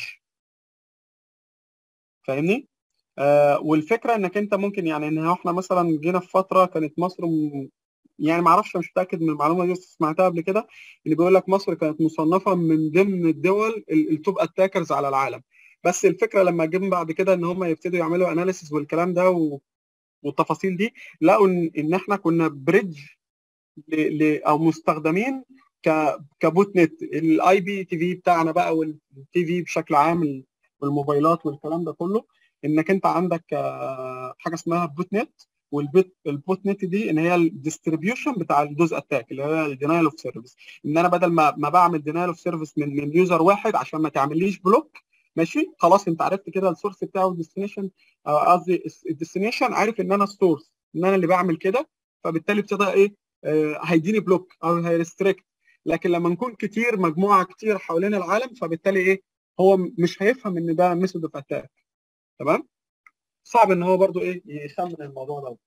فاهمني؟ آه والفكره انك انت ممكن يعني ان احنا مثلا جينا في فتره كانت مصر م... يعني ما اعرفش مش متاكد من المعلومه دي بس سمعتها قبل كده ان بيقول لك مصر كانت مصنفه من ضمن الدول ال- التوب اتاكرز على العالم. بس الفكره لما جم بعد كده ان هم يبتدوا يعملوا اناليسيس والكلام ده و... والتفاصيل دي لقوا ان ان احنا كنا بريدج ل... ل... او مستخدمين ك كبوت نت الاي بي تي في بتاعنا بقى والتي في بشكل عام والموبايلات والكلام ده كله. انك انت عندك آه، حاجه اسمها بوت نت. والبوت البوت نت دي ان هي الديستريبيوشن بتاع الدوز اتاك اللي هي الدينايل اوف سيرفيس. ان انا بدل ما ما بعمل دينايل اوف سيرفيس من من يوزر واحد عشان ما تعمليش بلوك. ماشي خلاص انت عرفت كده السورس بتاعه والديستنيشن قصدي الديستنيشن عارف ان انا السورس ان انا اللي بعمل كده. فبالتالي ابتدى ايه آه، هيديني بلوك او هيرستريكت. لكن لما نكون كتير مجموعه كتير حوالين العالم فبالتالي ايه هو مش هيفهم ان ده ميثود اوف اتاك. تمام. صعب ان هو برضو ايه يخمن الموضوع ده.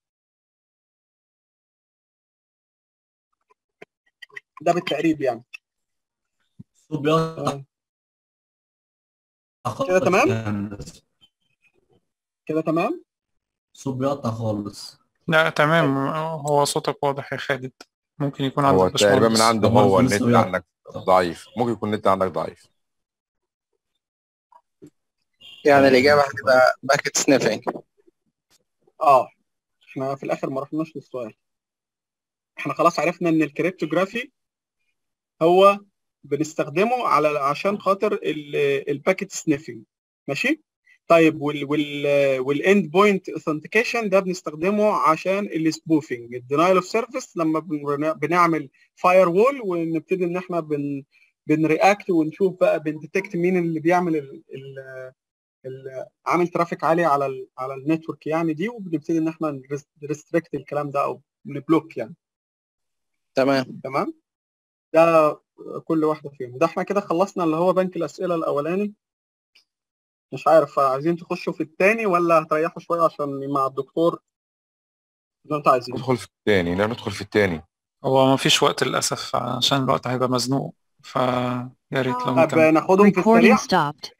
ده بالتقريب يعني. بيقطع آه. كده خالص يا تمام. هندسة. كده تمام. الصوت بيقطع خالص. لا تمام طيب. هو صوتك واضح يا خالد. ممكن يكون عند هو تقريبا من الباشمهندس. عنده هو هو الفلوس النت عندك بيقطع. ضعيف، ممكن يكون النت عندك ضعيف. يعني الإجابة هتبقى باكيت سنيفنج. اه احنا في الاخر ما رحناش للسؤال. احنا خلاص عرفنا ان الكريبتوجرافي هو بنستخدمه على عشان خاطر الباكيت سنيفنج. ماشي. طيب وال وال والاند بوينت اوثنتيكيشن ده بنستخدمه عشان السبوفنج الدينايل اوف سيرفيس لما بن- بنعمل فاير وول ونبتدي ان احنا بن بنرياكت ونشوف بقى بنديتكت مين اللي بيعمل ال ال ال عامل ترافيك عالي على ال على النتورك يعني دي وبنبتدي ان احنا نريستريكت الكلام ده او نبلوك يعني. تمام. تمام. ده كل واحده فيهم. ده احنا كده خلصنا اللي هو بنك الاسئله الاولاني. مش عارف عايزين تخشوا في الثاني ولا هتريحوا شويه عشان مع الدكتور اللي انتوا عايزينه. ندخل في الثاني. لا ندخل في الثاني. هو ما فيش وقت للأسف عشان الوقت هيبقى مزنوق فيا ريت لو طب نكمل. ناخدهم في Recording السريع. stopped.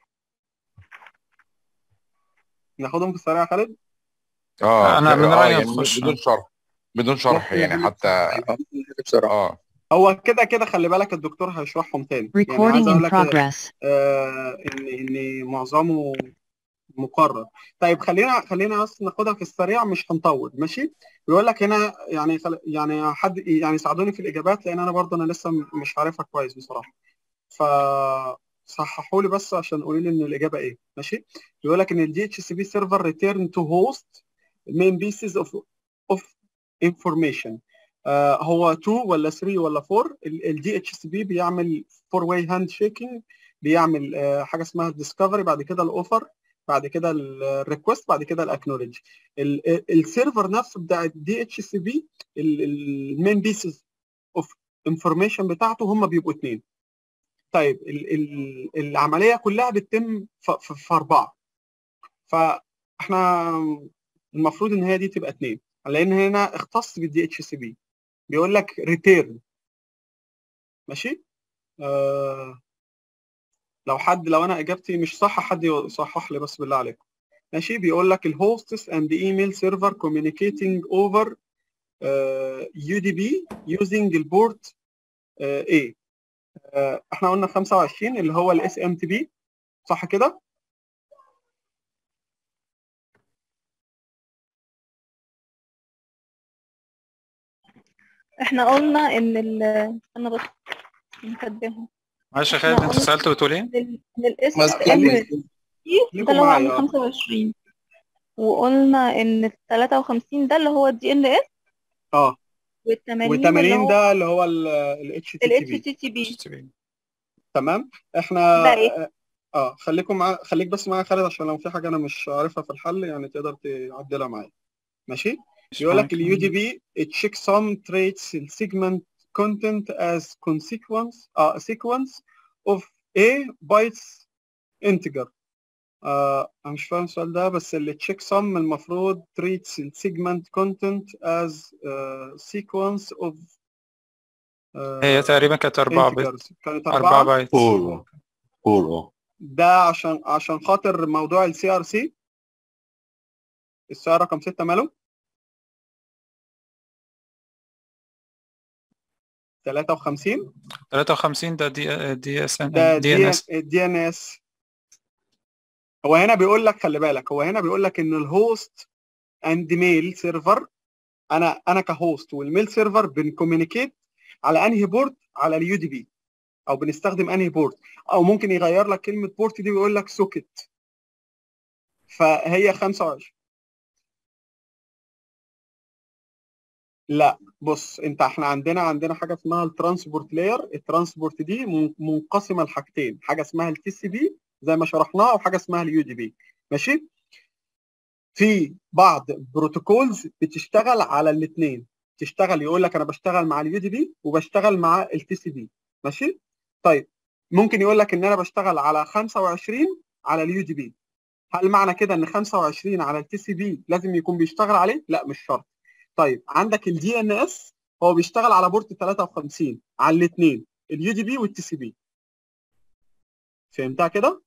ناخدهم في السريع يا خالد. اه أنا ك- من اه رأيي يعني نخش. بدون شرح، بدون شرح يعني حتى. بسرعة. اه هو كده كده خلي بالك الدكتور هيشرحهم تاني يعني Recording عايز in اقول لك progress. آه ان ان معظمه مقرر. طيب خلينا خلينا بس ناخدها في السريع مش هنطول. ماشي. بيقول لك هنا يعني خل... يعني حد يعني ساعدوني في الاجابات لان انا برضه انا لسه م- مش عارفها كويس بصراحه. ف صححوا لي بس عشان قولوا لي ان الاجابه ايه. ماشي. بيقول لك ان الدي اتش سي بي سيرفر ريتيرن تو هوست مين بيسز اوف اوف انفورميشن. هو اتنين ولا تلاتة ولا اربعة. الدي اتش سي بي بيعمل فور واي هاند شيكينج. بيعمل uh, حاجه اسمها الديسكفري بعد كده الاوفر بعد كده الريكوست، بعد كده الاكنولج. السيرفر نفسه بتاع الدي اتش سي بي المين بيسز اوف انفورميشن بتاعته هم بيبقوا اثنين. طيب ال ال العمليه كلها بتتم في, في, في اربعه، فاحنا المفروض ان هي دي تبقى اثنين، لان هنا اختص بالدي اتش سي بي بيقول لك ريتيرن. ماشي. آه لو حد لو انا اجابتي مش صح حد يصحح لي بس بالله عليكم. ماشي. بيقول لك الهوستس اند ايميل سيرفر communicating over يو دي بي using البورت ايه. احنا قلنا خمسة وعشرين اللي هو الاس ام تي بي، صح كده؟ احنا قلنا ان ال انا بس مكاتباهم. معلش يا خالد، انت سالت بتقول ايه؟ ان الاس ام ده اللي هو عامل خمسة وعشرين، وقلنا ان ال ثلاثة وخمسين ده اللي هو الدي ان اس. اه. وال80 ده اللي هو الاتش تي تي بي. تمام. احنا اه خليكم مع خليك بس معايا خالد، عشان لو في حاجه انا مش عارفها في الحل يعني تقدر تعدلها معايا. ماشي. بيقول لك اليو دي بي تشيك سم تريتس السيجمنت كونتنت از كونسيكونس اه سيكونس اوف A بايتس انتجر. آه انا مش فاهم السؤال ده، بس اللي تشيك سم المفروض treats السيجمنت كونتنت از سيكونس اوف هي تقريبا كانت أربعة بت كانت أربعة بايت. فور فور اه ده عشان عشان خاطر موضوع السي ار سي. السؤال رقم ستة ماله؟ ثلاثة وخمسين ثلاثة وخمسين ده دي دي اس ان ده دي ان اس دي ان اس. هو هنا بيقول لك خلي بالك، هو هنا بيقول لك ان الهوست اند ميل سيرفر، انا انا كهوست والميل سيرفر بنكوميونيكيت على انهي بورت؟ على اليو دي بي، او بنستخدم انهي بورت، او ممكن يغير لك كلمه بورت دي ويقول لك سوكت. فهي خمسة وعشرين. لا بص انت، احنا عندنا عندنا حاجه اسمها الترانسبورت لاير. الترانسبورت دي منقسمه لحاجتين، حاجه اسمها التي سي بي زي ما شرحناها، وحاجه اسمها اليو دي بي. ماشي. في بعض بروتوكولز بتشتغل على الاثنين، تشتغل يقول لك انا بشتغل مع اليو دي بي وبشتغل مع التي سي بي. ماشي. طيب ممكن يقول لك ان انا بشتغل على خمسة وعشرين على اليو دي بي. هل معنى كده ان خمسة وعشرين على التي سي بي لازم يكون بيشتغل عليه؟ لا مش شرط. طيب عندك الدي ان اس هو بيشتغل على بورت ثلاثة وخمسين على الاثنين، اليو دي بي والتي سي بي. فهمتها كده؟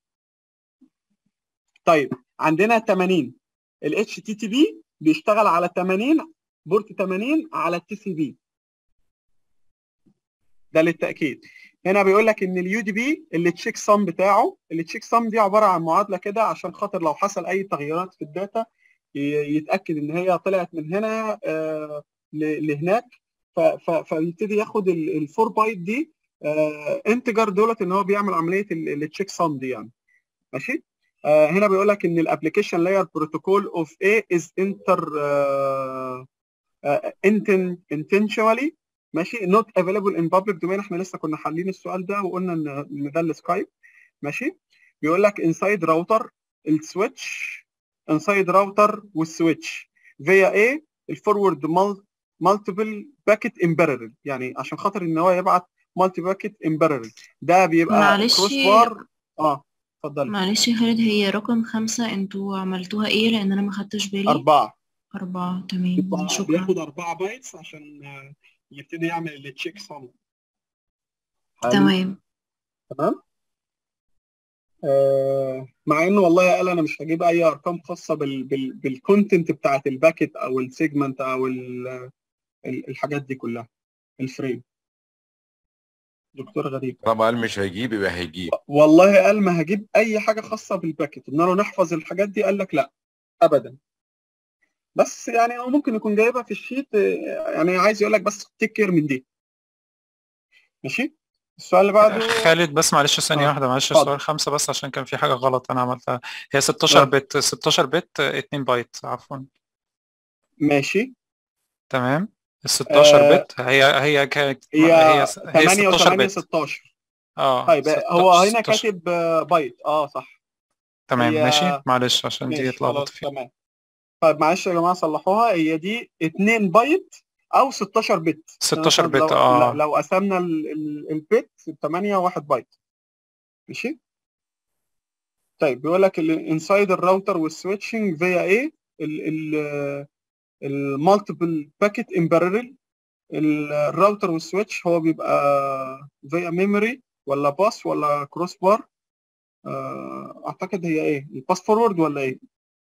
طيب عندنا ثمانين الاتش تي تي بي بيشتغل على ثمانين بورت ثمانين على التي سي بي. ده للتاكيد. هنا بيقول لك ان اليو دي بي اللي تشيك سم بتاعه، اللي تشيك سم دي عباره عن معادله كده عشان خاطر لو حصل اي تغيرات في الداتا يتاكد ان هي طلعت من هنا آه لهناك، فيبتدي ياخد الفور بايت دي آه انتجر دولت ان هو بيعمل عمليه التشيك سم دي يعني. ماشي. آه هنا بيقول لك ان الابلكيشن لاير بروتوكول اوف اي از انتر intentionally ماشي not available in public domain. احنا لسه كنا حالين السؤال ده وقلنا ان ان ده السكايب. ماشي. بيقول لك انسايد راوتر السويتش، انسايد راوتر والسويتش فيا ايه الفورورد مالتيبل باكيت ان بارلل، يعني عشان خاطر ان هو يبعت مالتي باكيت ان بارلل ده بيبقى معلش كروس بار. اه اتفضلي. معلش يا خالد، هي رقم خمسة انتوا عملتوها ايه؟ لان انا ما خدتش بالي. أربعة. أربعة تمام. شكرا. بياخد أربعة بايتس عشان يبتدي يعمل التشيك سم. تمام تمام. آه مع انه والله قال انا مش هجيب اي ارقام خاصه بال بال بالكونتنت بتاعت الباكيت او السيجمنت او ال الحاجات دي كلها الفريم. دكتور غريب طبعا قال مش هيجيب يبقى هيجيب. والله قال ما هجيب اي حاجه خاصه بالباكيت، ان انا نحفظ الحاجات دي قال لك لا ابدا. بس يعني هو ممكن يكون جايبها في الشيت، يعني عايز يقول لك بس تيك كير من دي. ماشي. السؤال اللي بعده خالد بس معلش ثانية آه. واحدة، معلش السؤال خمسة بس عشان كان في حاجة غلط أنا عملتها. هي ستاشر آه. بت ستاشر بت اتنين بايت عفوا. ماشي تمام. ال ستاشر آه. بت هي هي كانت هي هي هي ثمانية ستاشر و8 بت. ستاشر. اه طيب هو هنا ستاشر كاتب بايت. اه صح تمام هي ماشي، معلش عشان دي ماشي اتلخبط خلاص فيها. تمام. طيب معلش يا جماعه صلحوها، هي دي اتنين بايت او ستاشر بت. ستاشر مثلا بت لو اه لو قسمنا ال- ال- البت ثمانية واحد بايت. ماشي. طيب بيقول لك الانسايد الراوتر والسويتشنج فيا ايه المالتيبل باكيت ان بارلل. الراوتر والسويتش هو بيبقى فيا ميموري ولا باس ولا كروس بار؟ اعتقد هي ايه، الباس فورورد ولا ايه؟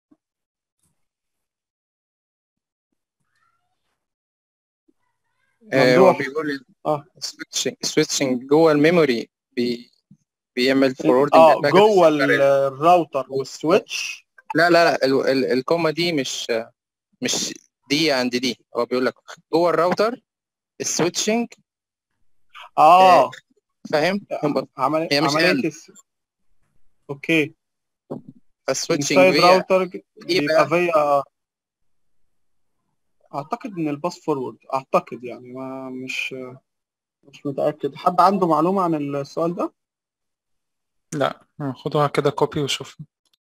آه، هو ممدوح. بيقول اه السويتشنج السويتشنج جوه الميموري بي بيعمل فوروردنج اه للباكيت جوه البارل. الراوتر والسويتش. لا لا لا ال- ال- الكومه دي مش مش دي عند دي. هو بيقول لك جوه الراوتر السويتشنج. آه، اه فاهم؟ عملية هي مش عملية اند. الس... اوكي. فالسويتشنج انسايد فيا راوتر ايه بيبقى بقى؟ فيا، اعتقد ان الباس فورورد، اعتقد يعني ما مش مش متأكد. حد عنده معلومة عن السؤال ده؟ لا، خدوها كده كوبي وشوف.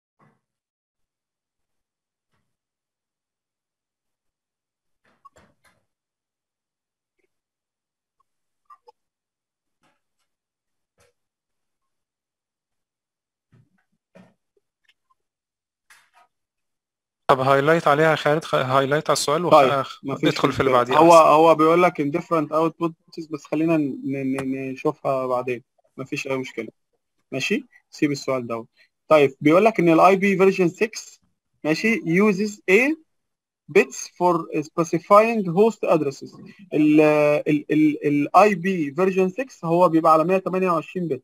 طب هايلايت عليها يا خالد، خ- هايلايت على السؤال طيب وادخل مفيش في اللي مشكلة. بعديه هو احسن. هو بيقول لك in different outputs، بس خلينا ن- ن- نشوفها بعدين. مفيش أي مشكلة. ماشي، سيب السؤال ده. طيب بيقول لك إن الاي بي version ستة ماشي uses a bits for specifying host addresses. ال ال ال الاي بي version ستة هو بيبقى على مية وتمنية وعشرين بت.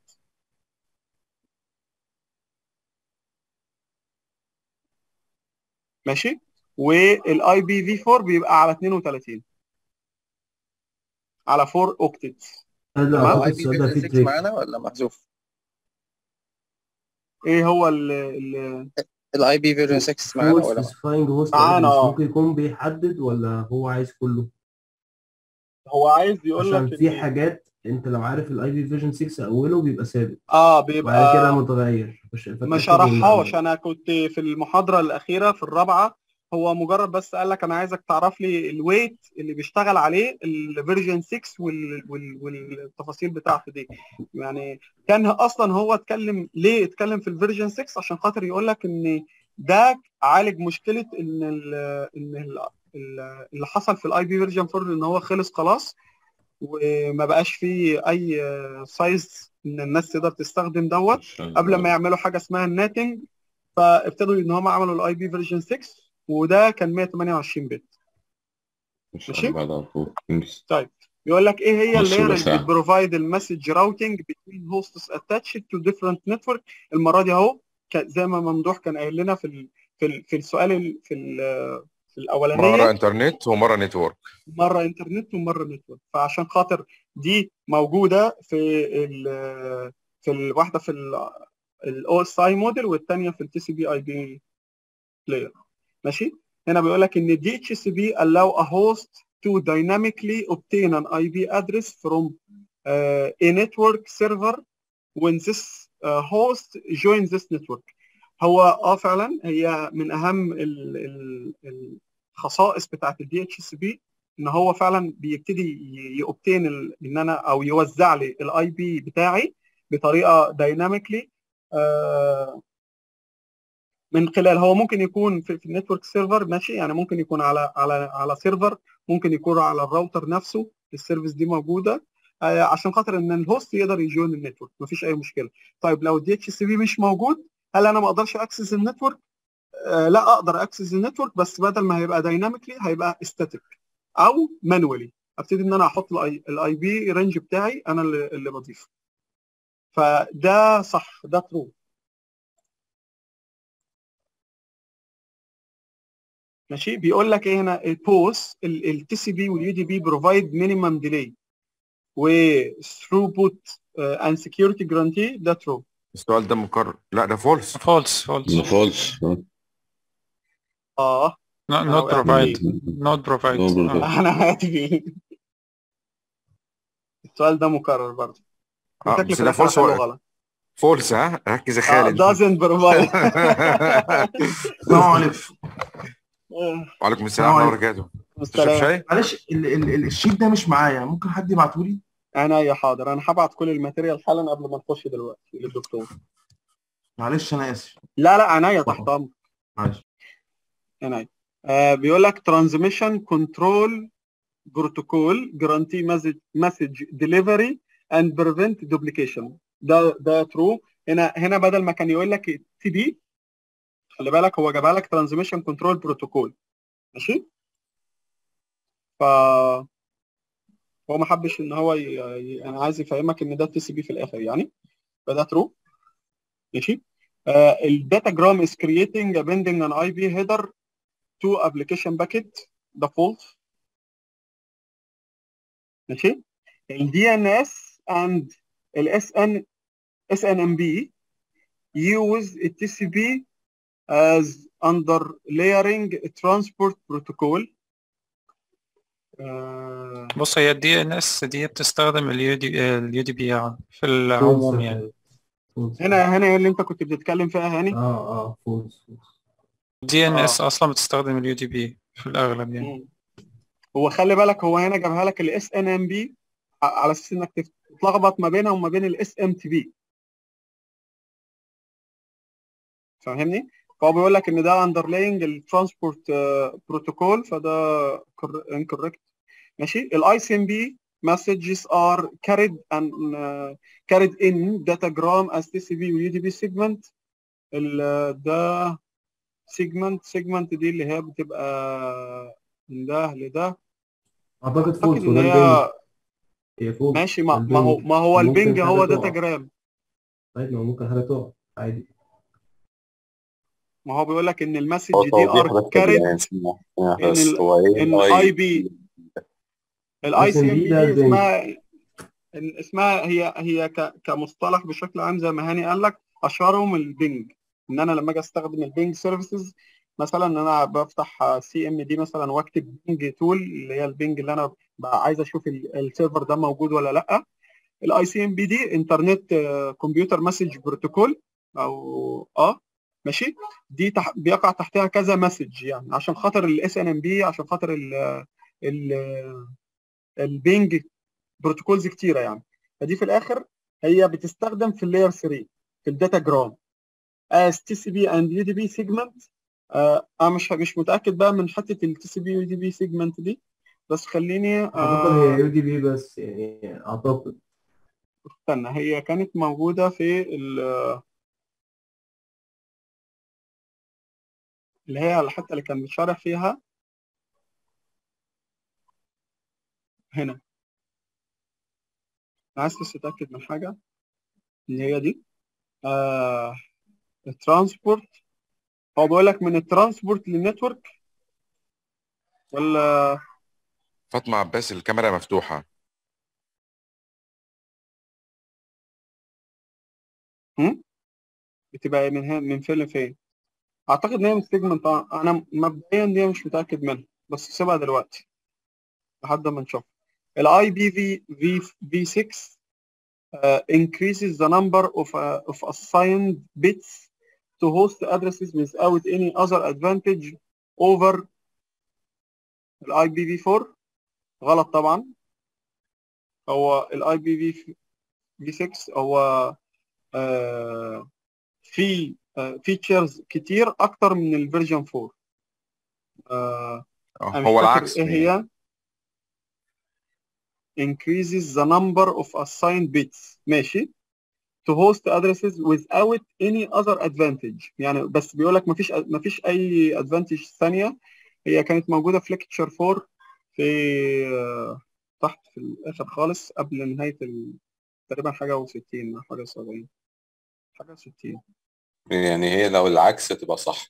ماشي. والاي بي في أربعة بيبقى على اتنين وتلاتين على أربعة اوكتيتس. هل هو اعتقد اي بي السؤال ده فيرجن فيه ستة تريك؟ معانا ولا محذوف؟ ايه هو ال ال الاي بي فيرجن ستة معانا فور ولا معانا؟ سبيسيفاينج هوست معانا ادرس، اه. ممكن يكون بيحدد ولا هو عايز كله؟ هو عايز يقول عشان لك في ان حاجات انت لو عارف الاي بي فيرجن ستة اوله بيبقى ثابت اه وبعد كده بيبقى متغير، مش ما فاتاكد من شرحهاش. المعلومه. انا كنت في المحاضره الاخيره في الرابعه، هو مجرد بس قال لك انا عايزك تعرف لي الويت اللي بيشتغل عليه الفيرجن ستة وال... وال... والتفاصيل بتاعته دي. يعني كان اصلا هو اتكلم ليه اتكلم في الفيرجن ستة عشان خاطر يقول لك ان ده عالج مشكله ان ال... ان ال... ال- اللي حصل في الاي بي فيرجن أربعة ان هو خلص خلاص، وما بقاش فيه اي سايز ان الناس تقدر تستخدم دوت قبل ما يعملوا حاجه اسمها الناتنج. فابتدوا ان هم عملوا الاي بي فيرجن ستة وده كان مية وتمنية وعشرين بت. ماشي. بعد على طول انجز. طيب بيقول لك ايه هي نص اللاير ربع اللي ساعة. بتبروفايد المسج راوتنج بين هوستس اتاتشد تو ديفرنت نتورك. المره دي اهو ك- زي ما ممدوح كان قايل لنا في ال في ال في السؤال ال في ال في الاولانيه، مره انترنت ومره نتورك. مره انترنت ومره نتورك. فعشان خاطر دي موجوده في ال في الواحده في الاو اس اي موديل والثانيه في التي سي بي اي بي لاير. ماشي. هنا بيقول لك ان دي اتش سي بي allow a host to dynamically obtain an اي بي address from uh, a network server when this uh, host joins this network. هو اه فعلا هي من اهم ال ال الخصائص بتاعت الدي اتش سي بي ان هو فعلا بيبتدي يوبتين ان انا او يوزع لي الاي بي بتاعي بطريقه دايناميكلي من خلال، هو ممكن يكون في, في النتورك سيرفر ماشي، يعني ممكن يكون على على على سيرفر، ممكن يكون على الراوتر نفسه السيرفيس دي موجوده آه عشان خاطر ان الهوست يقدر يجوين النتورك مفيش اي مشكله. طيب لو الدي اتش سي بي مش موجود، هل انا ما اقدرش اكسس النتورك؟ آه لا اقدر اكسس النتورك، بس بدل ما هيبقى دايناميكلي هيبقى استاتيك او مانوالي. ابتدي ان انا احط الاي بي رينج بتاعي انا اللي, اللي بضيفه. فده صح، ده ترو. ماشي. بيقول لك ايه هنا البوس التي سي بي واليو دي بي بروفايد مينيمم ديلي وثروبوت اند سكيورتي جرانتي. ده ترو. السؤال ده مكرر. لا ده فولس. فولس فولس فولس. اه not provide not provide انا هاتي السؤال ده مكرر برضه. اه شكلي بس في ده الاخر فولس. هحله غلط. فولس. ها ركز يا خالد. doesn't provide. السلام عليكم. وعليكم السلام ورحمه الله وبركاته. تشرب شاي؟ معلش ال ال ال الشيت ده مش معايا، ممكن حد يبعته لي؟ انا يا حاضر، انا هبعت كل الماتيريال حالا قبل ما نخش دلوقتي للدكتور. معلش انا اسف. لا لا عناية تحت امرك. معلش. عناية. آه بيقول لك ترانزميشن كنترول بروتوكول جرانتي مسج ديليفري اند بريفنت دوبليكيشن. ده ده ترو. هنا هنا بدل ما كان يقول لك تي بي، خلي بالك هو جابها لك ترانزميشن كنترول بروتوكول. ماشي؟ ف هو ما حبش ان هو ي... ي... انا عايز يفهمك ان ده تي سي بي في الاخر يعني. فده ترو. ماشي؟ الداتا جرام is creating a bending an اي بي header to application packet. ده false. ماشي؟ ال دي إن إس and ال إس إن إس إن إم بي use ال تي سي بي as underlaying transport protocol. آه بص هي الدي ان اس دي بتستخدم اليو دي اليو دي بي يعني في العموم يعني. هنا هنا اللي انت كنت بتتكلم فيها هاني. اه اه فولس. دي ان اس اصلا بتستخدم اليو دي بي في الاغلب يعني. م. هو خلي بالك هو هنا جابها لك الاس ان ام بي على اساس انك تتلخبط ما بينها وما بين الاس ام تي بي. فاهمني؟ فهو بيقول لك ان ده underlaying الترانسبورت بروتوكول، فده incorrect. ماشي؟ الاي سي ام بي messages are carried and uh, carried in datagram as تي سي بي و يو دي بي segment. ده segment segment دي اللي هي بتبقى من ده لده. اعتقد فولس ان وده هي البنج. هي فولس. ماشي. ما, ما هو ما هو البنج هو داتاجرام. طيب ما هو ممكن حاجه تقع عادي. ما هو بيقول لك ان المسج دي ار كاريد ان ان اي بي الاي سي ام بي دي اسمها اسمها هي هي كمصطلح بشكل عام زي ما هاني قال لك اشهرهم البنج. ان انا لما اجي استخدم البنج سيرفيسز مثلا ان انا بفتح سي ام دي مثلا واكتب بنج تول اللي هي البنج اللي انا عايز اشوف السيرفر ده موجود ولا لا. الاي سي ام بي دي انترنت كمبيوتر مسج بروتوكول او اه ماشي. دي تح... بيقع تحتها كذا مسج يعني عشان خاطر الاس ان ام بي، عشان خاطر ال ال البينج بروتوكولز كتيره يعني. فدي في الاخر هي بتستخدم في اللاير ثلاثة في الداتا جرام as تي سي بي and يو دي بي segment. آه انا مش مش متاكد بقى من حته التي سي بي و يو دي بي segment دي، بس خليني اعتقد آه هي يو دي بي بس يعني اعتقد. استنى هي كانت موجوده في اللي هي الحته اللي كان بيتشرح فيها هنا. عايز بس تتاكد من حاجه ان هي دي آه الترانسبورت. هو بيقول لك من الترانسبورت للنتورك ولا فاطمه عباس الكاميرا مفتوحه. هم؟ بتبقى من هنا من فين لفين؟ اعتقد ان هي من سيجمنت. انا مبدئيا دي مش متاكد منها بس سيبها دلوقتي لحد ما نشوف. الاي بي في في في ستة uh, increases the number of uh, of assigned bits to host addresses without any other advantage over الاي بي في أربعة. غلط طبعا. هو الاي بي في في ستة هو uh, في فيتشرز uh, كتير اكتر من الفيرجن أربعة. uh, هو العكس. ايه هي increases the number of assigned bits. ماشي. to host addresses without any other advantage. يعني بس بيقول لك مفيش مفيش اي advantage ثانيه. هي كانت موجوده في ليكتشر أربعة في تحت في الاخر خالص قبل نهايه ال... تقريبا حاجه و60 حاجه سبعين حاجه ستين. يعني هي لو العكس تبقى صح.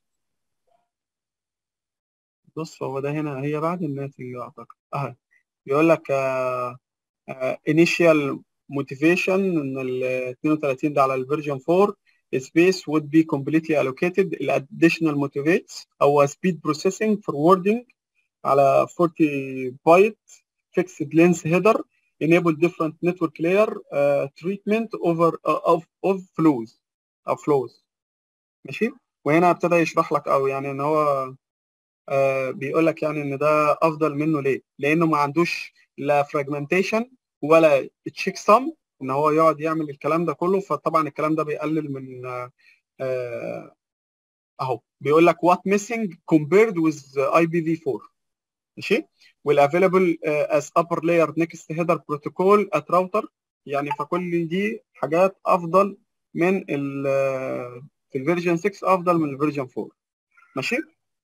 بص هو ده هنا هي بعد الناتج اعتقد اهي. بيقول لك uh, uh, initial motivation ان ال اثنين وثلاثين ده على الفيرجن أربعة space would be completely allocated. ال additional motivates هو speed processing forwarding على أربعين byte fixed length header enable different network layer uh, treatment over uh, of of flows of flows ماشي. وهنا ابتدى يشرح لك او يعني ان هو آه بيقول لك يعني ان ده افضل منه ليه؟ لانه ما عندوش لا فراجمنتيشن ولا تشيك سم ان هو يقعد يعمل الكلام ده كله. فطبعا الكلام ده بيقلل من آه آه اهو بيقول لك what missing compared with آي بي في فور ماشي. والافيلابل as upper layer next header protocol at router يعني فكل دي حاجات افضل من ال في الفيرجن ستة افضل من الفيرجن فور ماشي.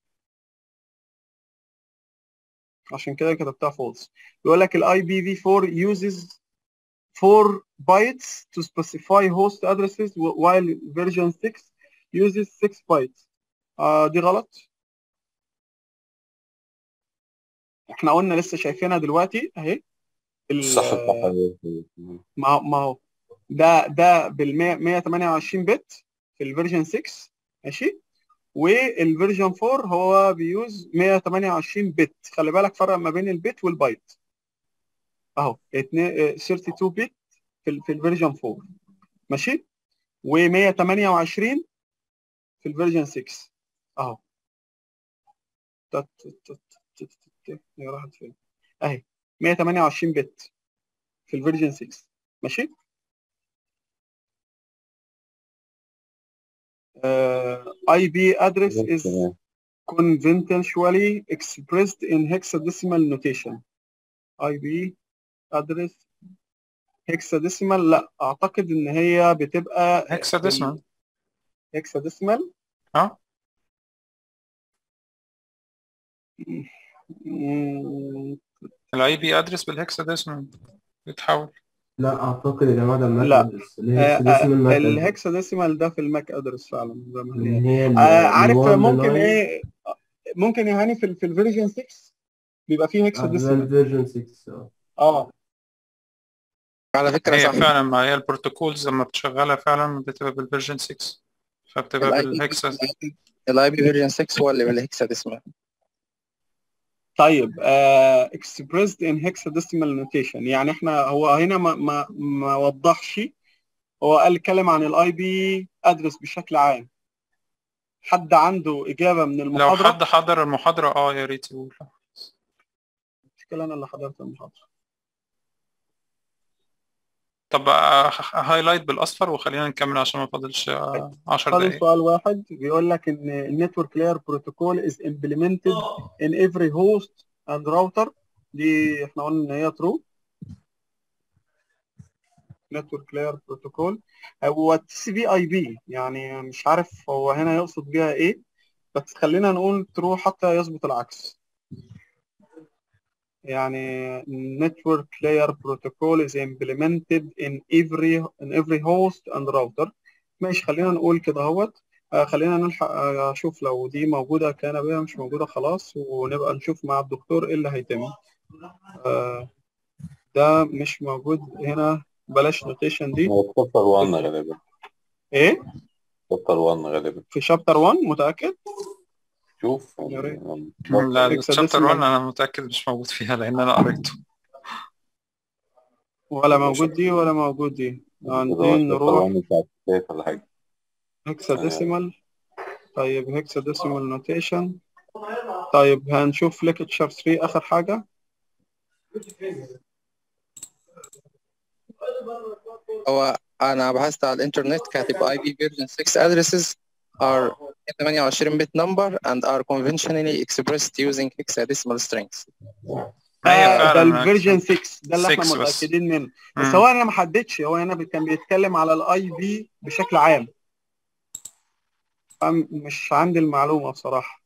عشان كده كتبتها فولس. بيقول لك الاي بي في فور uses four bytes to specify host addresses while version six uses six bytes. آه دي غلط. احنا قلنا لسه شايفينها دلوقتي اهي الصح بتاعها ما ما هو ده ده بال مية وتمنية وعشرين بت في الفيرجن ستة ماشي. والفيرجن فور هو بيوز مية وتمنية وعشرين بت. خلي بالك فرق ما بين البت والبايت اهو اتنين ثلاثة وثلاثين بت في ال في الفيرجن فور ماشي. و128 في الفيرجن ستة اهو تت تت تت تت هي راحت فين اهي مية وتمنية وعشرين بت في الفيرجن ستة ماشي. uh, آي بي address is conventionally expressed in hexadecimal notation. آي بي address hexadecimal لا اعتقد ان هي بتبقى hexadecimal hexadecimal اه الاي بي ادرس بالهكساديسمال بيتحول. لا اعتقد يا جماعه ده الماك لا ادرس الهكساديسيمال الهكساديسيمال ده في الماك ادرس فعلا زي ما اللي هي آه عارف ممكن ايه ممكن يا هاني في في الفيرجن ستة بيبقى فيه هكساديسيمال الفيرجن ستة اه على فكره هي صح فعلا ما هي البروتوكولز لما بتشغلها فعلا بتبقى بالفيرجن ستة فبتبقى بالهكسا. الاي بي فيرجن ستة هو اللي بالهكساديسيمال. طيب uh, expressed in hexadecimal notation يعني احنا هو هنا ما ما ما وضحش. هو قال اتكلم عن الاي بي ادرس بشكل عام. حد عنده اجابه من المحاضره؟ لو حد حضر المحاضره اه يا ريت يقول. المشكله انا اللي حضرت المحاضره. طب هايلايت بالاصفر وخلينا نكمل عشان ما فاضلش عشر فاضل دقائق. سؤال واحد بيقول لك ان النتورك لاير بروتوكول is implemented in every host and router. دي احنا قلنا ان هي true. نتورك لاير بروتوكول هو تي سي بي اي بي يعني مش عارف هو هنا يقصد بيها ايه بس خلينا نقول true حتى يثبت العكس. يعني network layer protocol is implemented in every in every host and router. ماشي خلينا نقول كده اهوت. آه خلينا نلحق آه اشوف لو دي موجوده كان بيها مش موجوده خلاص ونبقى نشوف مع الدكتور ايه اللي هيتم. آه ده مش موجود هنا بلاش نوتيشن دي. هو شابتر واحد غالبا. ايه؟ شابتر واحد غالبا. في شابتر واحد متاكد؟ شوف لا الشابتر واحد انا متاكد مش موجود فيها لان انا قريته. ولا موجود دي ولا موجود دي. عندنا نروح ولا حاجه هكساديسيمال. طيب هكساديسيمال نوتيشن. طيب هنشوف ليكتشر ثلاثة اخر حاجه. هو انا بحثت على الانترنت كاتب اي بي فيرجن ستة addresses are ثمانية وعشرين bit number and are conventionally expressed using hexadecimal strings. آه ده الفيرجن ستة ده اللي احنا بس. متاكدين منه. بس هو انا ما حددش هو هنا كان بيتكلم على الاي بي بشكل عام. مش عندي المعلومه بصراحه.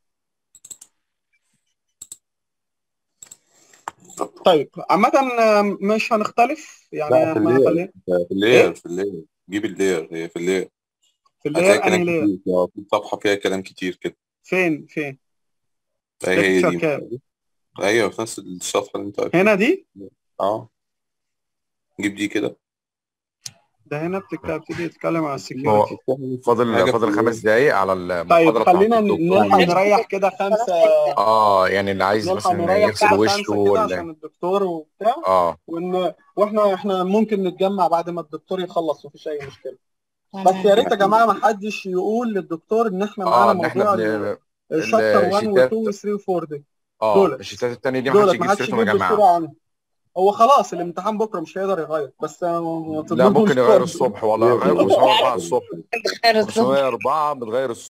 طيب عامه مش هنختلف يعني في احنا اللير في اللير في اللير جيب اللير هي في اللير في اللير انهي لير في صفحه فيها كلام كتير كده. فين فين هي دي كام؟ ايوه في نفس الصفحه اللي انت هنا دي اه جيب دي كده ده هنا بتبتدي تتكلم عن هو السكيورتي. فاضل فاضل خمس دقايق على طيب المحاضره بتاعت خلينا الدكتور. نلحق نريح كده خمسة. اه يعني اللي عايز نلحق مثلا نريح يغسل كده وشه خمسة كده ولا عشان الدكتور وبتاع. اه وإن واحنا احنا ممكن نتجمع بعد ما الدكتور يخلص، مفيش أي مشكلة. بس يا ريت يا جماعة ما حدش يقول للدكتور إن احنا معانا اه ان احنا موضوع بن... الشابتر واحد الشيتات و2 و3 و4 دي. اه دولت الشيتات التانية دي ما حدش دولت ما يجيب حدش سيرتهم يا يجيب جماعه. بالصورة عنه. هو خلاص الامتحان بكرة مش هيقدر يغير، بس ما لا تظلموش ممكن يغير برضه. الصبح والله، غير خمسمية وأربعة الصبح، خمسمية وأربعة بتغير الصبح.